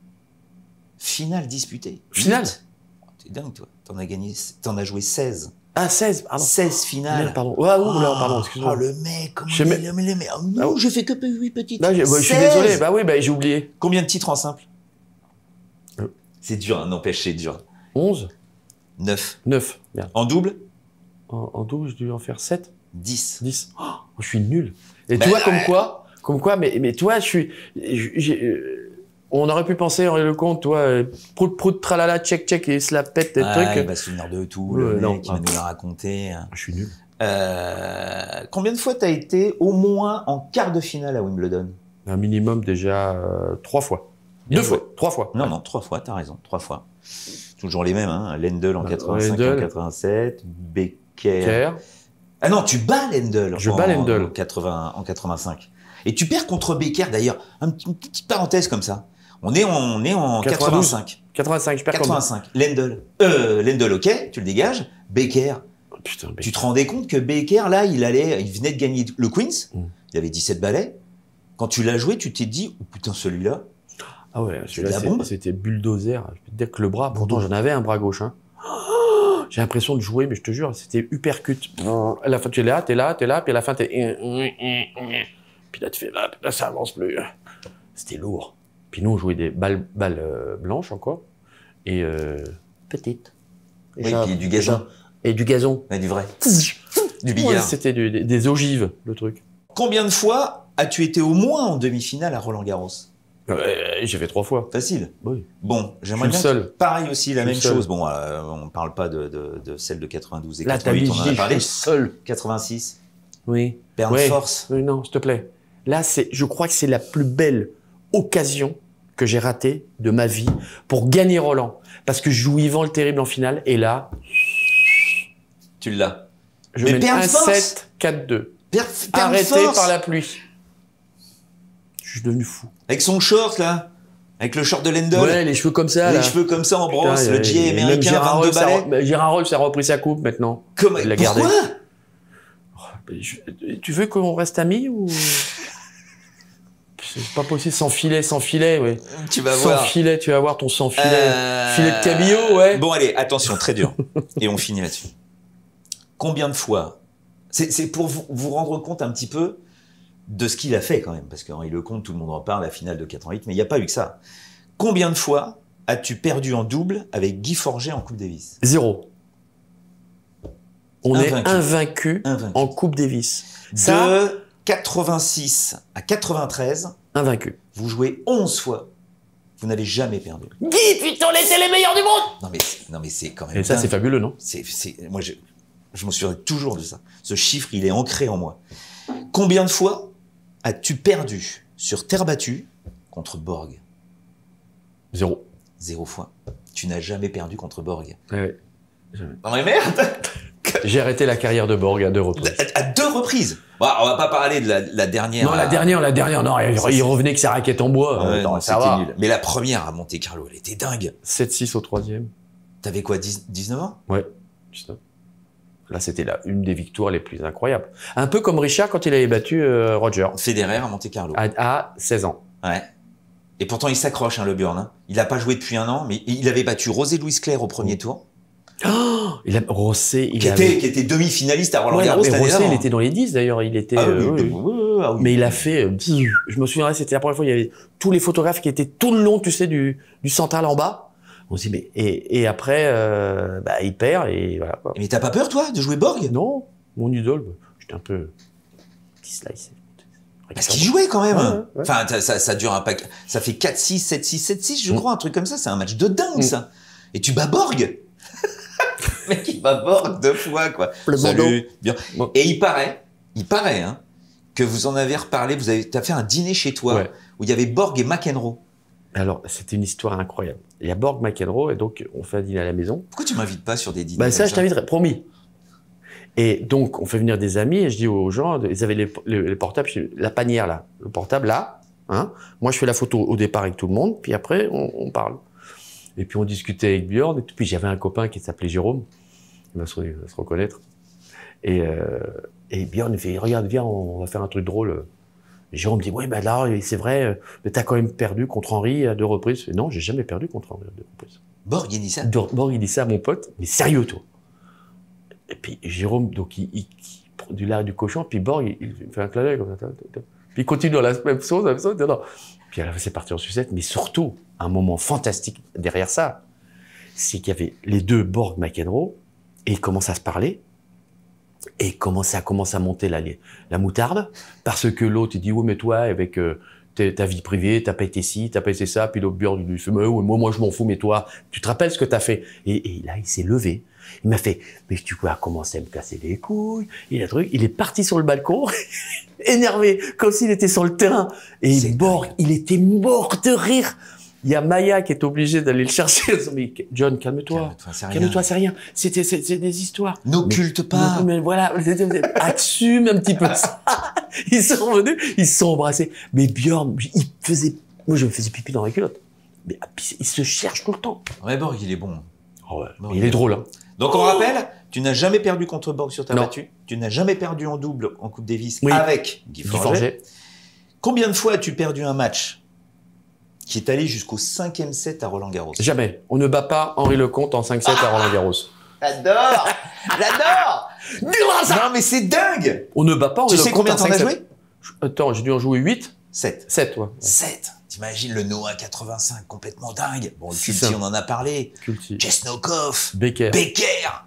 [SPEAKER 2] Finale disputée.
[SPEAKER 1] Finale.
[SPEAKER 2] Huit. Oh, t'es dingue, toi. T'en as gagné, t'en as joué seize.
[SPEAKER 1] Ah, seize, pardon.
[SPEAKER 2] seize finales.
[SPEAKER 1] Merde, pardon. Ouais, oh, là, pardon,
[SPEAKER 2] Oh,
[SPEAKER 1] excuse-moi.
[SPEAKER 2] le mec, comment
[SPEAKER 1] Je
[SPEAKER 2] il
[SPEAKER 1] mets-
[SPEAKER 2] est, mais le mec, oh non,
[SPEAKER 1] Ah ouais.
[SPEAKER 2] j'ai fait que huit petites.
[SPEAKER 1] Là, j'ai- bah, je suis
[SPEAKER 2] seize.
[SPEAKER 1] désolé. Bah oui, bah, j'ai oublié.
[SPEAKER 2] Combien de titres en simple?
[SPEAKER 1] Euh.
[SPEAKER 2] C'est dur, hein, n'empêche, c'est dur.
[SPEAKER 1] onze.
[SPEAKER 2] neuf.
[SPEAKER 1] neuf. Merde.
[SPEAKER 2] En double?
[SPEAKER 1] En, en double, je dû en faire sept.
[SPEAKER 2] dix.
[SPEAKER 1] dix. Oh, je suis nul. Et
[SPEAKER 2] Bah,
[SPEAKER 1] tu vois, comme
[SPEAKER 2] ouais.
[SPEAKER 1] quoi, comme quoi, mais, mais toi, je suis, je- j'ai, euh, on aurait pu penser, Henri Lecomte, toi, euh, prout, prout, tralala, check, check, et il se la pète, des
[SPEAKER 2] Ah,
[SPEAKER 1] trucs.
[SPEAKER 2] il va se souvenir de tout,
[SPEAKER 1] Ouais,
[SPEAKER 2] le mec,
[SPEAKER 1] non.
[SPEAKER 2] il va nous la raconter.
[SPEAKER 1] Je suis nul.
[SPEAKER 2] Euh, combien de fois t'as été au moins en quart de finale à Wimbledon?
[SPEAKER 1] Un minimum déjà euh, trois fois.
[SPEAKER 2] Bien
[SPEAKER 1] Deux
[SPEAKER 2] joué.
[SPEAKER 1] fois. Trois fois.
[SPEAKER 2] Non, non, trois fois, t'as raison, trois fois. Toujours les mêmes, hein. Lendl en
[SPEAKER 1] Euh,
[SPEAKER 2] quatre-vingt-cinq,
[SPEAKER 1] Lendl.
[SPEAKER 2] en quatre-vingt-sept, Becker.
[SPEAKER 1] Kerr.
[SPEAKER 2] Ah non, tu bats Lendl.
[SPEAKER 1] Je
[SPEAKER 2] en,
[SPEAKER 1] bats Lendl.
[SPEAKER 2] En, quatre-vingts, en quatre-vingt-cinq. Et tu perds contre Becker, d'ailleurs. Un petit- Une petite parenthèse comme ça. On est, on est en
[SPEAKER 1] quatre-vingt-douze.
[SPEAKER 2] quatre-vingt-cinq.
[SPEAKER 1] quatre-vingt-cinq, je perds comme.
[SPEAKER 2] quatre-vingt-cinq. Lendl. Euh, Lendl, ok, tu le dégages. Becker.
[SPEAKER 1] Oh, putain, mais-
[SPEAKER 2] Tu te rendais compte que Becker, là, il allait, il venait de gagner le Queens.
[SPEAKER 1] Mm.
[SPEAKER 2] Il avait dix-sept balais. Quand tu l'as joué, tu t'es dit, oh putain, celui-là.
[SPEAKER 1] Ah ouais,
[SPEAKER 2] de la
[SPEAKER 1] celui-là,
[SPEAKER 2] bombe.
[SPEAKER 1] c'est- c'était bulldozer. Je peux te dire que le bras, pourtant
[SPEAKER 2] Bulldozer.
[SPEAKER 1] j'en avais un bras gauche. Hein. Oh, j'ai l'impression de jouer, mais je te jure, c'était uppercut. À la fin, tu es là, t'es là, t'es là, puis à la fin, t'es. Puis là, tu fais là, là, ça avance plus. C'était lourd. Puis nous, on jouait des balles, balles euh, blanches encore. Et euh, petites. Et
[SPEAKER 2] Oui,
[SPEAKER 1] ça-
[SPEAKER 2] puis du gazon.
[SPEAKER 1] Et du gazon.
[SPEAKER 2] Ouais, du vrai. Du
[SPEAKER 1] Ouais,
[SPEAKER 2] billard.
[SPEAKER 1] c'était du- des, des ogives, le truc.
[SPEAKER 2] Combien de fois as-tu été au moins en demi-finale à Roland-Garros?
[SPEAKER 1] Euh, j'ai fait trois fois.
[SPEAKER 2] Facile.
[SPEAKER 1] Oui.
[SPEAKER 2] Bon, j'aimerais
[SPEAKER 1] Je
[SPEAKER 2] bien.
[SPEAKER 1] suis le seul.
[SPEAKER 2] Pareil aussi, la
[SPEAKER 1] Je suis
[SPEAKER 2] même
[SPEAKER 1] le seul.
[SPEAKER 2] chose. Bon, euh, on parle pas de, de, de celle de quatre-vingt-douze et
[SPEAKER 1] Là, t'as
[SPEAKER 2] quatre-vingt-huit,
[SPEAKER 1] mis,
[SPEAKER 2] on en a
[SPEAKER 1] je
[SPEAKER 2] parlé.
[SPEAKER 1] suis seul.
[SPEAKER 2] quatre-vingt-six.
[SPEAKER 1] Oui.
[SPEAKER 2] Bern
[SPEAKER 1] Ouais.
[SPEAKER 2] Force.
[SPEAKER 1] Oui, non, s'il te plaît. Là, c'est, je crois que c'est la plus belle occasion que j'ai ratée de ma vie pour gagner Roland. Parce que je joue Yvan le Terrible en finale, et là,
[SPEAKER 2] Tu l'as.
[SPEAKER 1] je
[SPEAKER 2] Mais
[SPEAKER 1] mène
[SPEAKER 2] Bern
[SPEAKER 1] un
[SPEAKER 2] Force
[SPEAKER 1] sept quatre deux.
[SPEAKER 2] Per- Bern
[SPEAKER 1] Arrêté
[SPEAKER 2] Force.
[SPEAKER 1] par la pluie. Je suis devenu fou.
[SPEAKER 2] Avec son short, là. Avec le short de Lendl.
[SPEAKER 1] Ouais, les cheveux comme ça,
[SPEAKER 2] les
[SPEAKER 1] là.
[SPEAKER 2] cheveux comme ça en
[SPEAKER 1] Putain,
[SPEAKER 2] brosse,
[SPEAKER 1] il y a-
[SPEAKER 2] le J
[SPEAKER 1] il y a-
[SPEAKER 2] américain,
[SPEAKER 1] même Gérard
[SPEAKER 2] vingt-deux
[SPEAKER 1] Rolls a-
[SPEAKER 2] balais.
[SPEAKER 1] bah, Gérard Rolls a repris sa coupe maintenant.
[SPEAKER 2] Comment-
[SPEAKER 1] Il l'a gardé.
[SPEAKER 2] Pourquoi?
[SPEAKER 1] Je- Tu veux qu'on reste amis ou... C'est pas possible, sans filet, sans filet, oui.
[SPEAKER 2] Tu vas
[SPEAKER 1] Sans
[SPEAKER 2] voir.
[SPEAKER 1] filet, tu vas voir ton sans filet.
[SPEAKER 2] Euh,
[SPEAKER 1] Filet de cabillaud, ouais.
[SPEAKER 2] Bon, allez, attention, très dur. Et on finit là-dessus. Combien de fois, c'est c'est pour vous, vous rendre compte un petit peu de ce qu'il a fait quand même, parce qu'Henri Lecomte, tout le monde en parle, la finale de quatre-vingt-huit, mais il n'y a pas eu que ça. Combien de fois as-tu perdu en double avec Guy Forget en Coupe Davis?
[SPEAKER 1] Zéro. On
[SPEAKER 2] Invaincu.
[SPEAKER 1] est invaincu
[SPEAKER 2] Invaincu.
[SPEAKER 1] en Coupe Davis. Ça,
[SPEAKER 2] De quatre-vingt-six à quatre-vingt-treize,
[SPEAKER 1] invaincu.
[SPEAKER 2] vous jouez onze fois. Vous n'avez jamais perdu.
[SPEAKER 1] Guy, putain, on était les meilleurs du monde.
[SPEAKER 2] Non mais, c'est- non mais c'est quand même
[SPEAKER 1] Et ça,
[SPEAKER 2] dingue.
[SPEAKER 1] c'est fabuleux, non?
[SPEAKER 2] C'est, c'est, moi, je, je m'en souviens toujours de ça. Ce chiffre, il est ancré en moi. Combien de fois as-tu perdu sur terre battue contre Borg?
[SPEAKER 1] Zéro.
[SPEAKER 2] Zéro fois. Tu n'as jamais perdu contre Borg.
[SPEAKER 1] Ouais, ouais. Jamais.
[SPEAKER 2] Non mais merde.
[SPEAKER 1] J'ai arrêté la carrière de Borg à deux reprises.
[SPEAKER 2] À, à deux reprises. Bon, on va pas parler de la, la dernière.
[SPEAKER 1] Non, la
[SPEAKER 2] à-
[SPEAKER 1] dernière, la dernière, non, il,
[SPEAKER 2] Ça,
[SPEAKER 1] il
[SPEAKER 2] c'est-
[SPEAKER 1] revenait avec sa raquette en bois.
[SPEAKER 2] Ouais,
[SPEAKER 1] Attends,
[SPEAKER 2] non,
[SPEAKER 1] ça
[SPEAKER 2] c'était
[SPEAKER 1] va.
[SPEAKER 2] nul. Mais la première à Monte Carlo, elle était dingue.
[SPEAKER 1] sept six au troisième.
[SPEAKER 2] T'avais quoi, dix, dix-neuf ans?
[SPEAKER 1] Ouais. Putain. Là, c'était là une des victoires les plus incroyables. Un peu comme Richard quand il avait battu euh, Roger
[SPEAKER 2] Federer à Monte Carlo.
[SPEAKER 1] à, à seize ans.
[SPEAKER 2] Ouais. Et pourtant, il s'accroche, hein, le Burn. Hein. Il a pas joué depuis un an, mais il avait battu Rosé Louis Claire au premier tour.
[SPEAKER 1] Oh, il a Rossé, il
[SPEAKER 2] Qui
[SPEAKER 1] avait...
[SPEAKER 2] était, qui était demi-finaliste à Roland
[SPEAKER 1] Ouais,
[SPEAKER 2] Garros
[SPEAKER 1] mais
[SPEAKER 2] l'année
[SPEAKER 1] Rossé,
[SPEAKER 2] d'avant.
[SPEAKER 1] il était dans les dix d'ailleurs. Il était.
[SPEAKER 2] Ah
[SPEAKER 1] euh,
[SPEAKER 2] oui,
[SPEAKER 1] oui,
[SPEAKER 2] oui,
[SPEAKER 1] oui.
[SPEAKER 2] oui, ah oui.
[SPEAKER 1] Mais il a fait. euh, je me souviendrai, c'était la première fois. Il y avait tous les photographes qui étaient tout le long, tu sais, du, du central en bas. On se dit mais et, et après, euh, bah, il perd et voilà. Quoi.
[SPEAKER 2] Mais t'as pas peur, toi, de jouer Borg?
[SPEAKER 1] Non, mon idole, bah, j'étais un peu petit slice.
[SPEAKER 2] Parce qu'il jouait quand même.
[SPEAKER 1] Ouais, ouais, ouais.
[SPEAKER 2] Enfin, ça, ça, ça dure un pack. Ça fait quatre six, sept six, sept six, je
[SPEAKER 1] Mm.
[SPEAKER 2] crois, un truc comme ça. C'est un match de dingue,
[SPEAKER 1] Mm.
[SPEAKER 2] ça. Et tu bats Borg. Le mec, il bat Borg deux fois, quoi.
[SPEAKER 1] Le
[SPEAKER 2] Salut. Bien.
[SPEAKER 1] Bon.
[SPEAKER 2] Et il paraît, il paraît, hein, que vous en avez reparlé. Vous avez, t'as fait un dîner chez toi
[SPEAKER 1] Ouais.
[SPEAKER 2] où il y avait Borg et McEnroe.
[SPEAKER 1] Alors, c'était une histoire incroyable. Il y a Borg, McEnroe, et donc on fait un dîner à la maison.
[SPEAKER 2] Pourquoi tu m'invites pas sur des dîners
[SPEAKER 1] Bah,
[SPEAKER 2] comme
[SPEAKER 1] ça, je t'inviterai, promis. Et donc, on fait venir des amis, et je dis aux gens, ils avaient les, les, les portables, je dis, la panière là, le portable là, hein. Moi, je fais la photo au départ avec tout le monde, puis après, on, on parle. Et puis, on discutait avec Björn, et puis j'avais un copain qui s'appelait Jérôme, il va se, il va se reconnaître. Et, euh, et Björn, il fait, regarde, viens, on va faire un truc drôle. Et Jérôme me dit, ouais, bah là, c'est vrai, mais t'as quand même perdu contre Henry à deux reprises. Je fais, non, j'ai jamais perdu contre Henry à deux reprises.
[SPEAKER 2] Borg, il dit ça.
[SPEAKER 1] Borg, il dit ça à mon pote, mais sérieux, toi. Et puis Jérôme, donc, il, il, il prend du lard et du cochon, puis Borg, il, il fait un clin d'œil comme ça. Puis il continue dans la même chose, la même chose. Non. Puis alors, c'est parti en sucette, mais surtout, un moment fantastique derrière ça, c'est qu'il y avait les deux Borg, McEnroe, et ils commencent à se parler. Et comment ça commence à monter la, la moutarde, parce que l'autre, il dit, oui, mais toi, avec euh, ta vie privée, t'as pas été ci, t'as pas été ça, puis l'autre Björn, il lui fait, mais ouais, moi, moi, je m'en fous, mais toi, tu te rappelles ce que t'as fait? Et, et là, il s'est levé. Il m'a fait, mais tu vois, commencer à me casser les couilles. Il a truc, il est parti sur le balcon, énervé, comme s'il était sur le terrain. Et Borg, il était mort de rire. Il y a Maya qui est obligée d'aller le chercher. Mais John, calme-toi. Calme-toi, c'est rien. C'était, c'est, c'est des histoires.
[SPEAKER 2] N'occulte pas.
[SPEAKER 1] Non, mais voilà, assume un petit peu ça. Ils sont revenus, ils se sont embrassés. Mais Björn, il faisait, moi je me faisais pipi dans la culotte. Mais il se cherche tout le temps.
[SPEAKER 2] Ouais, Borg, il est bon.
[SPEAKER 1] Oh ouais,
[SPEAKER 2] Borg,
[SPEAKER 1] il est drôle, hein.
[SPEAKER 2] Donc on rappelle, tu n'as jamais perdu contre Borg sur ta
[SPEAKER 1] Non.
[SPEAKER 2] battue. Tu n'as jamais perdu en double en Coupe Davis
[SPEAKER 1] Oui.
[SPEAKER 2] avec Guy
[SPEAKER 1] Guy
[SPEAKER 2] Forget.
[SPEAKER 1] Forget.
[SPEAKER 2] Combien de fois as-tu perdu un match qui est allé jusqu'au cinquième set à Roland Garros?
[SPEAKER 1] Jamais. On ne bat pas Henri Lecomte en cinq sept à Roland Garros.
[SPEAKER 2] J'adore. J'adore.
[SPEAKER 1] Dis-moi ça.
[SPEAKER 2] Non mais c'est dingue.
[SPEAKER 1] On ne bat pas Henri
[SPEAKER 2] Tu sais
[SPEAKER 1] Lecomte
[SPEAKER 2] combien
[SPEAKER 1] en
[SPEAKER 2] t'en as
[SPEAKER 1] cinq sept.
[SPEAKER 2] joué?
[SPEAKER 1] Attends, j'ai dû en jouer huit.
[SPEAKER 2] sept.
[SPEAKER 1] sept, ouais.
[SPEAKER 2] sept. T'imagines le Noah quatre-vingt-cinq, complètement dingue. Bon, le
[SPEAKER 1] C'est
[SPEAKER 2] Culti,
[SPEAKER 1] ça.
[SPEAKER 2] on en a parlé.
[SPEAKER 1] Culti.
[SPEAKER 2] Chesnokov.
[SPEAKER 1] Becker.
[SPEAKER 2] Becker.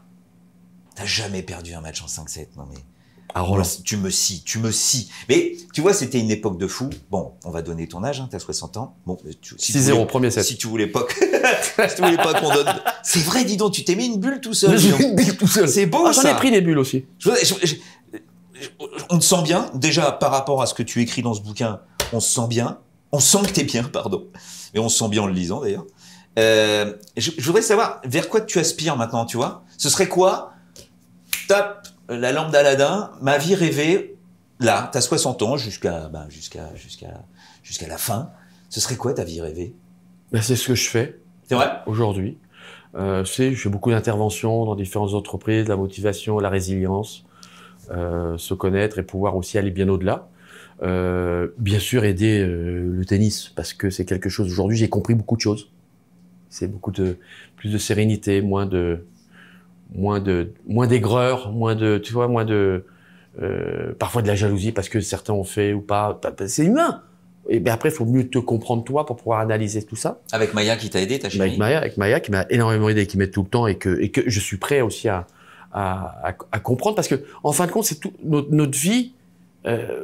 [SPEAKER 2] T'as jamais perdu un match en cinq sept, non mais...
[SPEAKER 1] À Roland.
[SPEAKER 2] Tu me scies, tu me scies. Mais tu vois, c'était une époque de fou. Bon, on va donner ton âge, hein, t'as soixante ans. Bon, tu, si
[SPEAKER 1] six zéro,
[SPEAKER 2] tu voulais-
[SPEAKER 1] premier set.
[SPEAKER 2] Si tu voulais pas, que- si tu voulais pas qu'on donne. C'est vrai, dis donc, tu t'es mis une bulle tout seul. dis donc.
[SPEAKER 1] une bille tout seul.
[SPEAKER 2] C'est beau,
[SPEAKER 1] Ah, j'en
[SPEAKER 2] ça.
[SPEAKER 1] ai pris des bulles aussi.
[SPEAKER 2] Je- je- je- je- on te sent bien. Déjà, par rapport à ce que tu écris dans ce bouquin, on se sent bien. On sent que t'es bien, pardon. Et on se sent bien en le lisant, d'ailleurs. Euh, je, je voudrais savoir vers quoi tu aspires maintenant, tu vois. Ce serait quoi? Tape la lampe d'Aladin, ma vie rêvée. Là, t'as soixante ans jusqu'à, ben, jusqu'à, jusqu'à, jusqu'à la fin. Ce serait quoi ta vie rêvée?
[SPEAKER 1] Ben, c'est ce que je fais.
[SPEAKER 2] C'est vrai?
[SPEAKER 1] Aujourd'hui. Euh, je sais, je fais beaucoup d'interventions dans différentes entreprises, la motivation, la résilience, euh, se connaître et pouvoir aussi aller bien au-delà. Euh, bien sûr, aider euh, le tennis, parce que c'est quelque chose, aujourd'hui, j'ai compris beaucoup de choses. C'est beaucoup de, plus de sérénité, moins de, moins de, moins d'aigreur, moins de, tu vois, moins de, euh, parfois de la jalousie parce que certains ont fait ou pas. C'est humain. Et ben après, il faut mieux te comprendre toi pour pouvoir analyser tout ça.
[SPEAKER 2] Avec Maya qui t'a aidé, ta chérie?
[SPEAKER 1] Avec Maya, avec Maya qui m'a énormément aidé, qui m'aide tout le temps et que, et que je suis prêt aussi à, à, à, à comprendre parce que, en fin de compte, c'est tout, notre, notre vie, euh,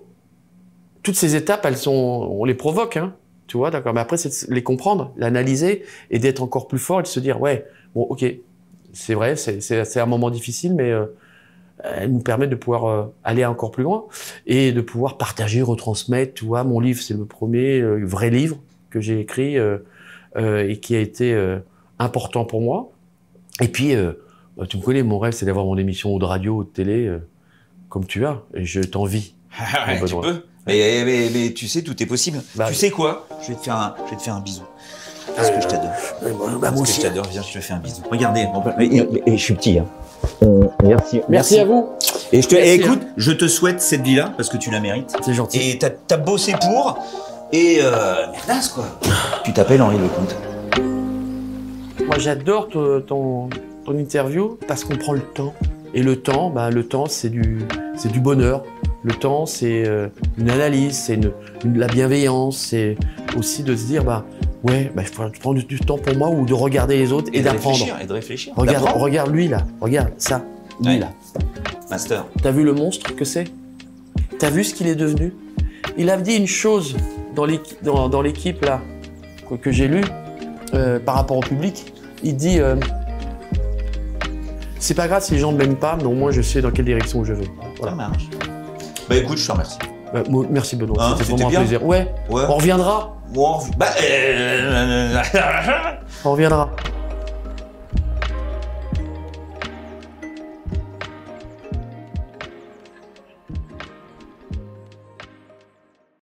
[SPEAKER 1] toutes ces étapes, elles sont, on les provoque, hein, tu vois, d'accord. Mais après, c'est de les comprendre, l'analyser et d'être encore plus fort et de se dire, ouais, bon, ok, c'est vrai, c'est, c'est, c'est un moment difficile, mais euh, elle nous permet de pouvoir euh, aller encore plus loin et de pouvoir partager, retransmettre. Tu vois, mon livre, c'est le premier euh, vrai livre que j'ai écrit euh, euh, et qui a été euh, important pour moi. Et puis, euh, bah, tu me connais, mon rêve, c'est d'avoir mon émission de radio ou de télé euh, comme tu as. Et je t'envie.
[SPEAKER 2] Ah ouais,
[SPEAKER 1] Mon
[SPEAKER 2] tu
[SPEAKER 1] Benoît.
[SPEAKER 2] peux. Mais, mais, mais tu sais, tout est possible.
[SPEAKER 1] Bah,
[SPEAKER 2] tu
[SPEAKER 1] oui.
[SPEAKER 2] sais quoi? Je vais te faire un, je vais te faire un bisou. Parce que je t'adore.
[SPEAKER 1] Euh, bah, moi
[SPEAKER 2] Parce que
[SPEAKER 1] aussi.
[SPEAKER 2] je t'adore. Viens, je te fais un bisou. Regardez. on peut- Et, et- et je suis petit. Hein. Euh, merci.
[SPEAKER 1] Merci à vous.
[SPEAKER 2] Et je te,
[SPEAKER 1] Merci,
[SPEAKER 2] et écoute, je te souhaite cette vie-là parce que tu la mérites.
[SPEAKER 1] C'est gentil.
[SPEAKER 2] Et t'as, t'as bossé pour. Et euh, merdasse quoi. Tu t'appelles Henri Lecomte.
[SPEAKER 1] Moi, j'adore ton, ton, ton interview parce qu'on prend le temps. Et le temps, bah, le temps, c'est du, c'est du bonheur. Le temps, c'est euh, une analyse, c'est une, une- la bienveillance, c'est aussi de se dire, bah, ouais, bah, il faut prendre du, du temps pour moi ou de regarder les autres et,
[SPEAKER 2] Et de
[SPEAKER 1] d'apprendre.
[SPEAKER 2] réfléchir. Et de réfléchir.
[SPEAKER 1] Regarde,
[SPEAKER 2] D'apprendre.
[SPEAKER 1] regarde lui là, regarde ça, lui
[SPEAKER 2] Ouais.
[SPEAKER 1] là.
[SPEAKER 2] Master.
[SPEAKER 1] T'as vu le monstre que c'est? T'as vu ce qu'il est devenu? Il a dit une chose dans l'équipe, dans, dans l'équipe là, que, que j'ai lu, euh, par rapport au public. Il dit euh, c'est pas grave si les gens ne m'aiment pas, mais au moins je sais dans quelle direction je vais.
[SPEAKER 2] Voilà. Ça marche. Bah écoute, je te remercie.
[SPEAKER 1] Bah, moi, merci Benoît,
[SPEAKER 2] Hein,
[SPEAKER 1] c'était
[SPEAKER 2] c'était
[SPEAKER 1] vraiment
[SPEAKER 2] bien.
[SPEAKER 1] un plaisir. Ouais,
[SPEAKER 2] Ouais.
[SPEAKER 1] on reviendra.
[SPEAKER 2] Bon, bah, euh...
[SPEAKER 1] On reviendra.